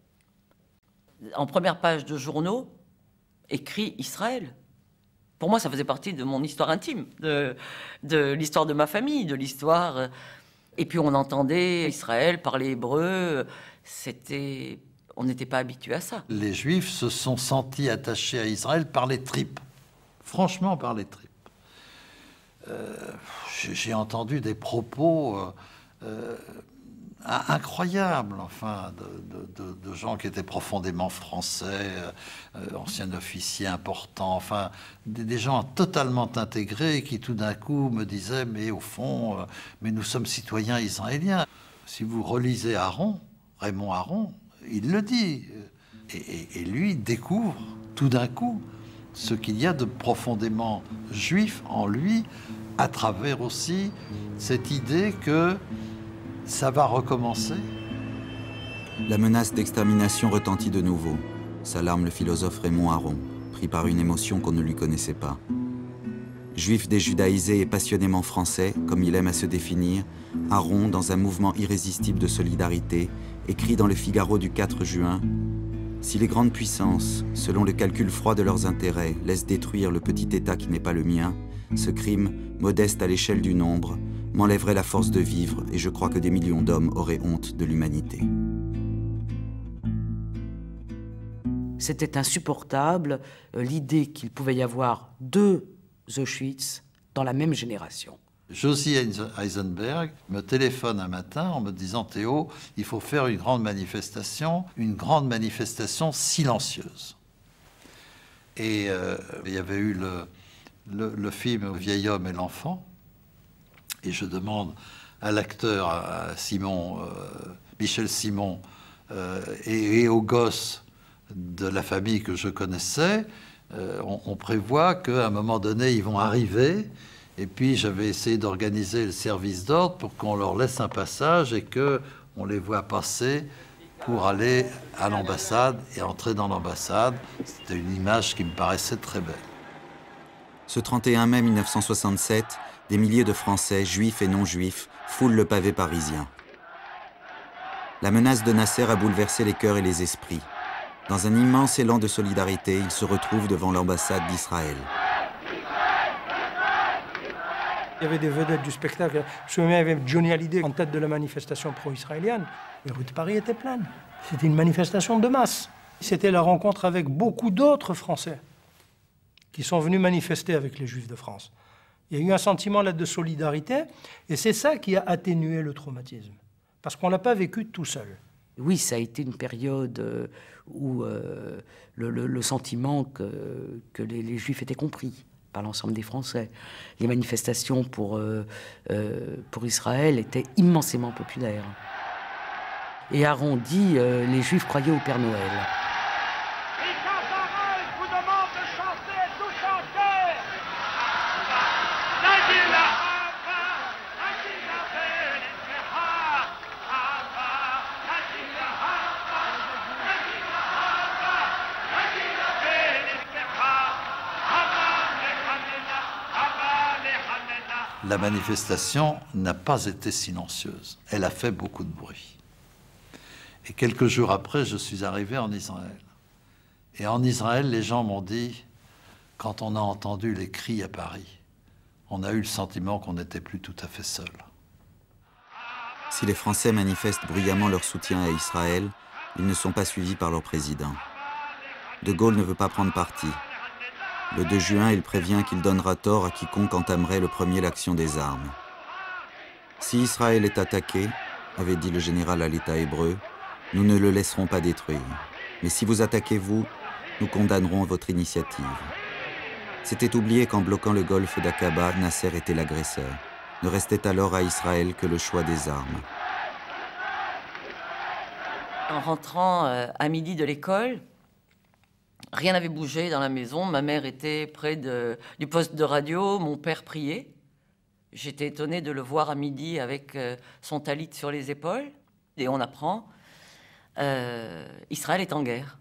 en première page de journaux écrit Israël. Pour moi, ça faisait partie de mon histoire intime, de, de l'histoire de ma famille, de l'histoire. Et puis on entendait Israël parler hébreu. C'était, on n'était pas habitué à ça. Les Juifs se sont sentis attachés à Israël par les tripes, franchement par les tripes. Euh, j'ai entendu des propos euh, euh, incroyables, enfin, de, de, de gens qui étaient profondément français, euh, anciens officiers importants, enfin, des, des gens totalement intégrés qui tout d'un coup me disaient, mais au fond, euh, mais nous sommes citoyens israéliens. Si vous relisez Aaron, Raymond Aron, il le dit, et, et, et lui découvre tout d'un coup ce qu'il y a de profondément juif en lui, à travers aussi cette idée que ça va recommencer. La menace d'extermination retentit de nouveau. S'alarme le philosophe Raymond Aron, pris par une émotion qu'on ne lui connaissait pas. Juif déjudaïsé et passionnément français, comme il aime à se définir, Aron, dans un mouvement irrésistible de solidarité, écrit dans le Figaro du quatre juin « Si les grandes puissances, selon le calcul froid de leurs intérêts, laissent détruire le petit État qui n'est pas le mien, ce crime, modeste à l'échelle du nombre, m'enlèverait la force de vivre et je crois que des millions d'hommes auraient honte de l'humanité. » C'était insupportable, euh, l'idée qu'il pouvait y avoir deux Auschwitz dans la même génération. Josie Eisenberg me téléphone un matin en me disant « Théo, il faut faire une grande manifestation, une grande manifestation silencieuse. » Et euh, il y avait eu le, le, le film « Le vieil homme et l'enfant ». Et je demande à l'acteur, à Simon, euh, Michel Simon, euh, et, et aux gosses de la famille que je connaissais, euh, on, on prévoit qu'à un moment donné, ils vont arriver. Et puis, j'avais essayé d'organiser le service d'ordre pour qu'on leur laisse un passage et qu'on les voit passer pour aller à l'ambassade et entrer dans l'ambassade. C'était une image qui me paraissait très belle. Ce trente et un mai mille neuf cent soixante-sept, des milliers de Français, juifs et non-juifs, foulent le pavé parisien. La menace de Nasser a bouleversé les cœurs et les esprits. Dans un immense élan de solidarité, ils se retrouvent devant l'ambassade d'Israël. Il y avait des vedettes du spectacle. Je me souviens, il y avait Johnny Hallyday en tête de la manifestation pro-israélienne. Les rues de Paris étaient pleines. C'était une manifestation de masse. C'était la rencontre avec beaucoup d'autres Français qui sont venus manifester avec les Juifs de France. Il y a eu un sentiment là de solidarité, et c'est ça qui a atténué le traumatisme. Parce qu'on ne l'a pas vécu tout seul. Oui, ça a été une période où euh, le, le, le sentiment que, que les, les Juifs étaient compris par l'ensemble des Français. Les manifestations pour, euh, euh, pour Israël étaient immensément populaires. Et Aaron dit euh, les Juifs croyaient au Père Noël. La manifestation n'a pas été silencieuse. Elle a fait beaucoup de bruit. Et quelques jours après, je suis arrivé en Israël. Et en Israël, les gens m'ont dit, quand on a entendu les cris à Paris, on a eu le sentiment qu'on n'était plus tout à fait seul. Si les Français manifestent bruyamment leur soutien à Israël, ils ne sont pas suivis par leur président. De Gaulle ne veut pas prendre parti. Le deux juin, il prévient qu'il donnera tort à quiconque entamerait le premier l'action des armes. Si Israël est attaqué, avait dit le général à l'État hébreu, nous ne le laisserons pas détruire. Mais si vous attaquez vous, nous condamnerons votre initiative. C'était oublié qu'en bloquant le golfe d'Aqaba, Nasser était l'agresseur. Ne restait alors à Israël que le choix des armes. En rentrant euh, à midi de l'école, rien n'avait bougé dans la maison. Ma mère était près de, du poste de radio, mon père priait. J'étais étonnée de le voir à midi avec euh, son talit sur les épaules. Et on apprend, euh, Israël est en guerre.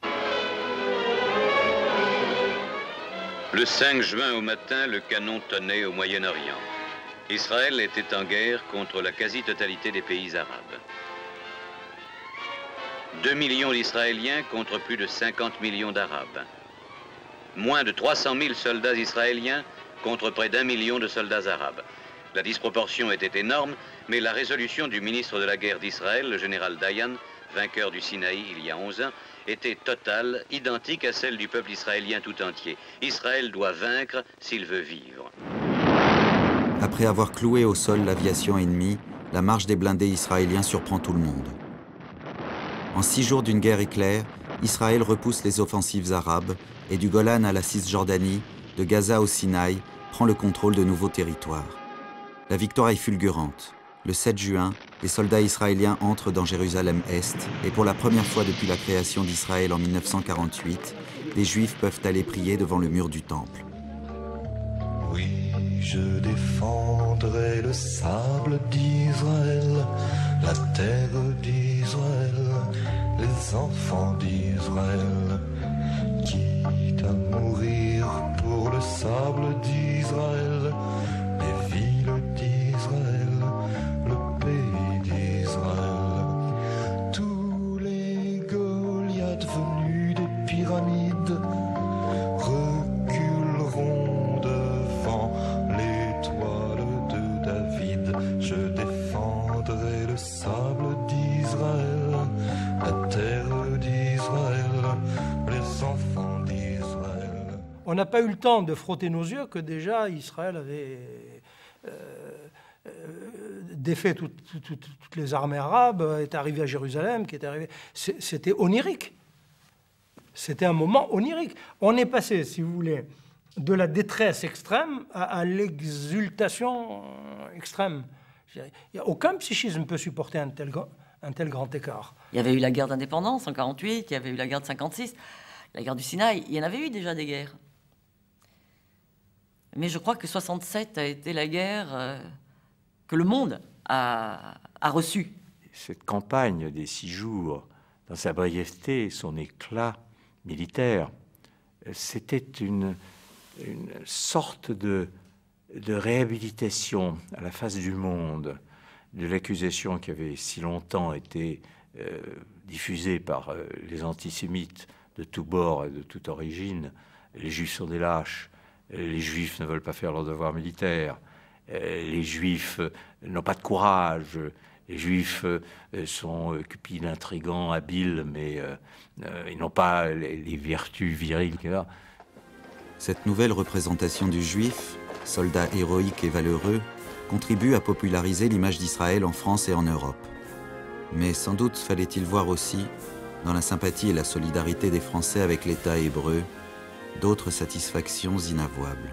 Le cinq juin au matin, le canon tonnait au Moyen-Orient. Israël était en guerre contre la quasi-totalité des pays arabes. Deux millions d'Israéliens contre plus de cinquante millions d'Arabes. Moins de trois cent mille soldats israéliens contre près d'un million de soldats arabes. La disproportion était énorme, mais la résolution du ministre de la guerre d'Israël, le général Dayan, vainqueur du Sinaï il y a onze ans, était totale, identique à celle du peuple israélien tout entier. Israël doit vaincre s'il veut vivre. Après avoir cloué au sol l'aviation ennemie, la marche des blindés israéliens surprend tout le monde. En six jours d'une guerre éclair, Israël repousse les offensives arabes et du Golan à la Cisjordanie, de Gaza au Sinaï, prend le contrôle de nouveaux territoires. La victoire est fulgurante. Le sept juin, les soldats israéliens entrent dans Jérusalem-Est et pour la première fois depuis la création d'Israël en mille neuf cent quarante-huit, les Juifs peuvent aller prier devant le mur du Temple. Oui, je défendrai le sable d'Israël, la terre d'Israël, les enfants d'Israël, quitte à mourir pour le sable d'Israël, les villes d'Israël, le pays d'Israël. Tous les Goliaths venus des pyramides reculeront devant l'étoile de David. Je défendrai le sable d'Israël, la terre d'Israël, les enfants d'Israël. On n'a pas eu le temps de frotter nos yeux que déjà Israël avait euh, euh, défait tout, tout, tout, toutes les armées arabes, est arrivé à Jérusalem, qui est arrivé. C'était onirique. C'était un moment onirique. On est passé, si vous voulez, de la détresse extrême à, à l'exultation extrême. Il n'y a aucun psychisme peut supporter un tel, un tel grand écart. Il y avait eu la guerre d'indépendance en quarante-huit, il y avait eu la guerre de cinquante-six. La guerre du Sinaï, il y en avait eu déjà des guerres. Mais je crois que soixante-sept a été la guerre euh, que le monde a, a reçue. Cette campagne des six jours, dans sa brièveté, son éclat militaire, c'était une, une sorte de, de réhabilitation à la face du monde de l'accusation qui avait si longtemps été euh, diffusée par euh, les antisémites de tous bords et de toute origine. Les Juifs sont des lâches, les Juifs ne veulent pas faire leur devoir militaire, les Juifs n'ont pas de courage, les Juifs sont cupides, intrigants, habiles, mais euh, ils n'ont pas les, les vertus viriles. Cette nouvelle représentation du Juif, soldat héroïque et valeureux, contribue à populariser l'image d'Israël en France et en Europe. Mais sans doute fallait-il voir aussi, dans la sympathie et la solidarité des Français avec l'État hébreu, d'autres satisfactions inavouables.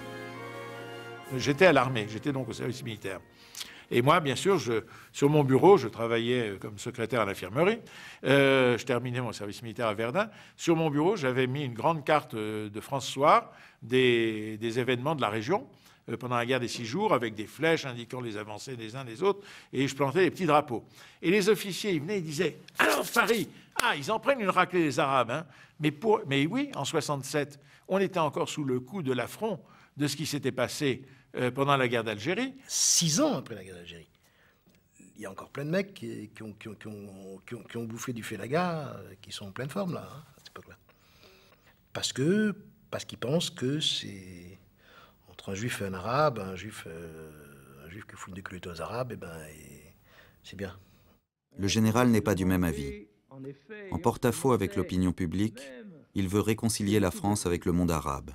J'étais à l'armée, j'étais donc au service militaire. Et moi, bien sûr, je, sur mon bureau, je travaillais comme secrétaire à l'infirmerie. Euh, je terminais mon service militaire à Verdun. Sur mon bureau, j'avais mis une grande carte de France Soir des, des événements de la région euh, pendant la guerre des six jours, avec des flèches indiquant les avancées des uns des autres, et je plantais des petits drapeaux. Et les officiers, ils venaient, ils disaient « Alors, Paris, ah, ils en prennent une raclée des Arabes, hein. Mais, pour, mais oui, en soixante-sept, on était encore sous le coup de l'affront de ce qui s'était passé euh, pendant la guerre d'Algérie. » Six ans après la guerre d'Algérie, il y a encore plein de mecs qui, qui, ont, qui, ont, qui, ont, qui, ont, qui ont bouffé du félaga, euh, qui sont en pleine forme, là, hein, à cette époque-là. Parce que, parce qu'ils pensent que c'est entre un juif et un arabe, un juif, euh, un juif qui fout une déculottée aux arabes, et ben, et c'est bien. Le général n'est pas du même avis. En porte-à-faux avec l'opinion publique, il veut réconcilier la France avec le monde arabe.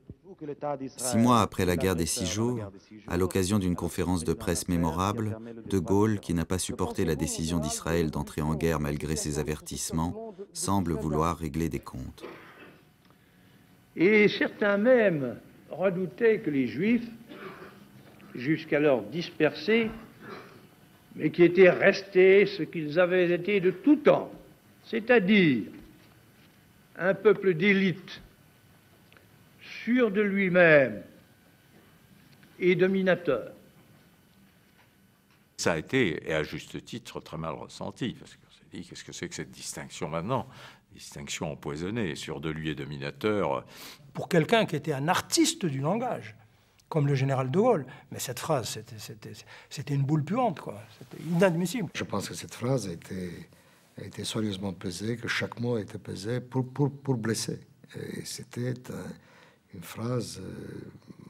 Six mois après la guerre des six jours, à l'occasion d'une conférence de presse mémorable, De Gaulle, qui n'a pas supporté la décision d'Israël d'entrer en guerre malgré ses avertissements, semble vouloir régler des comptes. Et certains même redoutaient que les Juifs, jusqu'alors dispersés, mais qui étaient restés ce qu'ils avaient été de tout temps, c'est-à-dire un peuple d'élite, sûr de lui-même et dominateur. Ça a été, et à juste titre, très mal ressenti, parce qu'on s'est dit, qu'est-ce que c'est que cette distinction maintenant? Distinction empoisonnée, sûr de lui et dominateur. Pour quelqu'un qui était un artiste du langage, comme le général de Gaulle. Mais cette phrase, c'était une boule puante, quoi. C'était inadmissible. Je pense que cette phrase a été, a été sérieusement pesée, que chaque mot a été pesé pour, pour, pour blesser. Et c'était un, une phrase euh,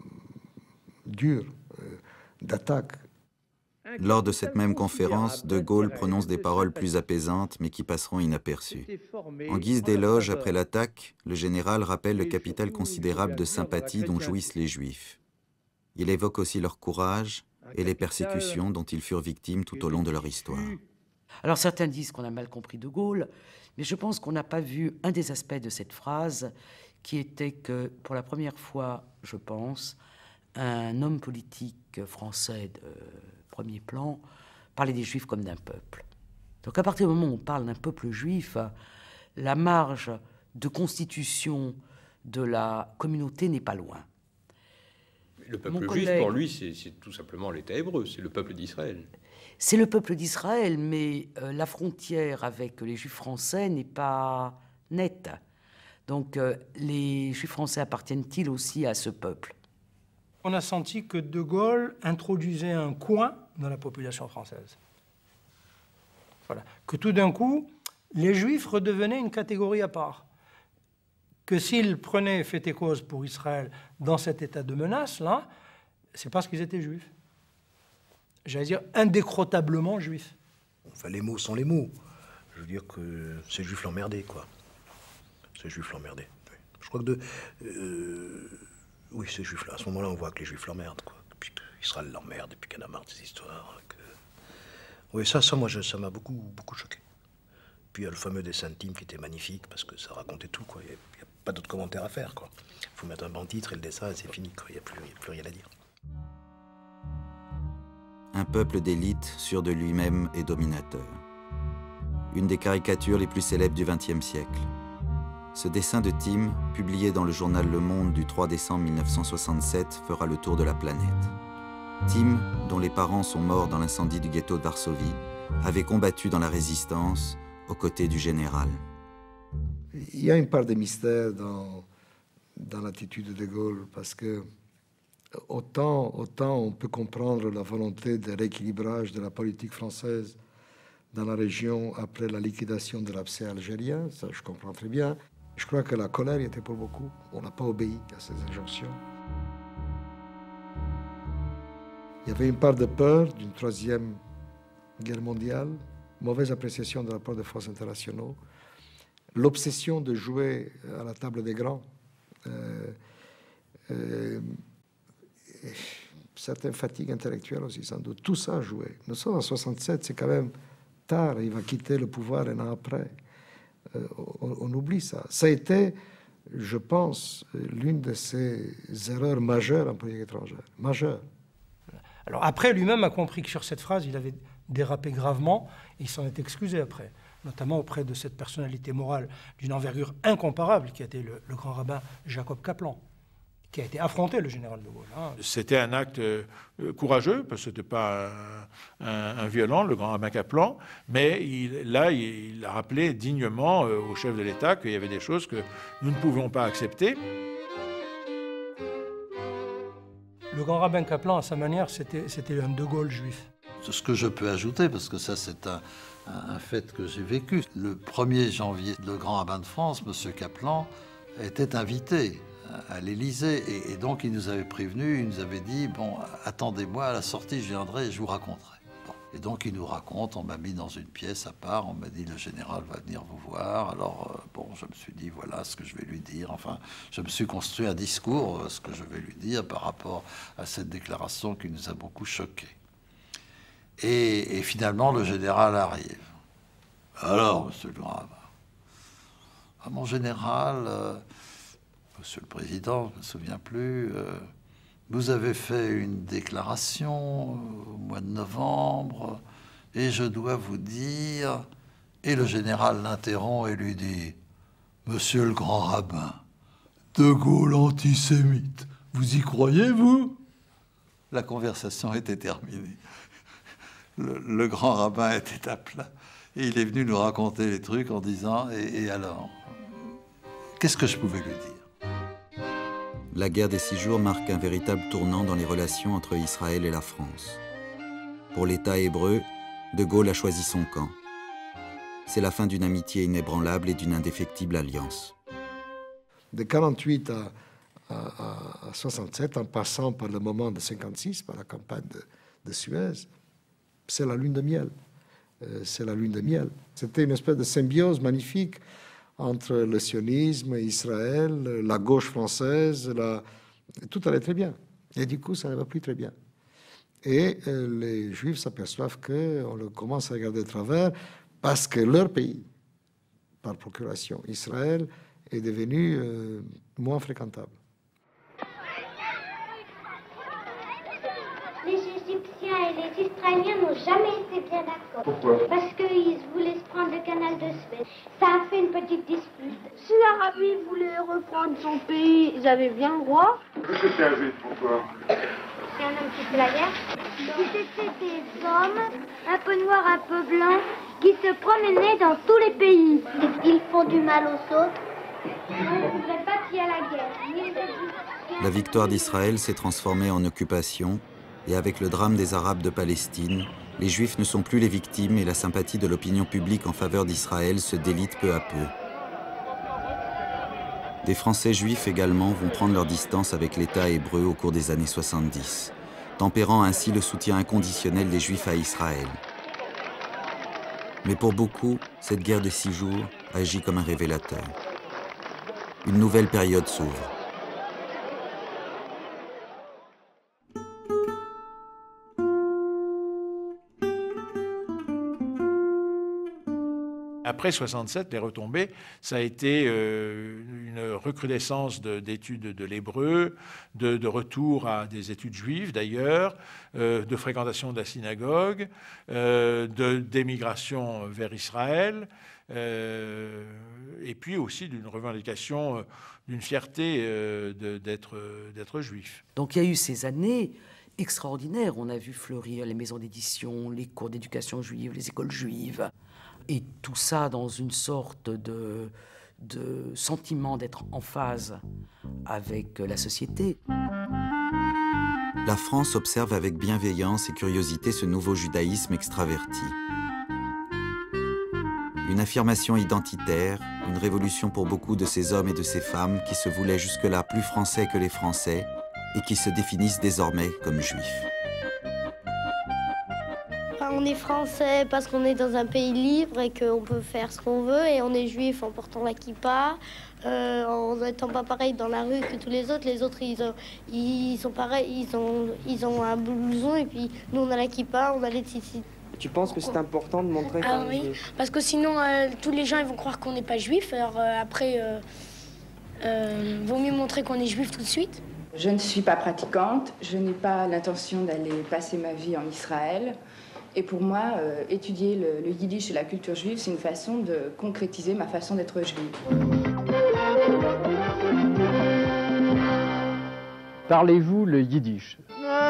dure, euh, d'attaque. Lors de cette même conférence, De Gaulle prononce des paroles plus apaisantes, mais qui passeront inaperçues. En guise d'éloge après l'attaque, le général rappelle le capital considérable de sympathie dont jouissent les Juifs. Il évoque aussi leur courage et les persécutions dont ils furent victimes tout au long de leur histoire. Alors certains disent qu'on a mal compris De Gaulle, mais je pense qu'on n'a pas vu un des aspects de cette phrase, qui était que, pour la première fois, je pense, un homme politique français de premier plan parlait des Juifs comme d'un peuple. Donc à partir du moment où on parle d'un peuple juif, la marge de constitution de la communauté n'est pas loin. Le peuple Mon juif, collègue, pour lui, c'est tout simplement l'État hébreu, c'est le peuple d'Israël. C'est le peuple d'Israël, mais euh, la frontière avec les Juifs français n'est pas nette. Donc euh, les Juifs français appartiennent-ils aussi à ce peuple? On a senti que De Gaulle introduisait un coin dans la population française. Voilà. Que tout d'un coup, les Juifs redevenaient une catégorie à part. Que s'ils prenaient fait et cause pour Israël dans cet état de menace-là, c'est parce qu'ils étaient juifs. J'allais dire indécrotablement juifs. Enfin, les mots sont les mots. Je veux dire que ces juifs l'emmerdaient, quoi. Ces juifs l'emmerdaient. Je crois que de... Euh, oui, ces juifs-là, à ce moment-là, on voit que les juifs l'emmerdent, quoi. Puis qu'Israël l'emmerde, et puis qu'il y en a marre de ces histoires. Que... Oui, ça, ça, moi, je, ça m'a beaucoup, beaucoup choqué. Puis il y a le fameux dessin de Tim qui était magnifique, parce que ça racontait tout, quoi. Il n'y a, a pas d'autres commentaires à faire, quoi. Il faut mettre un bon titre et le dessin, et c'est fini, quoi. Il n'y a, a plus rien à dire. Un peuple d'élite, sûr de lui-même et dominateur. Une des caricatures les plus célèbres du vingtième siècle. Ce dessin de Tim, publié dans le journal Le Monde du trois décembre mille neuf cent soixante-sept, fera le tour de la planète. Tim, dont les parents sont morts dans l'incendie du ghetto de Varsovie, avait combattu dans la résistance aux côtés du général. Il y a une part de mystère dans, dans l'attitude de De Gaulle, parce que autant, autant on peut comprendre la volonté de rééquilibrage de la politique française dans la région après la liquidation de l'abcès algérien, ça je comprends très bien. Je crois que la colère y était pour beaucoup. On n'a pas obéi à ces injonctions. Il y avait une part de peur d'une troisième guerre mondiale, mauvaise appréciation de rapport de forces internationaux, l'obsession de jouer à la table des grands, euh, euh, certaines fatigues intellectuelles aussi, sans doute. Tout ça a joué. Nous sommes en soixante-sept, c'est quand même tard. Il va quitter le pouvoir un an après. Euh, on, on oublie ça. Ça a été, je pense, l'une de ces erreurs majeures en politique étrangère. Majeure. Alors après, lui-même a compris que sur cette phrase, il avait dérapé gravement, et il s'en est excusé après, notamment auprès de cette personnalité morale d'une envergure incomparable qui a été le, le grand rabbin Jacob Kaplan, qui a été affronté le général de Gaulle. Hein. C'était un acte euh, courageux, parce que ce n'était pas un, un, un violent, le grand rabbin Kaplan, mais il, là, il, il a rappelé dignement euh, au chef de l'État qu'il y avait des choses que nous ne pouvions pas accepter. Le grand rabbin Kaplan, à sa manière, c'était un De Gaulle juif. Ce que je peux ajouter, parce que ça c'est un, un, un fait que j'ai vécu, le premier janvier, le grand rabbin de France, M. Kaplan, était invité à l'Élysée, et, et donc il nous avait prévenu, il nous avait dit, bon, attendez-moi, à la sortie je viendrai et je vous raconterai. Bon. Et donc il nous raconte, on m'a mis dans une pièce à part, on m'a dit, le général va venir vous voir, alors euh, bon, je me suis dit, voilà ce que je vais lui dire, enfin, je me suis construit un discours, euh, ce que je vais lui dire par rapport à cette déclaration qui nous a beaucoup choqués. Et, et finalement, le général arrive. Alors, monsieur le grand rabbin, ah, mon général, euh, monsieur le président, je ne me souviens plus, euh, vous avez fait une déclaration au mois de novembre, et je dois vous dire... Et le général l'interrompt et lui dit, monsieur le grand rabbin, De Gaulle antisémite, vous y croyez, vous? La conversation était terminée. Le, le grand rabbin était à plat et il est venu nous raconter les trucs en disant « Et, et alors, qu'est-ce que je pouvais lui dire ?» La guerre des Six Jours marque un véritable tournant dans les relations entre Israël et la France. Pour l'État hébreu, De Gaulle a choisi son camp. C'est la fin d'une amitié inébranlable et d'une indéfectible alliance. De quarante-huit à, à, à soixante-sept, en passant par le moment de cinquante-six, par la campagne de, de Suez, c'est la lune de miel. Euh, c'est la lune de miel. C'était une espèce de symbiose magnifique entre le sionisme, Israël, la gauche française, la... tout allait très bien. Et du coup, ça ne va plus très bien. Et euh, les Juifs s'aperçoivent qu'on commence à regarder de travers parce que leur pays, par procuration, Israël, est devenu euh, moins fréquentable. Les Égyptiens et les Israéliens n'ont jamais été bien d'accord. Pourquoi? Parce qu'ils voulaient se prendre le canal de Suez. Ça a fait une petite dispute. Si l'Arabie voulait reprendre son pays, ils avaient bien le droit. Qu'est-ce que c'est un juif? Pourquoi? C'est un homme qui fait la guerre. C'était des hommes, un peu noirs, un peu blancs, qui se promenaient dans tous les pays. Ils font du mal aux autres. On ne voudrait pas qu'il y ait la guerre. La victoire d'Israël s'est transformée en occupation, et avec le drame des Arabes de Palestine, les Juifs ne sont plus les victimes et la sympathie de l'opinion publique en faveur d'Israël se délite peu à peu. Des Français juifs également vont prendre leur distance avec l'État hébreu au cours des années soixante-dix, tempérant ainsi le soutien inconditionnel des Juifs à Israël. Mais pour beaucoup, cette guerre de six jours agit comme un révélateur. Une nouvelle période s'ouvre. Après soixante-sept, les retombées, ça a été euh, une recrudescence d'études de, de l'hébreu, de, de retour à des études juives d'ailleurs, euh, de fréquentation de la synagogue, euh, d'émigration vers Israël, euh, et puis aussi d'une revendication, euh, d'une fierté euh, de, d'être, d'être juif. Donc il y a eu ces années extraordinaires. On a vu fleurir les maisons d'édition, les cours d'éducation juive, les écoles juives, et tout ça dans une sorte de, de sentiment d'être en phase avec la société. La France observe avec bienveillance et curiosité ce nouveau judaïsme extraverti. Une affirmation identitaire, une révolution pour beaucoup de ces hommes et de ces femmes qui se voulaient jusque-là plus français que les Français et qui se définissent désormais comme juifs. On est français parce qu'on est dans un pays libre et qu'on peut faire ce qu'on veut, et on est juif en portant la kippa, euh, en n'étant pas pareil dans la rue que tous les autres. Les autres, ils, ont, ils sont pareils, ils ont, ils ont un blouson, et puis nous, on a la kippa, on a les tzitzit. Tu penses que c'est important de montrer qu'on ah, est oui, juif? Parce que sinon, euh, tous les gens ils vont croire qu'on n'est pas juif. Alors euh, après, euh, euh, vaut mieux montrer qu'on est juif tout de suite. Je ne suis pas pratiquante, je n'ai pas l'intention d'aller passer ma vie en Israël. Et pour moi, euh, étudier le, le yiddish et la culture juive, c'est une façon de concrétiser ma façon d'être juive. Parlez-vous le yiddish?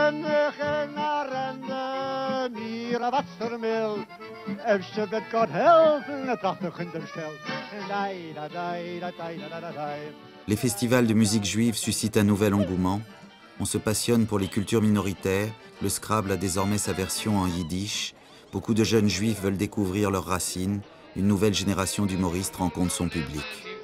Les festivals de musique juive suscitent un nouvel engouement. On se passionne pour les cultures minoritaires. Le Scrabble a désormais sa version en yiddish. Beaucoup de jeunes juifs veulent découvrir leurs racines. Une nouvelle génération d'humoristes rencontre son public.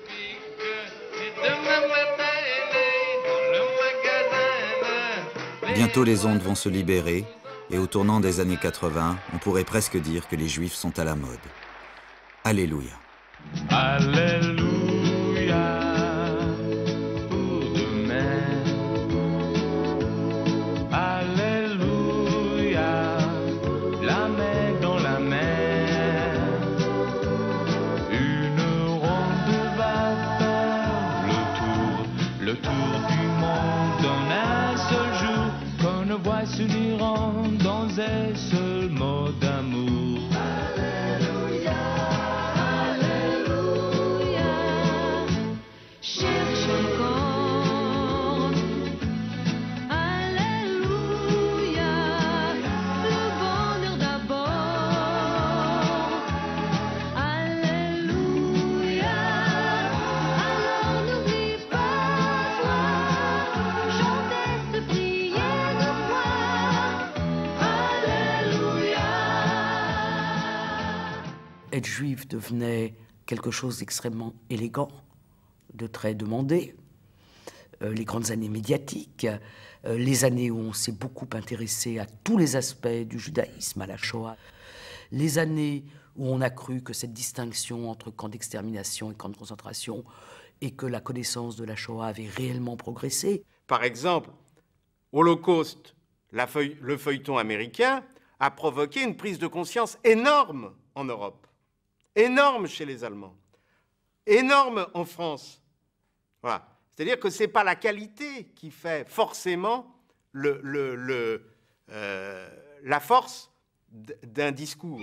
Bientôt les ondes vont se libérer. Et au tournant des années quatre-vingts, on pourrait presque dire que les juifs sont à la mode. Alléluia. Alléluia pour demain. Alléluia, la mer dans la mer. Une ronde va faire le tour, le tour du monde en un seul jour. Qu'on ne voit s'unir dans un seul mot d'amour. Alléluia, Alléluia, cherche encore. Alléluia, le bonheur d'abord. Alléluia, alors n'oublie pas toi, chantez ce prière de moi. Être juif devenait quelque chose d'extrêmement élégant, de très demandé. Euh, les grandes années médiatiques, euh, les années où on s'est beaucoup intéressé à tous les aspects du judaïsme, à la Shoah, les années où on a cru que cette distinction entre camp d'extermination et camp de concentration et que la connaissance de la Shoah avait réellement progressé. Par exemple, Holocauste, la feuille, le feuilleton américain, a provoqué une prise de conscience énorme en Europe, énorme chez les Allemands, énorme en France. Voilà. C'est-à-dire que ce n'est pas la qualité qui fait forcément le, le, le, euh, la force d'un discours.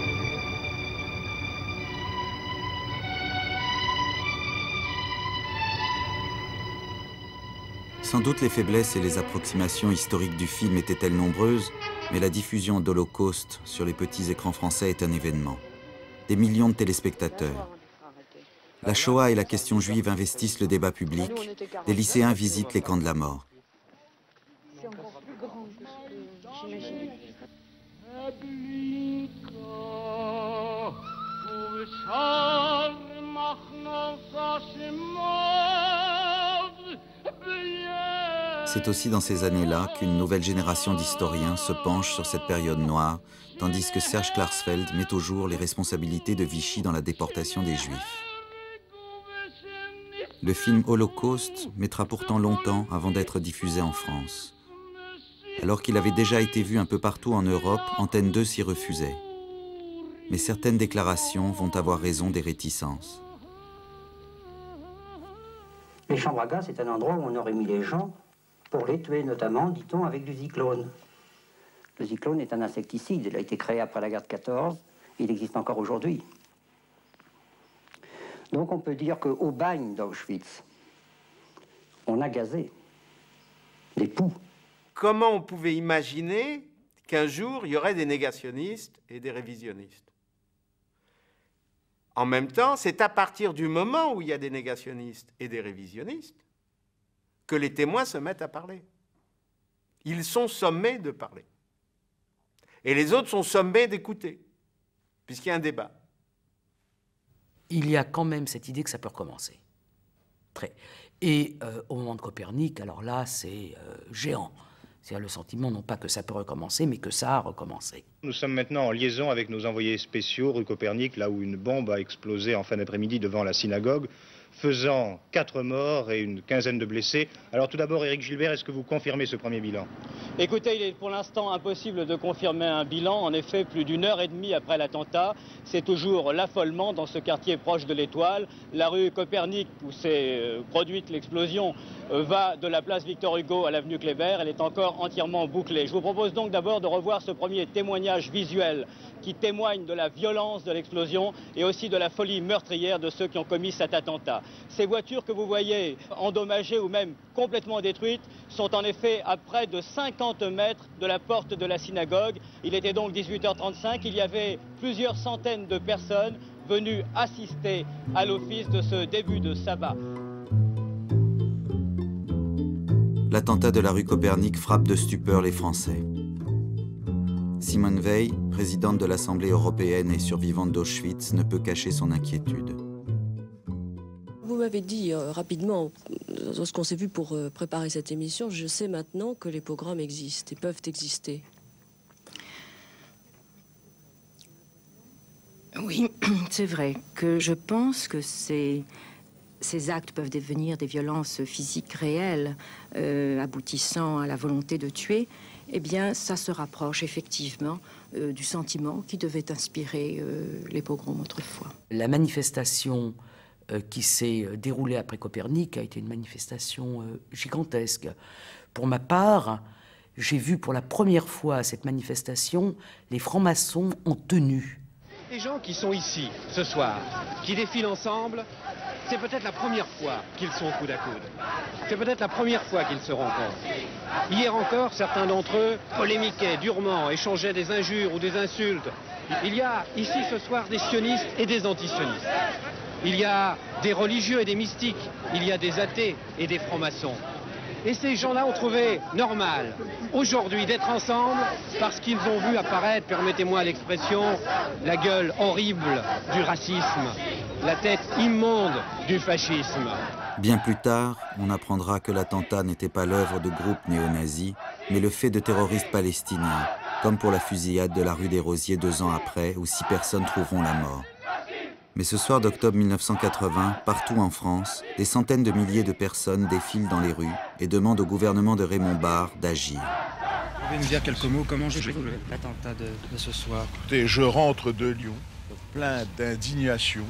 Sans doute les faiblesses et les approximations historiques du film étaient-elles nombreuses, mais la diffusion d'Holocauste sur les petits écrans français est un événement. Des millions de téléspectateurs. La Shoah et la question juive investissent le débat public. Des lycéens visitent les camps de la mort. C'est encore plus grand que ce que j'imagine. C'est aussi dans ces années-là qu'une nouvelle génération d'historiens se penche sur cette période noire, tandis que Serge Klarsfeld met au jour les responsabilités de Vichy dans la déportation des Juifs. Le film Holocauste mettra pourtant longtemps avant d'être diffusé en France. Alors qu'il avait déjà été vu un peu partout en Europe, Antenne deux s'y refusait. Mais certaines déclarations vont avoir raison des réticences. Les chambres à gaz, c'est un endroit où on aurait mis les gens pour les tuer, notamment, dit-on, avec du zyklone. Le zyklone est un insecticide, il a été créé après la guerre de quatorze, il existe encore aujourd'hui. Donc on peut dire qu'au bagne d'Auschwitz, on a gazé des poux. Comment on pouvait imaginer qu'un jour, il y aurait des négationnistes et des révisionnistes? En même temps, c'est à partir du moment où il y a des négationnistes et des révisionnistes que les témoins se mettent à parler. Ils sont sommés de parler. Et les autres sont sommés d'écouter, puisqu'il y a un débat. Il y a quand même cette idée que ça peut recommencer. Très. Et euh, au moment de Copernic, alors là, c'est euh, géant. C'est-à-dire le sentiment, non pas que ça peut recommencer, mais que ça a recommencé. Nous sommes maintenant en liaison avec nos envoyés spéciaux rue Copernic, là où une bombe a explosé en fin d'après-midi devant la synagogue, faisant quatre morts et une quinzaine de blessés. Alors tout d'abord, Éric Gilbert, est-ce que vous confirmez ce premier bilan? Écoutez, il est pour l'instant impossible de confirmer un bilan. En effet, plus d'une heure et demie après l'attentat, c'est toujours l'affolement dans ce quartier proche de l'Étoile. La rue Copernic, où s'est euh, produite l'explosion, euh, va de la place Victor Hugo à l'avenue Kléber. Elle est encore entièrement bouclée. Je vous propose donc d'abord de revoir ce premier témoignage visuel qui témoigne de la violence de l'explosion et aussi de la folie meurtrière de ceux qui ont commis cet attentat. Ces voitures que vous voyez endommagées ou même complètement détruites sont en effet à près de cinquante mètres de la porte de la synagogue. Il était donc dix-huit heures trente-cinq, il y avait plusieurs centaines de personnes venues assister à l'office de ce début de sabbat. L'attentat de la rue Copernic frappe de stupeur les Français. Simone Veil, présidente de l'Assemblée européenne et survivante d'Auschwitz, ne peut cacher son inquiétude. Vous m'avez dit euh, rapidement, lorsqu'on s'est vu pour euh, préparer cette émission, je sais maintenant que les pogroms existent et peuvent exister. Oui, c'est vrai que je pense que ces, ces actes peuvent devenir des violences physiques réelles, euh, aboutissant à la volonté de tuer. Eh bien, ça se rapproche effectivement euh, du sentiment qui devait inspirer euh, les pogroms autrefois. La manifestation euh, qui s'est déroulée après Copernic a été une manifestation euh, gigantesque. Pour ma part, j'ai vu pour la première fois à cette manifestation les francs-maçons en tenue. Les gens qui sont ici ce soir, qui défilent ensemble, c'est peut-être la première fois qu'ils sont coude à coude. C'est peut-être la première fois qu'ils se rencontrent. Hier encore, certains d'entre eux polémiquaient durement, échangeaient des injures ou des insultes. Il y a ici ce soir des sionistes et des antisionistes. Il y a des religieux et des mystiques. Il y a des athées et des francs-maçons. Et ces gens-là ont trouvé normal, aujourd'hui, d'être ensemble parce qu'ils ont vu apparaître, permettez-moi l'expression, la gueule horrible du racisme, la tête immonde du fascisme. Bien plus tard, on apprendra que l'attentat n'était pas l'œuvre de groupes néo-nazis, mais le fait de terroristes palestiniens, comme pour la fusillade de la rue des Rosiers deux ans après, où six personnes trouveront la mort. Mais ce soir d'octobre mille neuf cent quatre-vingts, partout en France, des centaines de milliers de personnes défilent dans les rues et demandent au gouvernement de Raymond Barre d'agir. Vous pouvez nous dire quelques mots, comment j'ai vécu l'attentat de, de ce soir? Écoutez, je rentre de Lyon, plein d'indignation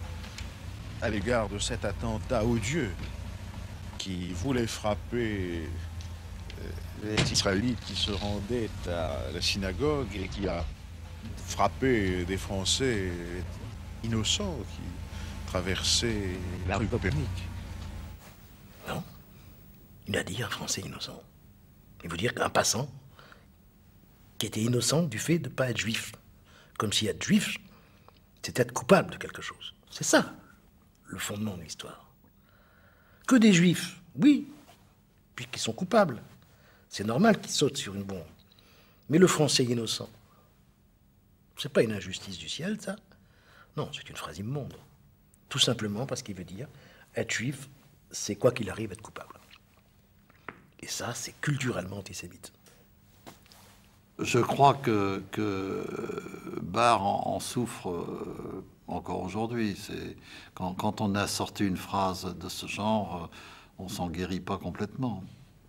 à l'égard de cet attentat odieux qui voulait frapper euh, les Israélites qui se rendaient à la synagogue et qui a frappé des Français innocents qui traversaient la rue Copernic. Non, il a dit un Français innocent. Il veut dire qu'un passant qui était innocent du fait de ne pas être juif. Comme si être juif, c'était être coupable de quelque chose. C'est ça, le fondement de l'histoire. Que des juifs, oui, puisqu'ils sont coupables. C'est normal qu'ils sautent sur une bombe. Mais le Français innocent, c'est pas une injustice du ciel, ça. Non, c'est une phrase immonde. Tout simplement parce qu'il veut dire, être juif, c'est quoi qu'il arrive être coupable. Et ça, c'est culturellement antisémite. Je crois que, que Barre en, en souffre euh, encore aujourd'hui. C'est quand, quand on a sorti une phrase de ce genre, euh, on s'en guérit pas complètement.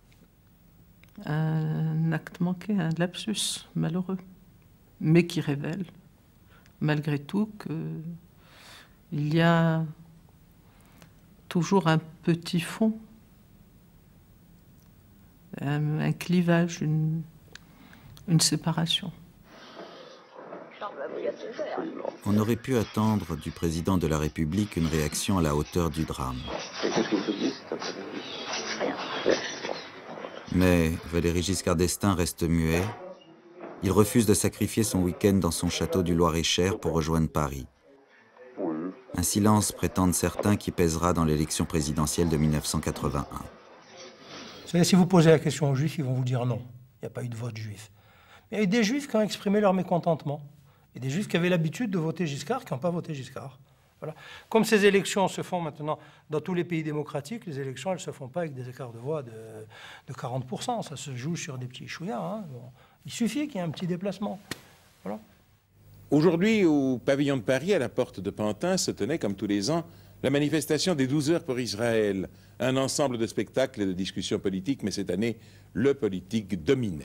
Un acte manqué, un lapsus malheureux, mais qui révèle malgré tout qu'il y a toujours un petit fond, un, un clivage, une, une séparation. On aurait pu attendre du président de la République une réaction à la hauteur du drame. Qu'est-ce que vous faisiez? Rien. Mais Valéry Giscard d'Estaing reste muet. Il refuse de sacrifier son week-end dans son château du Loir-et-Cher pour rejoindre Paris. Un silence, prétendent certains, qui pèsera dans l'élection présidentielle de mille neuf cent quatre-vingt-un. Vous savez, si vous posez la question aux Juifs, ils vont vous dire non. Il n'y a pas eu de vote juif. Mais il y a eu des Juifs qui ont exprimé leur mécontentement. Et des Juifs qui avaient l'habitude de voter Giscard, qui n'ont pas voté Giscard. Voilà. Comme ces élections se font maintenant dans tous les pays démocratiques, les élections, elles ne se font pas avec des écarts de voix de, de quarante pour cent. Ça se joue sur des petits chouïas. Hein. Bon. Il suffit qu'il y ait un petit déplacement. Voilà. Aujourd'hui, au pavillon de Paris, à la porte de Pantin, se tenait, comme tous les ans, la manifestation des douze heures pour Israël. Un ensemble de spectacles et de discussions politiques, mais cette année, le politique dominait.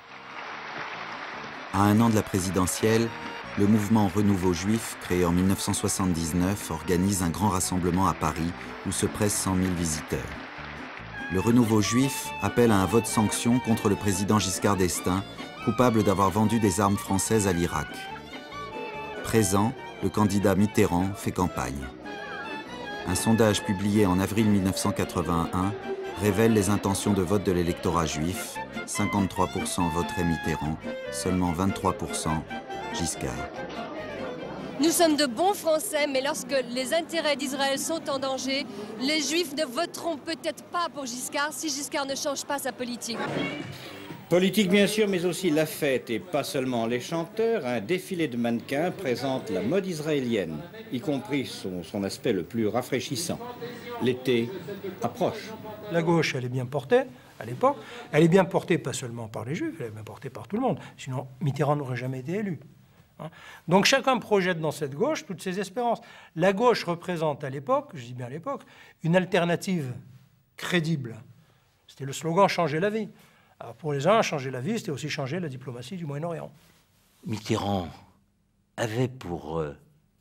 À un an de la présidentielle, le mouvement Renouveau Juif, créé en mille neuf cent soixante-dix-neuf, organise un grand rassemblement à Paris où se pressent cent mille visiteurs. Le Renouveau Juif appelle à un vote sanction contre le président Giscard d'Estaing, coupable d'avoir vendu des armes françaises à l'Irak. Présent, le candidat Mitterrand fait campagne. Un sondage publié en avril mille neuf cent quatre-vingt-un révèle les intentions de vote de l'électorat juif. cinquante-trois pour cent voteraient Mitterrand, seulement vingt-trois pour cent Giscard. Nous sommes de bons Français, mais lorsque les intérêts d'Israël sont en danger, les Juifs ne voteront peut-être pas pour Giscard si Giscard ne change pas sa politique. Politique bien sûr, mais aussi la fête, et pas seulement les chanteurs. Un défilé de mannequins présente la mode israélienne, y compris son, son aspect le plus rafraîchissant. L'été approche. La gauche, elle est bien portée à l'époque. Elle est bien portée pas seulement par les Juifs, elle est bien portée par tout le monde. Sinon, Mitterrand n'aurait jamais été élu. Hein. Donc chacun projette dans cette gauche toutes ses espérances. La gauche représente à l'époque, je dis bien à l'époque, une alternative crédible. C'était le slogan « Changer la vie ». Alors pour les uns, changer la vie, c'était aussi changer la diplomatie du Moyen-Orient. Mitterrand avait pour euh,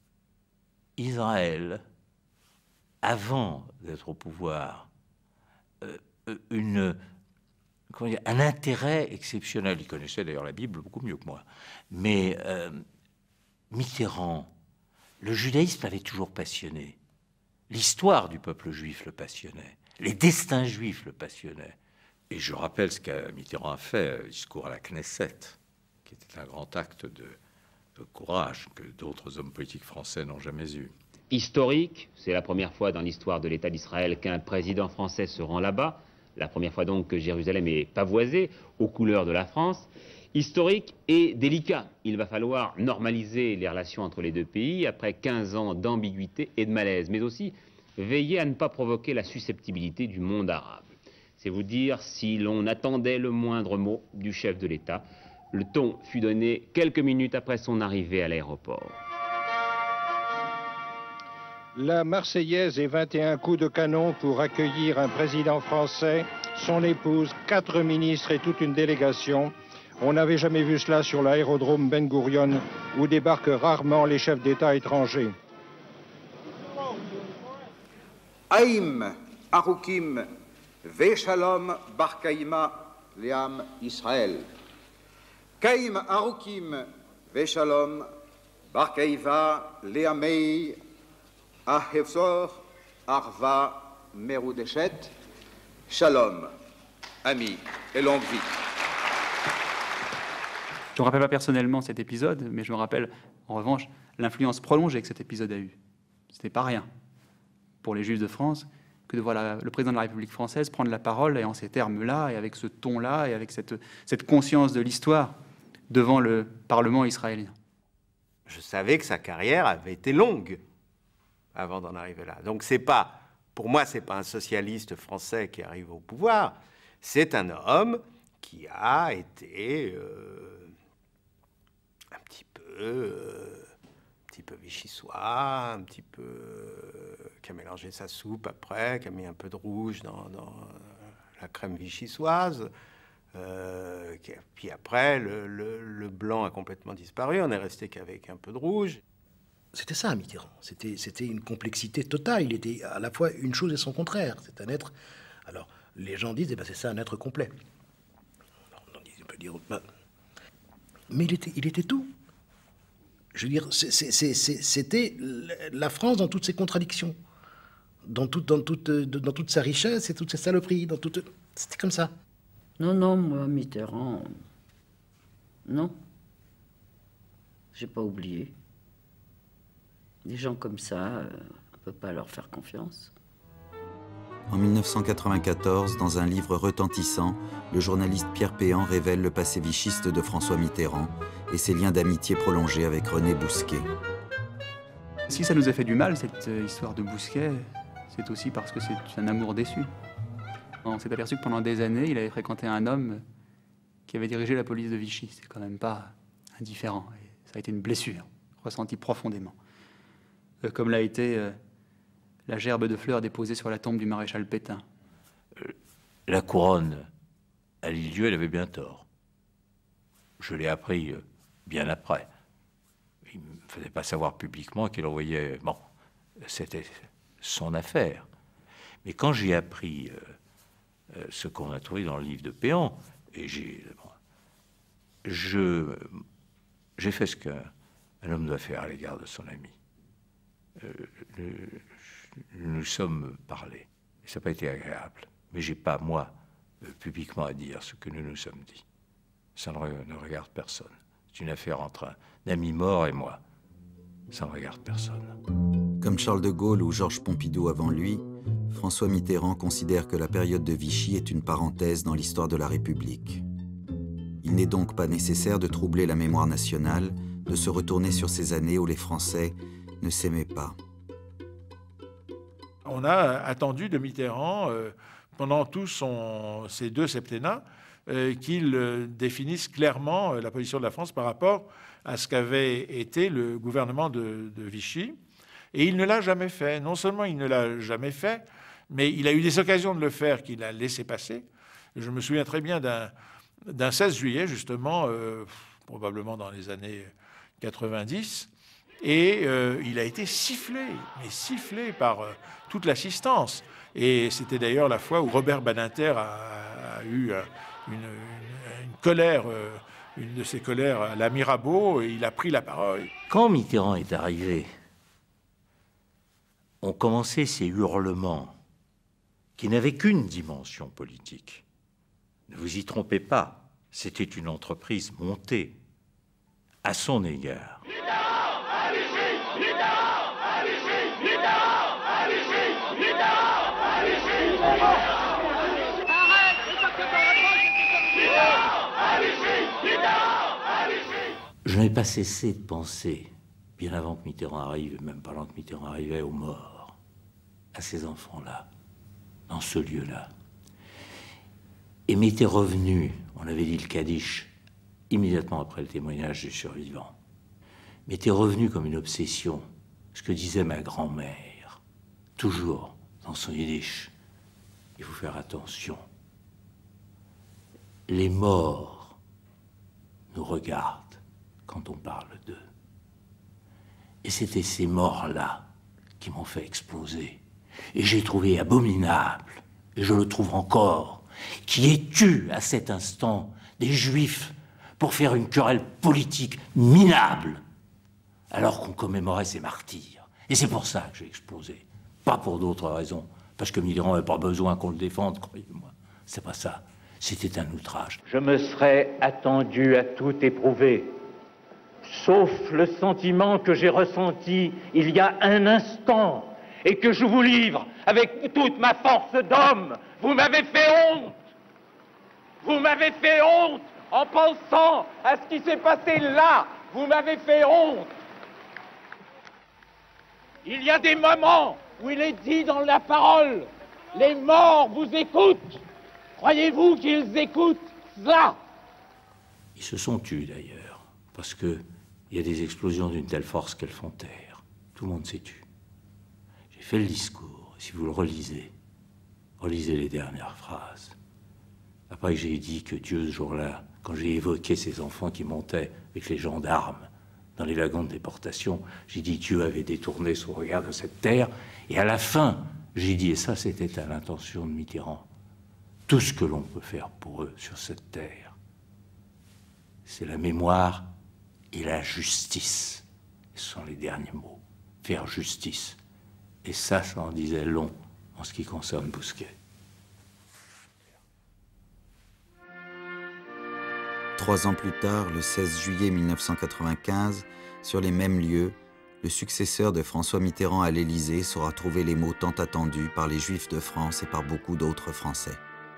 Israël, avant d'être au pouvoir, euh, une, comment dire, un intérêt exceptionnel. Il connaissait d'ailleurs la Bible beaucoup mieux que moi. Mais euh, Mitterrand, le judaïsme l'avait toujours passionné. L'histoire du peuple juif le passionnait. Les destins juifs le passionnaient. Et je rappelle ce qu'a Mitterrand a fait, le discours à la Knesset, qui était un grand acte de, de courage que d'autres hommes politiques français n'ont jamais eu. Historique, c'est la première fois dans l'histoire de l'État d'Israël qu'un président français se rend là-bas, la première fois donc que Jérusalem est pavoisée aux couleurs de la France. Historique et délicat, il va falloir normaliser les relations entre les deux pays après quinze ans d'ambiguïté et de malaise, mais aussi veiller à ne pas provoquer la susceptibilité du monde arabe. C'est vous dire si l'on attendait le moindre mot du chef de l'État. Le ton fut donné quelques minutes après son arrivée à l'aéroport. La Marseillaise et vingt et un coups de canon pour accueillir un président français, son épouse, quatre ministres et toute une délégation. On n'avait jamais vu cela sur l'aérodrome Ben Gurion, où débarquent rarement les chefs d'État étrangers. Haïm, Aroukim, Veshalom Barkaïma Liam Israël. Kaïm Aroukim Veshalom Barkaïva Liamei Ahevzor Arva Meroudeshet. Shalom, amis et longue vie. Je ne me rappelle pas personnellement cet épisode, mais je me rappelle en revanche l'influence prolongée que cet épisode a eue. C'était pas rien pour les Juifs de France que de voir la, le président de la République française prendre la parole et en ces termes-là, et avec ce ton-là, et avec cette, cette conscience de l'histoire devant le Parlement israélien. Je savais que sa carrière avait été longue avant d'en arriver là. Donc c'est pas, pour moi, c'est pas un socialiste français qui arrive au pouvoir, c'est un homme qui a été euh, un petit peu... Euh, un petit peu vichysois, un petit peu... Euh, qui a mélangé sa soupe après, qui a mis un peu de rouge dans, dans la crème vichysoise. Euh, qui a, puis après, le, le, le blanc a complètement disparu, on n'est resté qu'avec un peu de rouge. C'était ça, Mitterrand. C'était, c'était une complexité totale. Il était à la fois une chose et son contraire. C'est un être... Alors, les gens disent, eh ben, c'est ça, un être complet. On peut dire... Ben, mais il était, il était tout. Je veux dire, c'était la France dans toutes ses contradictions, dans, tout, dans, toute, dans toute sa richesse et toutes ses saloperies. Toute... C'était comme ça. Non, non, moi, Mitterrand, non. J'ai pas oublié. Des gens comme ça, euh, on peut pas leur faire confiance. En mille neuf cent quatre-vingt-quatorze, dans un livre retentissant, le journaliste Pierre Péan révèle le passé vichiste de François Mitterrand et ses liens d'amitié prolongés avec René Bousquet. Si ça nous a fait du mal, cette histoire de Bousquet, c'est aussi parce que c'est un amour déçu. On s'est aperçu que pendant des années, il avait fréquenté un homme qui avait dirigé la police de Vichy. C'est quand même pas indifférent. Et ça a été une blessure, ressentie profondément. Euh, comme l'a été euh, la gerbe de fleurs déposée sur la tombe du maréchal Pétain. La couronne à Lisieux, elle avait bien tort. Je l'ai appris euh, bien après. Il ne me faisait pas savoir publiquement qu'il envoyait... Bon, c'était son affaire. Mais quand j'ai appris euh, euh, ce qu'on a trouvé dans le livre de Péan, et j'ai... Bon, je... J'ai fait ce qu'un homme doit faire à l'égard de son ami. Euh, le, nous nous sommes parlé. Et ça n'a pas été agréable. Mais je n'ai pas, moi, euh, publiquement à dire ce que nous nous sommes dit. Ça ne, ne regarde personne. C'est une affaire entre un ami mort et moi. Ça ne regarde personne. Comme Charles de Gaulle ou Georges Pompidou avant lui, François Mitterrand considère que la période de Vichy est une parenthèse dans l'histoire de la République. Il n'est donc pas nécessaire de troubler la mémoire nationale, de se retourner sur ces années où les Français ne s'aimaient pas. On a attendu de Mitterrand, euh, pendant tous son, ses deux septennats, euh, qu'il euh, définisse clairement euh, la position de la France par rapport à ce qu'avait été le gouvernement de, de Vichy. Et il ne l'a jamais fait. Non seulement il ne l'a jamais fait, mais il a eu des occasions de le faire qu'il a laissé passer. Je me souviens très bien d'un d'un seize juillet, justement, euh, probablement dans les années quatre-vingt-dix, et euh, il a été sifflé, mais sifflé par euh, toute l'assistance. Et c'était d'ailleurs la fois où Robert Badinter a, a eu euh, une, une, une colère, euh, une de ses colères à la Mirabeau, et il a pris la parole. Quand Mitterrand est arrivé, ont commencé ces hurlements qui n'avaient qu'une dimension politique. Ne vous y trompez pas, c'était une entreprise montée à son égard. Je n'ai pas cessé de penser, bien avant que Mitterrand arrive, même pendant que Mitterrand arrivait, aux morts, à ces enfants-là, dans ce lieu-là. Et m'était revenu, on avait dit le Kaddish, immédiatement après le témoignage du survivant, m'était revenu comme une obsession ce que disait ma grand-mère, toujours dans son yiddish. Il faut faire attention. Les morts nous regardent quand on parle d'eux. Et c'était ces morts-là qui m'ont fait exploser. Et j'ai trouvé abominable, et je le trouve encore, qui ait tué à cet instant des juifs pour faire une querelle politique minable, alors qu'on commémorait ces martyrs. Et c'est pour ça que j'ai explosé, pas pour d'autres raisons, parce que Mitterrand n'avait pas besoin qu'on le défende, croyez-moi. C'est pas ça, c'était un outrage. Je me serais attendu à tout éprouver, sauf le sentiment que j'ai ressenti il y a un instant, et que je vous livre avec toute ma force d'homme. Vous m'avez fait honte. Vous m'avez fait honte en pensant à ce qui s'est passé là. Vous m'avez fait honte. Il y a des moments où il est dit dans la parole, les morts vous écoutent. Croyez-vous qu'ils écoutent ça? Ils se sont tus d'ailleurs, parce qu'il y a des explosions d'une telle force qu'elles font taire. Tout le monde s'est tu. J'ai fait le discours, si vous le relisez, relisez les dernières phrases. Après que j'ai dit que Dieu, ce jour-là, quand j'ai évoqué ces enfants qui montaient avec les gendarmes dans les wagons de déportation, j'ai dit Dieu avait détourné son regard de cette terre. Et à la fin, j'ai dit, et ça c'était à l'intention de Mitterrand, tout ce que l'on peut faire pour eux sur cette terre, c'est la mémoire et la justice. Ce sont les derniers mots. Faire justice. Et ça, ça en disait long en ce qui concerne Bousquet. Trois ans plus tard, le seize juillet mille neuf cent quatre-vingt-quinze, sur les mêmes lieux, le successeur de François Mitterrand à l'Élysée saura trouver les mots tant attendus par les Juifs de France et par beaucoup d'autres Français.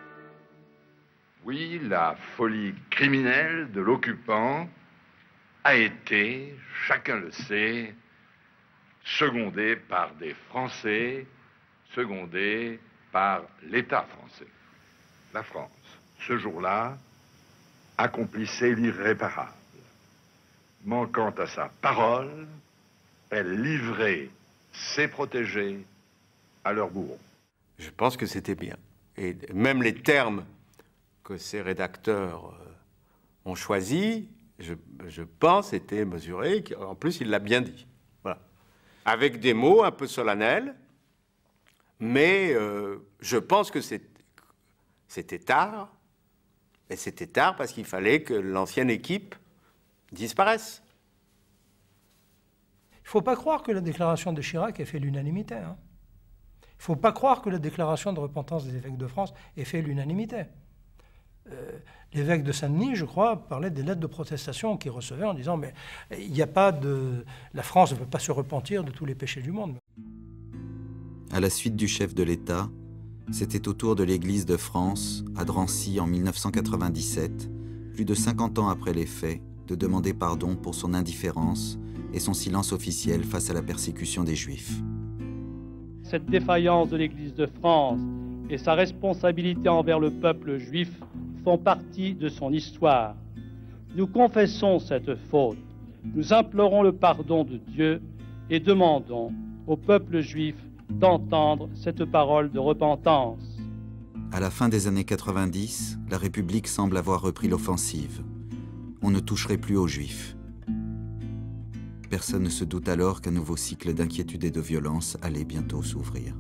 Oui, la folie criminelle de l'occupant a été, chacun le sait, secondée par des Français, secondée par l'État français. La France, ce jour-là, accomplissait l'irréparable. Manquant à sa parole, elle livrait ses protégés à leurs bourreaux. Je pense que c'était bien. Et même les termes que ces rédacteurs euh, ont choisis, je, je pense, étaient mesurés. En plus, il l'a bien dit. Voilà. Avec des mots un peu solennels, mais euh, je pense que c'était tard. Et c'était tard parce qu'il fallait que l'ancienne équipe disparaisse. Il ne faut pas croire que la déclaration de Chirac ait fait l'unanimité. Hein. Il ne faut pas croire que la déclaration de repentance des évêques de France ait fait l'unanimité. Euh, L'évêque de Saint-Denis, je crois, parlait des lettres de protestation qu'il recevait en disant « mais il n'y a pas de... la France ne peut pas se repentir de tous les péchés du monde ». À la suite du chef de l'État, c'était au tour de l'Église de France, à Drancy en mille neuf cent quatre-vingt-dix-sept, plus de cinquante ans après les faits, de demander pardon pour son indifférence et son silence officiel face à la persécution des Juifs. Cette défaillance de l'Église de France et sa responsabilité envers le peuple juif font partie de son histoire. Nous confessons cette faute, nous implorons le pardon de Dieu et demandons au peuple juif d'entendre cette parole de repentance. À la fin des années quatre-vingt-dix, la République semble avoir repris l'offensive. On ne toucherait plus aux Juifs. Personne ne se doute alors qu'un nouveau cycle d'inquiétude et de violence allait bientôt s'ouvrir.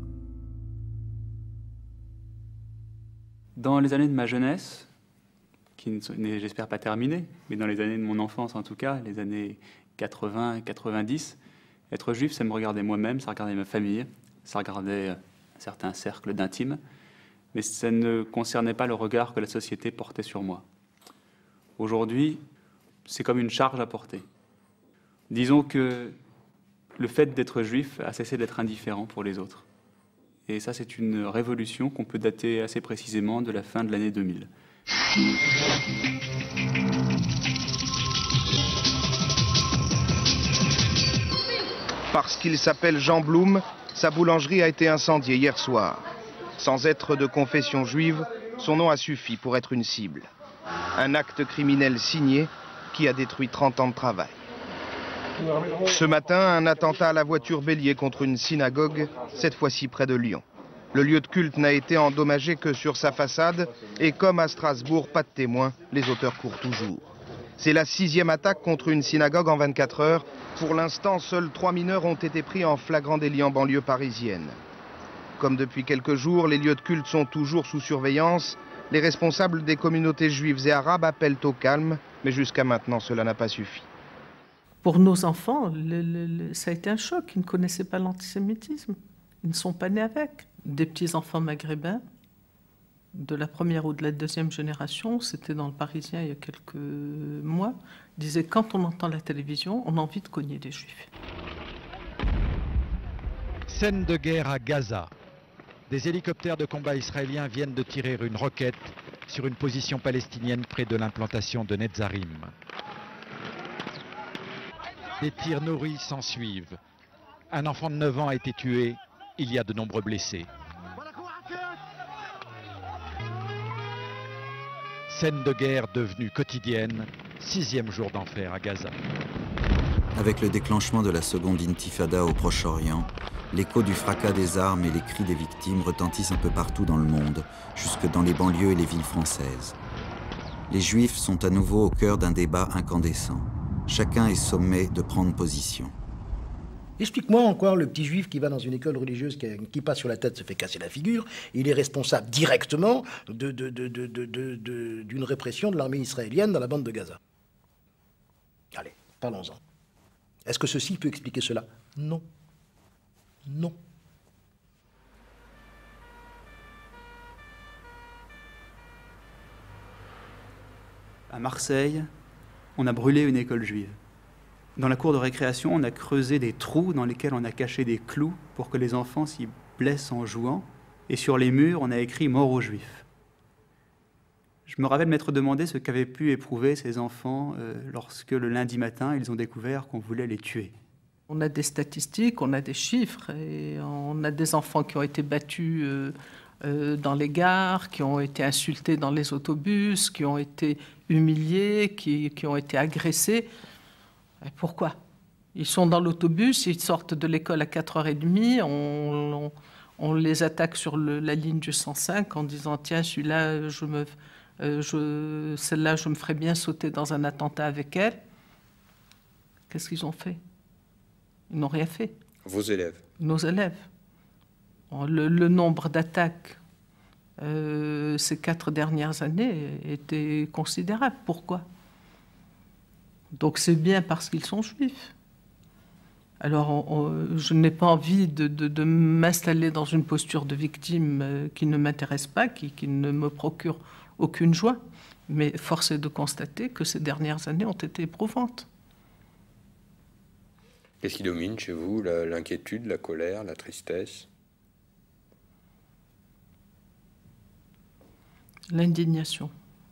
Dans les années de ma jeunesse, qui n'est j'espère pas terminée, mais dans les années de mon enfance en tout cas, les années quatre-vingts et quatre-vingt-dix, être juif, ça me regardait moi-même, ça regardait ma famille, ça regardait un certain cercle d'intimes, mais ça ne concernait pas le regard que la société portait sur moi. Aujourd'hui, c'est comme une charge à porter. Disons que le fait d'être juif a cessé d'être indifférent pour les autres. Et ça, c'est une révolution qu'on peut dater assez précisément de la fin de l'année deux mille. Parce qu'il s'appelle Jean Blum, sa boulangerie a été incendiée hier soir. Sans être de confession juive, son nom a suffi pour être une cible. Un acte criminel signé qui a détruit trente ans de travail. Ce matin, un attentat à la voiture bélier contre une synagogue, cette fois-ci près de Lyon. Le lieu de culte n'a été endommagé que sur sa façade et comme à Strasbourg, pas de témoins, les auteurs courent toujours. C'est la sixième attaque contre une synagogue en vingt-quatre heures. Pour l'instant, seuls trois mineurs ont été pris en flagrant délit en banlieue parisienne. Comme depuis quelques jours, les lieux de culte sont toujours sous surveillance. Les responsables des communautés juives et arabes appellent au calme, mais jusqu'à maintenant, cela n'a pas suffi. Pour nos enfants, le, le, le, ça a été un choc. Ils ne connaissaient pas l'antisémitisme. Ils ne sont pas nés avec. Des petits-enfants maghrébins, de la première ou de la deuxième génération, c'était dans le Parisien il y a quelques mois, disaient quand on entend la télévision, on a envie de cogner des Juifs. Scène de guerre à Gaza. Des hélicoptères de combat israéliens viennent de tirer une roquette sur une position palestinienne près de l'implantation de Netzarim. Des tirs nourris s'ensuivent. Un enfant de neuf ans a été tué. Il y a de nombreux blessés. Scène de guerre devenue quotidienne. Sixième jour d'enfer à Gaza. Avec le déclenchement de la seconde intifada au Proche-Orient, l'écho du fracas des armes et les cris des victimes retentissent un peu partout dans le monde, jusque dans les banlieues et les villes françaises. Les Juifs sont à nouveau au cœur d'un débat incandescent. Chacun est sommé de prendre position. Explique-moi encore le petit juif qui va dans une école religieuse, qui, qui passe sur la tête, se fait casser la figure. Il est responsable directement de, de, de, de, de, de, de, d'une répression de l'armée israélienne dans la bande de Gaza. Allez, parlons-en. Est-ce que ceci peut expliquer cela? Non. Non. À Marseille, on a brûlé une école juive. Dans la cour de récréation, on a creusé des trous dans lesquels on a caché des clous pour que les enfants s'y blessent en jouant. Et sur les murs, on a écrit « Mort aux Juifs ». Je me rappelle m'être demandé ce qu'avaient pu éprouver ces enfants euh, lorsque le lundi matin, ils ont découvert qu'on voulait les tuer. On a des statistiques, on a des chiffres, et on a des enfants qui ont été battus euh, euh, dans les gares, qui ont été insultés dans les autobus, qui ont été humiliés, qui, qui ont été agressés. Et pourquoi? Ils sont dans l'autobus, ils sortent de l'école à quatre heures trente, on, on, on les attaque sur le, la ligne du cent cinq en disant « Tiens, celui-là, je me, euh, je, celle-là, je me ferais bien sauter dans un attentat avec elle. » Qu'est-ce qu'ils ont fait? Ils n'ont rien fait. Vos élèves? Nos élèves. Le, le nombre d'attaques euh, ces quatre dernières années était considérable. Pourquoi? Donc c'est bien parce qu'ils sont juifs. Alors on, on, je n'ai pas envie de, de, de m'installer dans une posture de victime euh, qui ne m'intéresse pas, qui, qui ne me procure aucune joie. Mais force est de constater que ces dernières années ont été éprouvantes. Qu'est-ce qui domine chez vous? L'inquiétude, la colère, la tristesse? L'indignation.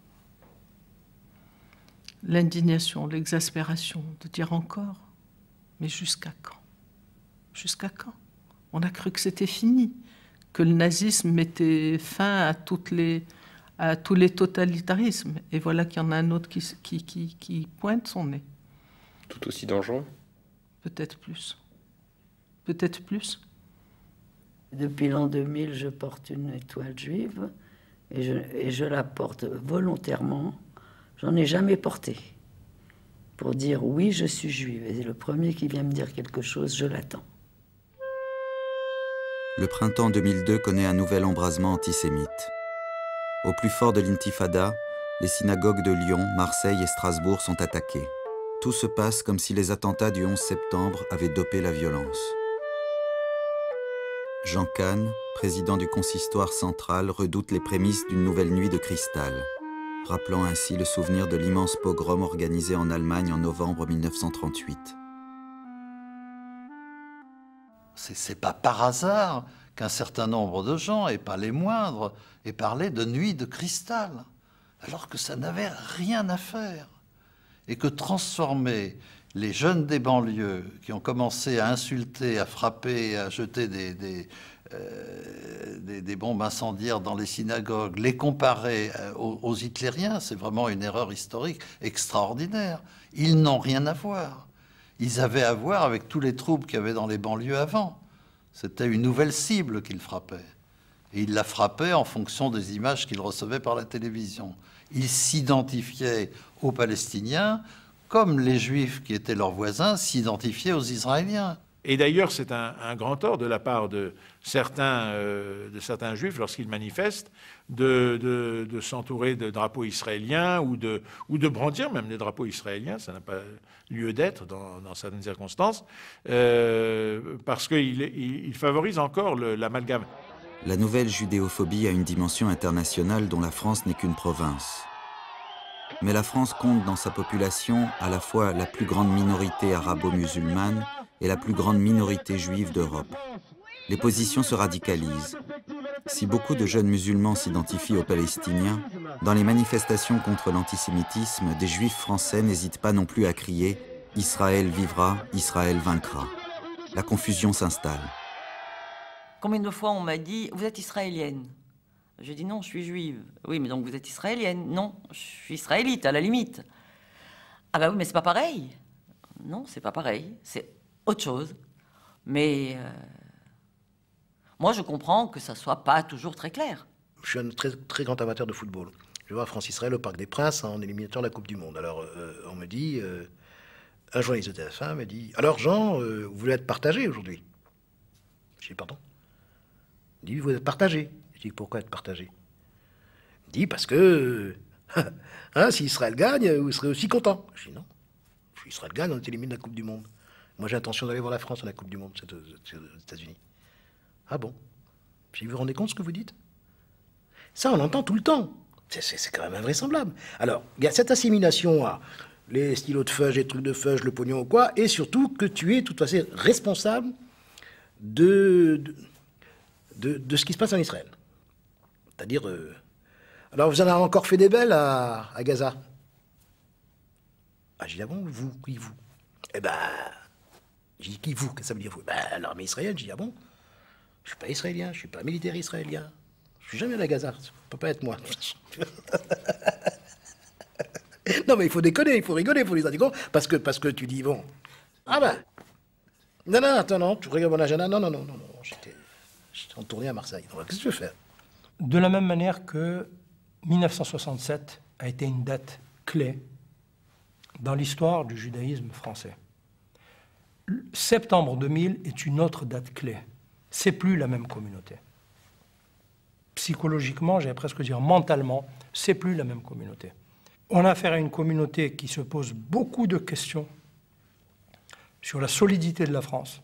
L'indignation, l'exaspération, de dire encore, mais jusqu'à quand? Jusqu'à quand? On a cru que c'était fini, que le nazisme mettait fin à, toutes les, à tous les totalitarismes. Et voilà qu'il y en a un autre qui, qui, qui, qui pointe son nez. Tout aussi dangereux? Peut-être plus. Peut-être plus. Depuis l'an deux mille, je porte une étoile juive et je, et je la porte volontairement. J'en ai jamais porté. Pour dire oui, je suis juive. Et le premier qui vient me dire quelque chose, je l'attends. Le printemps deux mille deux connaît un nouvel embrasement antisémite. Au plus fort de l'intifada, les synagogues de Lyon, Marseille et Strasbourg sont attaquées. Tout se passe comme si les attentats du onze septembre avaient dopé la violence. Jean Kahn, président du consistoire central, redoute les prémices d'une nouvelle nuit de cristal, rappelant ainsi le souvenir de l'immense pogrom organisé en Allemagne en novembre mille neuf cent trente-huit. C'est pas par hasard qu'un certain nombre de gens, et pas les moindres, aient parlé de nuit de cristal, alors que ça n'avait rien à faire. Et que transformer les jeunes des banlieues qui ont commencé à insulter, à frapper, à jeter des, des, euh, des, des bombes incendiaires dans les synagogues, les comparer aux, aux hitlériens, c'est vraiment une erreur historique extraordinaire. Ils n'ont rien à voir. Ils avaient à voir avec tous les troubles qu'il y avait dans les banlieues avant. C'était une nouvelle cible qu'ils frappaient. Et ils la frappaient en fonction des images qu'ils recevaient par la télévision. Ils s'identifiaient aux Palestiniens comme les Juifs qui étaient leurs voisins s'identifiaient aux Israéliens. Et d'ailleurs, c'est un, un grand tort de la part de certains, euh, de certains Juifs, lorsqu'ils manifestent, de, de, de s'entourer de drapeaux israéliens ou de, ou de brandir même des drapeaux israéliens. Ça n'a pas lieu d'être dans, dans certaines circonstances, euh, parce qu'il il, il favorise encore l'amalgame. La nouvelle judéophobie a une dimension internationale dont la France n'est qu'une province. Mais la France compte dans sa population à la fois la plus grande minorité arabo-musulmane et la plus grande minorité juive d'Europe. Les positions se radicalisent. Si beaucoup de jeunes musulmans s'identifient aux Palestiniens, dans les manifestations contre l'antisémitisme, des juifs français n'hésitent pas non plus à crier « Israël vivra, Israël vaincra ». La confusion s'installe. Combien de fois on m'a dit « Vous êtes israélienne ?» J'ai dit « Non, je suis juive. » « Oui, mais donc vous êtes israélienne. » « Non, je suis israélite, à la limite. » « Ah bah oui, mais c'est pas pareil. » « Non, c'est pas pareil. C'est autre chose. » Mais euh, moi, je comprends que ça soit pas toujours très clair. Je suis un très, très grand amateur de football. Je vais voir France-Israël au Parc des Princes en éliminatoire de la Coupe du Monde. Alors, euh, on me dit, euh, un journaliste de T F un me dit « Alors, Jean, euh, vous voulez être partagé aujourd'hui ?» Je dis « Pardon ?» Il dit « Vous êtes partagé. » Je dis « Pourquoi être partagé ?» Il dit « Parce que, hein, si Israël gagne, vous serez aussi content. » Je dis « Non. Si Israël gagne, on est éliminé de la Coupe du Monde. » Moi, j'ai l'intention d'aller voir la France à la Coupe du Monde, c'est aux États-Unis. Ah bon? Puis vous vous rendez compte ce que vous dites? Ça, on l'entend tout le temps. C'est quand même invraisemblable. Alors, il y a cette assimilation à les stylos de feuge, les trucs de feuge, le pognon ou quoi, et surtout que tu es, de toute façon, responsable de, de, de, de ce qui se passe en Israël. C'est-à-dire... Euh... Alors, vous en avez encore fait des belles à, à Gaza? Ah, j'ai dit, ah bon, vous, qui vous? Eh ben, j'ai dit, qui vous? Qu'est-ce que ça veut dire, vous? Ben, l'armée israélienne. J'ai dit, ah bon? Je suis pas israélien, je suis pas militaire israélien. Je suis jamais allé à Gaza, ça peut pas être moi. Non, mais il faut déconner, il faut rigoler, il faut les indiquer, parce que, parce que tu dis, bon, ah ben, non, non, attends, non, tu regardes mon agenda, non, non, non, non, non, j'étais en tournée à Marseille. Qu'est-ce que je veux faire? De la même manière que mille neuf cent soixante-sept a été une date clé dans l'histoire du judaïsme français. Septembre deux mille est une autre date clé. C'est plus la même communauté. Psychologiquement, j'allais presque dire mentalement, c'est plus la même communauté. On a affaire à une communauté qui se pose beaucoup de questions sur la solidité de la France.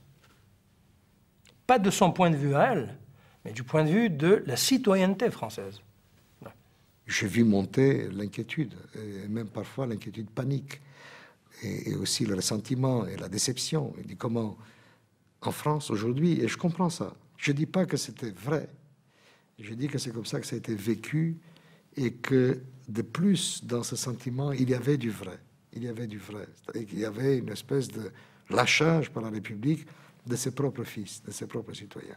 Pas de son point de vue à elle, mais du point de vue de la citoyenneté française. J'ai vu monter l'inquiétude, et même parfois l'inquiétude panique, et, et aussi le ressentiment et la déception. Il dit comment, en France aujourd'hui, et je comprends ça, je ne dis pas que c'était vrai, je dis que c'est comme ça que ça a été vécu, et que de plus, dans ce sentiment, il y avait du vrai. Il y avait du vrai. Et qu'il y avait une espèce de lâchage par la République de ses propres fils, de ses propres citoyens.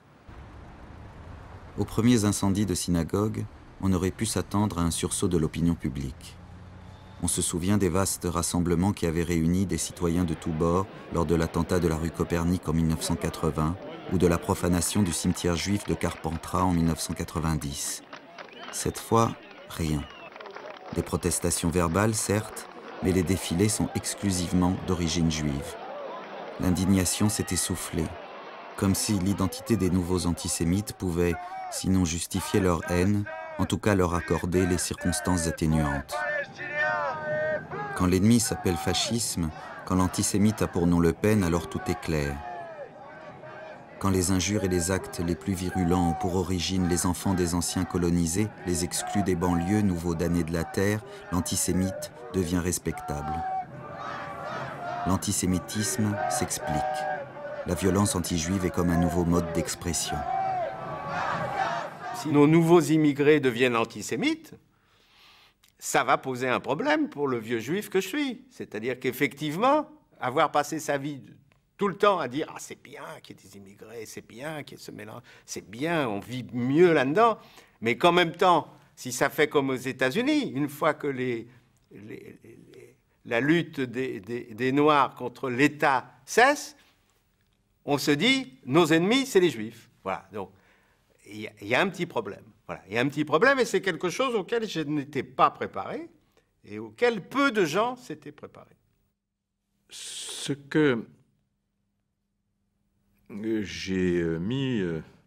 Aux premiers incendies de synagogues, on aurait pu s'attendre à un sursaut de l'opinion publique. On se souvient des vastes rassemblements qui avaient réuni des citoyens de tous bords lors de l'attentat de la rue Copernic en mille neuf cent quatre-vingts ou de la profanation du cimetière juif de Carpentras en mille neuf cent quatre-vingt-dix. Cette fois, rien. Des protestations verbales, certes, mais les défilés sont exclusivement d'origine juive. L'indignation s'est essoufflée, comme si l'identité des nouveaux antisémites pouvait, sinon justifier leur haine, en tout cas leur accorder les circonstances atténuantes. Quand l'ennemi s'appelle fascisme, quand l'antisémite a pour nom Le Pen, alors tout est clair. Quand les injures et les actes les plus virulents ont pour origine les enfants des anciens colonisés, les exclus des banlieues, nouveaux damnés de la terre, l'antisémite devient respectable. L'antisémitisme s'explique. La violence anti-juive est comme un nouveau mode d'expression. Si nos nouveaux immigrés deviennent antisémites, ça va poser un problème pour le vieux juif que je suis. C'est-à-dire qu'effectivement, avoir passé sa vie tout le temps à dire « Ah, c'est bien qu'il y ait des immigrés, c'est bien qu'il y ait ce mélange, c'est bien, on vit mieux là-dedans », mais qu'en même temps, si ça fait comme aux États-Unis, une fois que les, les, les, la lutte des, des, des Noirs contre l'État cesse, on se dit « Nos ennemis, c'est les Juifs ». Voilà, donc il y, y a un petit problème. Voilà, il y a un petit problème et c'est quelque chose auquel je n'étais pas préparé et auquel peu de gens s'étaient préparés. Ce que j'ai mis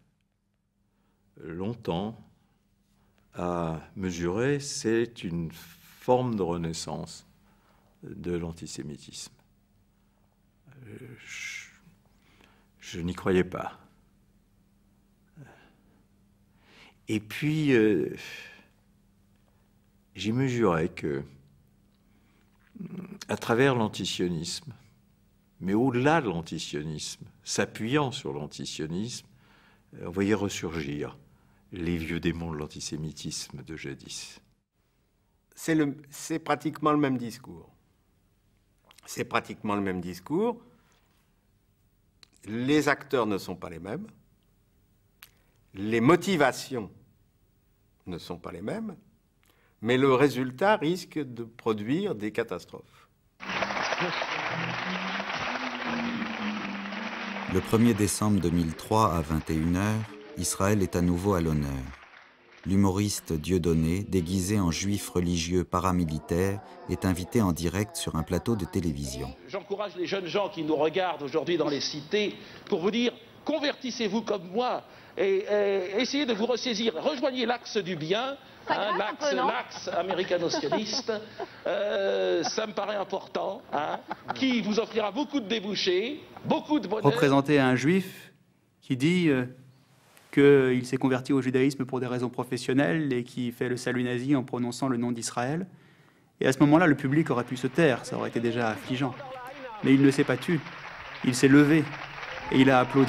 longtemps à mesurer, c'est une forme de renaissance de l'antisémitisme. Je, je n'y croyais pas. Et puis, euh, j'ai mesuré que, à travers l'antisionisme, mais au-delà de l'antisionisme, s'appuyant sur l'antisionisme, on voyait ressurgir les vieux démons de l'antisémitisme de jadis. C'est pratiquement le même discours. C'est pratiquement le même discours. Les acteurs ne sont pas les mêmes. Les motivations ne sont pas les mêmes, mais le résultat risque de produire des catastrophes. Le premier décembre deux mille trois, à vingt et une heures, Israël est à nouveau à l'honneur. L'humoriste Dieudonné, déguisé en juif religieux paramilitaire, est invité en direct sur un plateau de télévision. J'encourage les jeunes gens qui nous regardent aujourd'hui dans les cités pour vous dire, convertissez-vous comme moi et, et essayez de vous ressaisir. Rejoignez l'axe du bien, hein, l'axe américano-sioniste. Euh, ça me paraît important, hein, qui vous offrira beaucoup de débouchés, beaucoup de bonheur. Représenter un juif qui dit euh, qu'il s'est converti au judaïsme pour des raisons professionnelles et qui fait le salut nazi en prononçant le nom d'Israël. Et à ce moment-là, le public aurait pu se taire, ça aurait été déjà affligeant. Mais il ne s'est pas tu, il s'est levé et il a applaudi.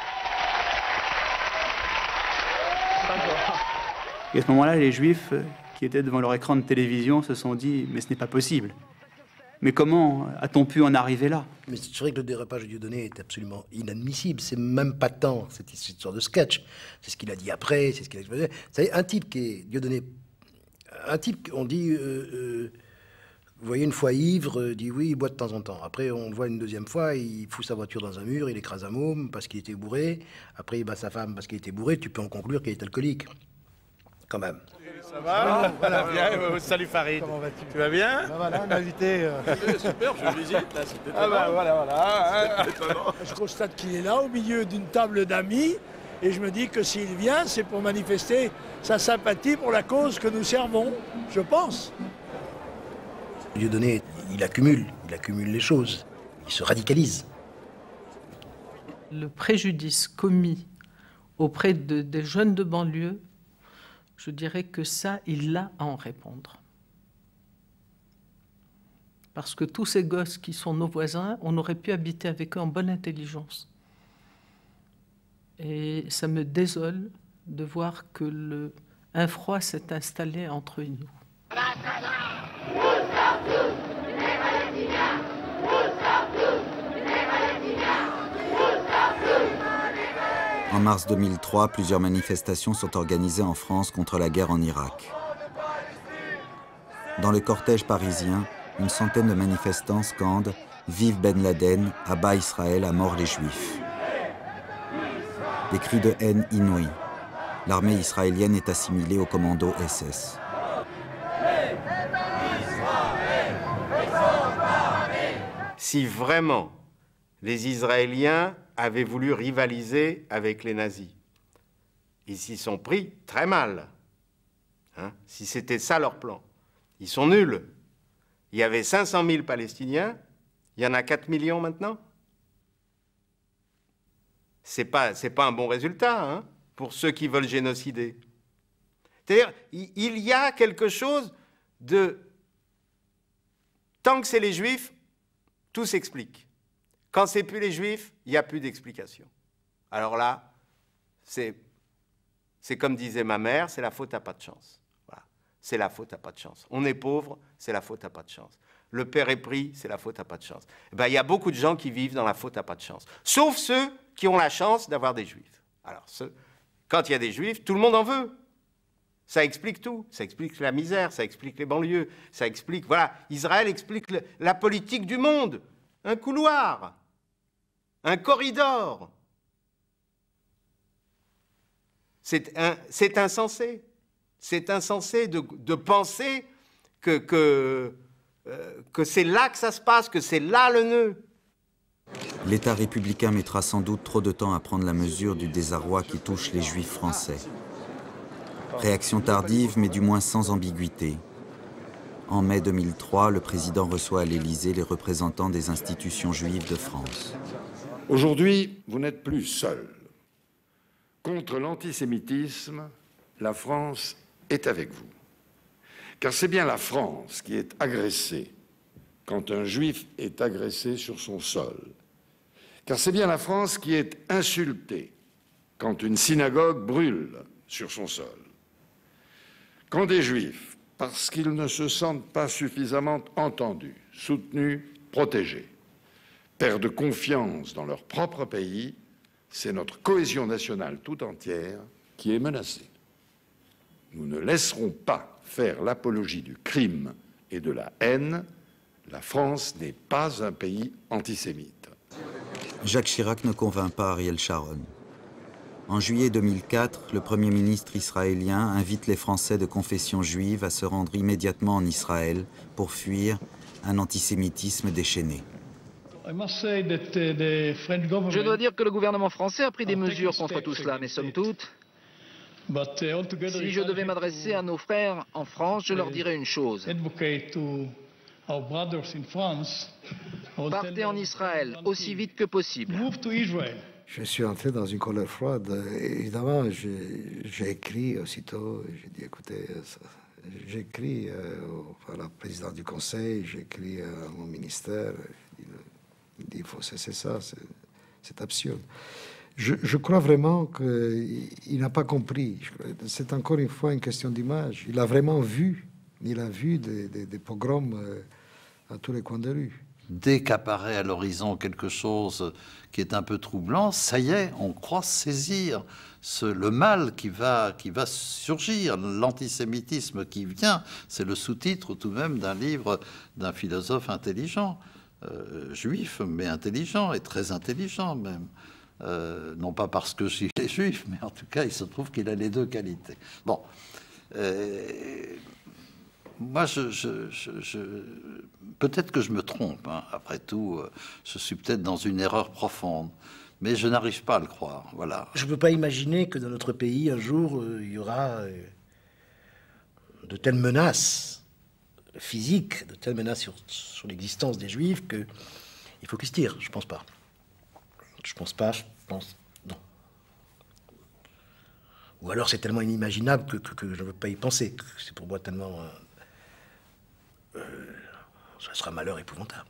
Et à ce moment-là, les Juifs qui étaient devant leur écran de télévision se sont dit « mais ce n'est pas possible ». Mais comment a-t-on pu en arriver là? Mais c'est vrai que le dérapage de Dieudonné est absolument inadmissible. C'est même pas tant cette histoire de sketch. C'est ce qu'il a dit après, c'est ce qu'il a exposé. Vous savez, un type qui est Dieudonné, un type, on dit, euh, euh, vous voyez, une fois ivre, euh, dit oui, il boit de temps en temps. Après, on le voit une deuxième fois, il fout sa voiture dans un mur, il écrase un môme parce qu'il était bourré. Après, il bat sa femme parce qu'il était bourré. Tu peux en conclure qu'il est alcoolique, quand même. Ça va? Ah, voilà, bien. Euh, salut Farid. Comment vas-tu? Tu vas bien? Ben voilà, on a invité. Euh... Super, je visite là, c'était Ah bah voilà, voilà. Je constate qu'il est là, au milieu d'une table d'amis, et je me dis que s'il vient, c'est pour manifester sa sympathie pour la cause que nous servons, je pense. Dieudonné, il accumule, il accumule les choses, il se radicalise. Le préjudice commis auprès de, des jeunes de banlieue, je dirais que ça, il a à en répondre. Parce que tous ces gosses qui sont nos voisins, on aurait pu habiter avec eux en bonne intelligence. Et ça me désole de voir que le, un froid s'est installé entre nous. En mars deux mille trois, plusieurs manifestations sont organisées en France contre la guerre en Irak. Dans le cortège parisien, une centaine de manifestants scandent « Vive Ben Laden, à bas Israël, à mort les Juifs ». Des cris de haine inouïs. L'armée israélienne est assimilée au commando S S. Si vraiment les Israéliens avaient voulu rivaliser avec les nazis, ils s'y sont pris très mal. Hein, si c'était ça leur plan. Ils sont nuls. Il y avait cinq cent mille Palestiniens, il y en a quatre millions maintenant. C'est pas, c'est pas un bon résultat, hein, pour ceux qui veulent génocider. C'est-à-dire, il y a quelque chose de... Tant que c'est les Juifs, tout s'explique. Quand c'est plus les Juifs, il n'y a plus d'explication. Alors là, c'est, c'est comme disait ma mère, c'est la faute à pas de chance. Voilà. C'est la faute à pas de chance. On est pauvre, c'est la faute à pas de chance. Le père est pris, c'est la faute à pas de chance. Eh ben, il y a beaucoup de gens qui vivent dans la faute à pas de chance. Sauf ceux qui ont la chance d'avoir des Juifs. Alors, ce, quand il y a des Juifs, tout le monde en veut. Ça explique tout. Ça explique la misère, ça explique les banlieues, ça explique... Voilà, Israël explique le, la politique du monde. Un couloir, un corridor. C'est un, c'est insensé. C'est insensé de, de penser que, que, euh, que c'est là que ça se passe, que c'est là le nœud. L'État républicain mettra sans doute trop de temps à prendre la mesure du désarroi qui touche les Juifs français. Réaction tardive, mais du moins sans ambiguïté. En mai deux mille trois, le président reçoit à l'Élysée les représentants des institutions juives de France. Aujourd'hui, vous n'êtes plus seul. Contre l'antisémitisme, la France est avec vous. Car c'est bien la France qui est agressée quand un juif est agressé sur son sol. Car c'est bien la France qui est insultée quand une synagogue brûle sur son sol. Quand des juifs, parce qu'ils ne se sentent pas suffisamment entendus, soutenus, protégés, perdent confiance dans leur propre pays, c'est notre cohésion nationale tout entière qui est menacée. Nous ne laisserons pas faire l'apologie du crime et de la haine. La France n'est pas un pays antisémite. Jacques Chirac ne convainc pas Ariel Sharon. En juillet deux mille quatre, le Premier ministre israélien invite les Français de confession juive à se rendre immédiatement en Israël pour fuir un antisémitisme déchaîné. Je dois dire que le gouvernement français a pris des mesures contre tout cela, mais somme toute, si je devais m'adresser à nos frères en France, je leur dirais une chose. Partez en Israël aussi vite que possible. Je suis entré dans une colère froide. Évidemment, j'ai écrit aussitôt, j'ai dit, écoutez, j'ai écrit euh, à la présidente du conseil, j'ai écrit à mon ministère, j'ai dit, il faut cesser ça, c'est absurde. Je, je crois vraiment qu'il n'a pas compris. C'est encore une fois une question d'image. Il a vraiment vu, il a vu des, des, des pogroms à tous les coins de rue. Dès qu'apparaît à l'horizon quelque chose qui est un peu troublant, ça y est, on croit saisir ce, le mal qui va, qui va surgir, l'antisémitisme qui vient. C'est le sous-titre tout de même d'un livre d'un philosophe intelligent, euh, juif, mais intelligent, et très intelligent même. Euh, non pas parce que je suis juif, mais en tout cas, il se trouve qu'il a les deux qualités. Bon. Euh, Moi, je, je, je, je peut-être que je me trompe. Hein. Après tout, je suis peut-être dans une erreur profonde, mais je n'arrive pas à le croire. Voilà. Je ne peux pas imaginer que dans notre pays, un jour, euh, il y aura euh, de telles menaces physiques, de telles menaces sur, sur l'existence des Juifs que il faut qu'ils se tirent. Je pense pas. Je pense pas. Je pense non. Ou alors c'est tellement inimaginable que, que, que je ne veux pas y penser. C'est pour moi tellement. Euh, Euh, ça sera un malheur épouvantable.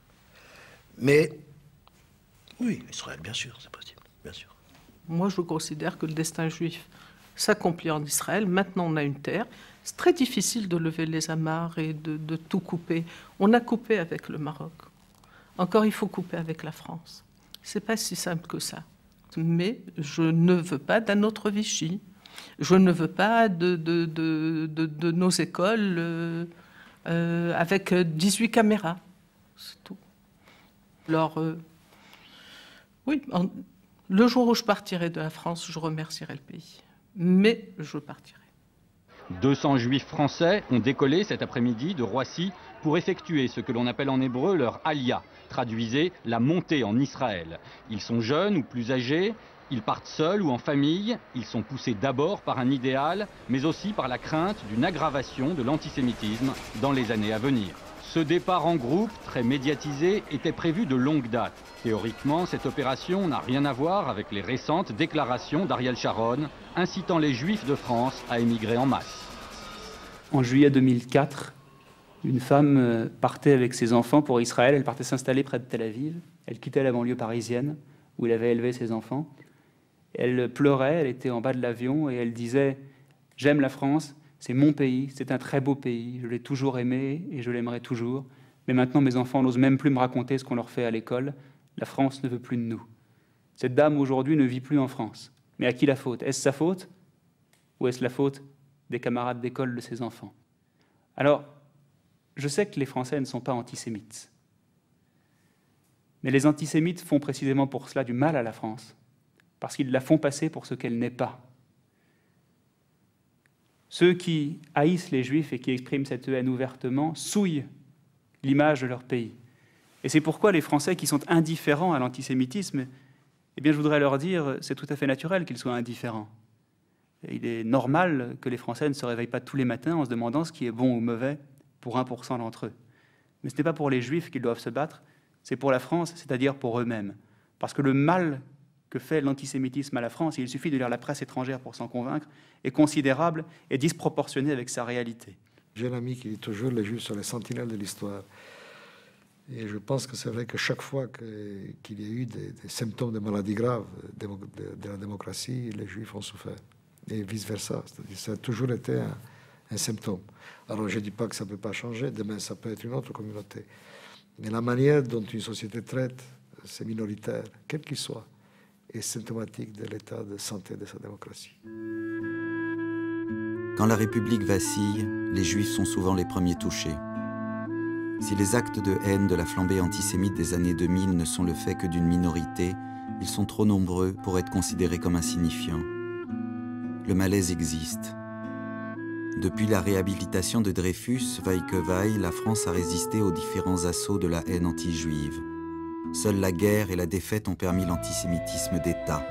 Mais, oui, Israël, bien sûr, c'est possible, bien sûr. Moi, je considère que le destin juif s'accomplit en Israël. Maintenant, on a une terre. C'est très difficile de lever les amarres et de, de tout couper. On a coupé avec le Maroc. Encore, il faut couper avec la France. C'est pas si simple que ça. Mais je ne veux pas d'un autre Vichy. Je ne veux pas de, de, de, de, de nos écoles... Euh, Euh, avec dix-huit caméras, c'est tout. Alors, euh, oui, en, le jour où je partirai de la France, je remercierai le pays. Mais je partirai. deux cents juifs français ont décollé cet après-midi de Roissy pour effectuer ce que l'on appelle en hébreu leur alia, traduisez la montée en Israël. Ils sont jeunes ou plus âgés. Ils partent seuls ou en famille, ils sont poussés d'abord par un idéal, mais aussi par la crainte d'une aggravation de l'antisémitisme dans les années à venir. Ce départ en groupe, très médiatisé, était prévu de longue date. Théoriquement, cette opération n'a rien à voir avec les récentes déclarations d'Ariel Sharon, incitant les Juifs de France à émigrer en masse. En juillet deux mille quatre, une femme partait avec ses enfants pour Israël, elle partait s'installer près de Tel Aviv, elle quittait la banlieue parisienne, où elle avait élevé ses enfants. Elle pleurait, elle était en bas de l'avion et elle disait « J'aime la France, c'est mon pays, c'est un très beau pays, je l'ai toujours aimé et je l'aimerai toujours. Mais maintenant, mes enfants n'osent même plus me raconter ce qu'on leur fait à l'école. La France ne veut plus de nous. » Cette dame, aujourd'hui, ne vit plus en France. Mais à qui la faute? Est-ce sa faute? Ou est-ce la faute des camarades d'école de ses enfants? Alors, je sais que les Français ne sont pas antisémites. Mais les antisémites font précisément pour cela du mal à la France, parce qu'ils la font passer pour ce qu'elle n'est pas. Ceux qui haïssent les Juifs et qui expriment cette haine ouvertement souillent l'image de leur pays. Et c'est pourquoi les Français qui sont indifférents à l'antisémitisme, eh bien, je voudrais leur dire, c'est tout à fait naturel qu'ils soient indifférents. Et il est normal que les Français ne se réveillent pas tous les matins en se demandant ce qui est bon ou mauvais pour un pour cent d'entre eux. Mais ce n'est pas pour les Juifs qu'ils doivent se battre, c'est pour la France, c'est-à-dire pour eux-mêmes. Parce que le mal que fait l'antisémitisme à la France, et il suffit de lire la presse étrangère pour s'en convaincre, est considérable et disproportionné avec sa réalité. J'ai un ami qui dit toujours les Juifs sont les sentinelles de l'histoire. Et je pense que c'est vrai que chaque fois que, qu'il y a eu des, des symptômes de maladies graves de, de, de la démocratie, les Juifs ont souffert. Et vice-versa. C'est-à-dire, ça a toujours été un, un symptôme. Alors je ne dis pas que ça ne peut pas changer, demain ça peut être une autre communauté. Mais la manière dont une société traite ces minoritaires, quels qu'ils soient, est symptomatique de l'état de santé de sa démocratie. Quand la République vacille, les Juifs sont souvent les premiers touchés. Si les actes de haine de la flambée antisémite des années deux mille ne sont le fait que d'une minorité, ils sont trop nombreux pour être considérés comme insignifiants. Le malaise existe. Depuis la réhabilitation de Dreyfus, vaille que vaille, la France a résisté aux différents assauts de la haine anti-juive. Seule la guerre et la défaite ont permis l'antisémitisme d'État.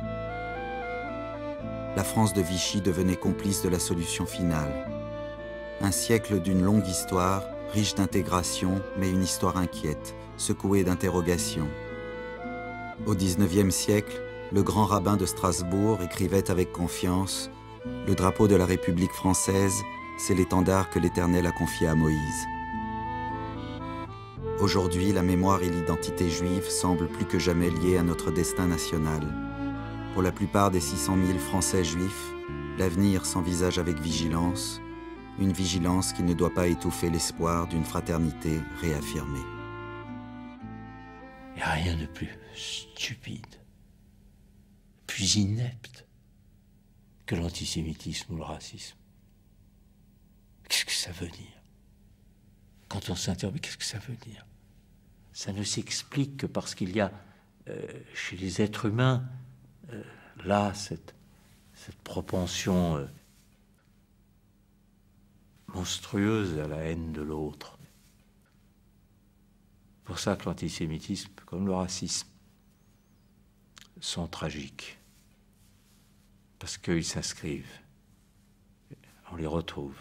La France de Vichy devenait complice de la solution finale. Un siècle d'une longue histoire riche d'intégration, mais une histoire inquiète, secouée d'interrogations. Au dix-neuvième siècle, le grand rabbin de Strasbourg écrivait avec confiance « Le drapeau de la République française, c'est l'étendard que l'Éternel a confié à Moïse ». Aujourd'hui, la mémoire et l'identité juive semblent plus que jamais liées à notre destin national. Pour la plupart des six cent mille Français juifs, l'avenir s'envisage avec vigilance, une vigilance qui ne doit pas étouffer l'espoir d'une fraternité réaffirmée. Il n'y a rien de plus stupide, plus inepte que l'antisémitisme ou le racisme. Qu'est-ce que ça veut dire? Quand on s'interroge, qu'est-ce que ça veut dire? Ça ne s'explique que parce qu'il y a euh, chez les êtres humains, euh, là, cette, cette propension euh, monstrueuse à la haine de l'autre. C'est pour ça que l'antisémitisme, comme le racisme, sont tragiques. Parce qu'ils s'inscrivent, on les retrouve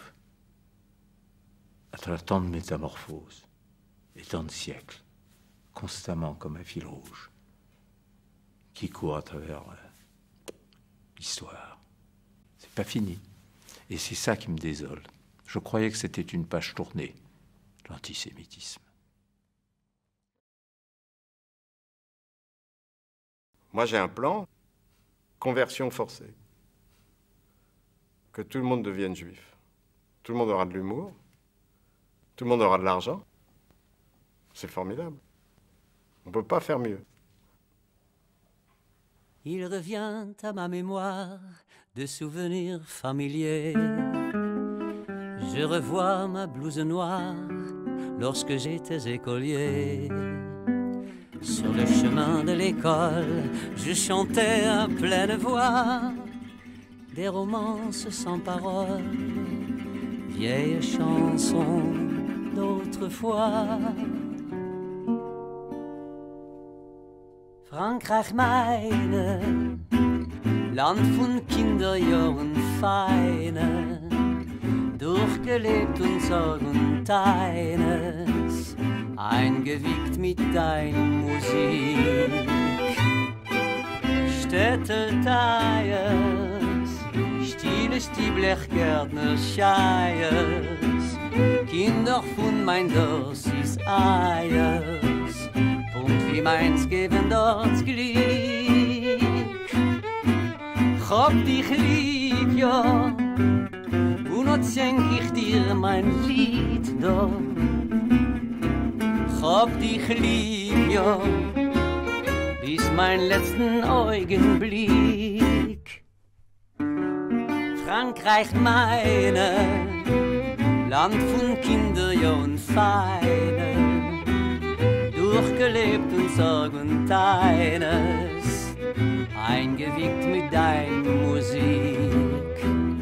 à travers tant de métamorphoses et tant de siècles, constamment comme un fil rouge qui court à travers euh, l'histoire. C'est pas fini. Et c'est ça qui me désole. Je croyais que c'était une page tournée, l'antisémitisme. Moi, j'ai un plan, conversion forcée. Que tout le monde devienne juif. Tout le monde aura de l'humour. Tout le monde aura de l'argent. C'est formidable. On ne peut pas faire mieux. Il revient à ma mémoire de souvenirs familiers. Je revois ma blouse noire lorsque j'étais écolier. Sur le chemin de l'école, je chantais à pleine voix des romances sans paroles, vieilles chansons d'autrefois. Frankreich meine, Land von Kinderjahren feine, durchgelebt und Sorg und Eines, eingewiegt mit deiner Musik. Städtelteiers, stilles die Blechgärtner Scheiers, Kinder von mein Dorf ist Eiers, und wie meins geben dort Glück. Hab dich lieb, ja, und noch schenk ich dir mein Lied da. Hab dich lieb, ja, bis mein letzten Augenblick. Frankreich meine, Land von Kinderjahren feine, durchgelebt und Sorg und Eines, eingewiegt mit deiner Musik.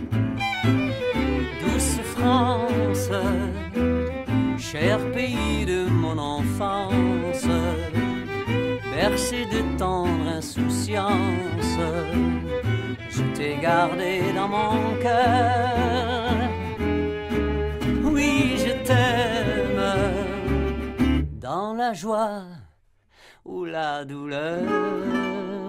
Douce France, cher pays de mon enfance, bercé de tendre insouciance, je t'ai gardé dans mon cœur. Oui, je t'aime, dans la joie ou la douleur.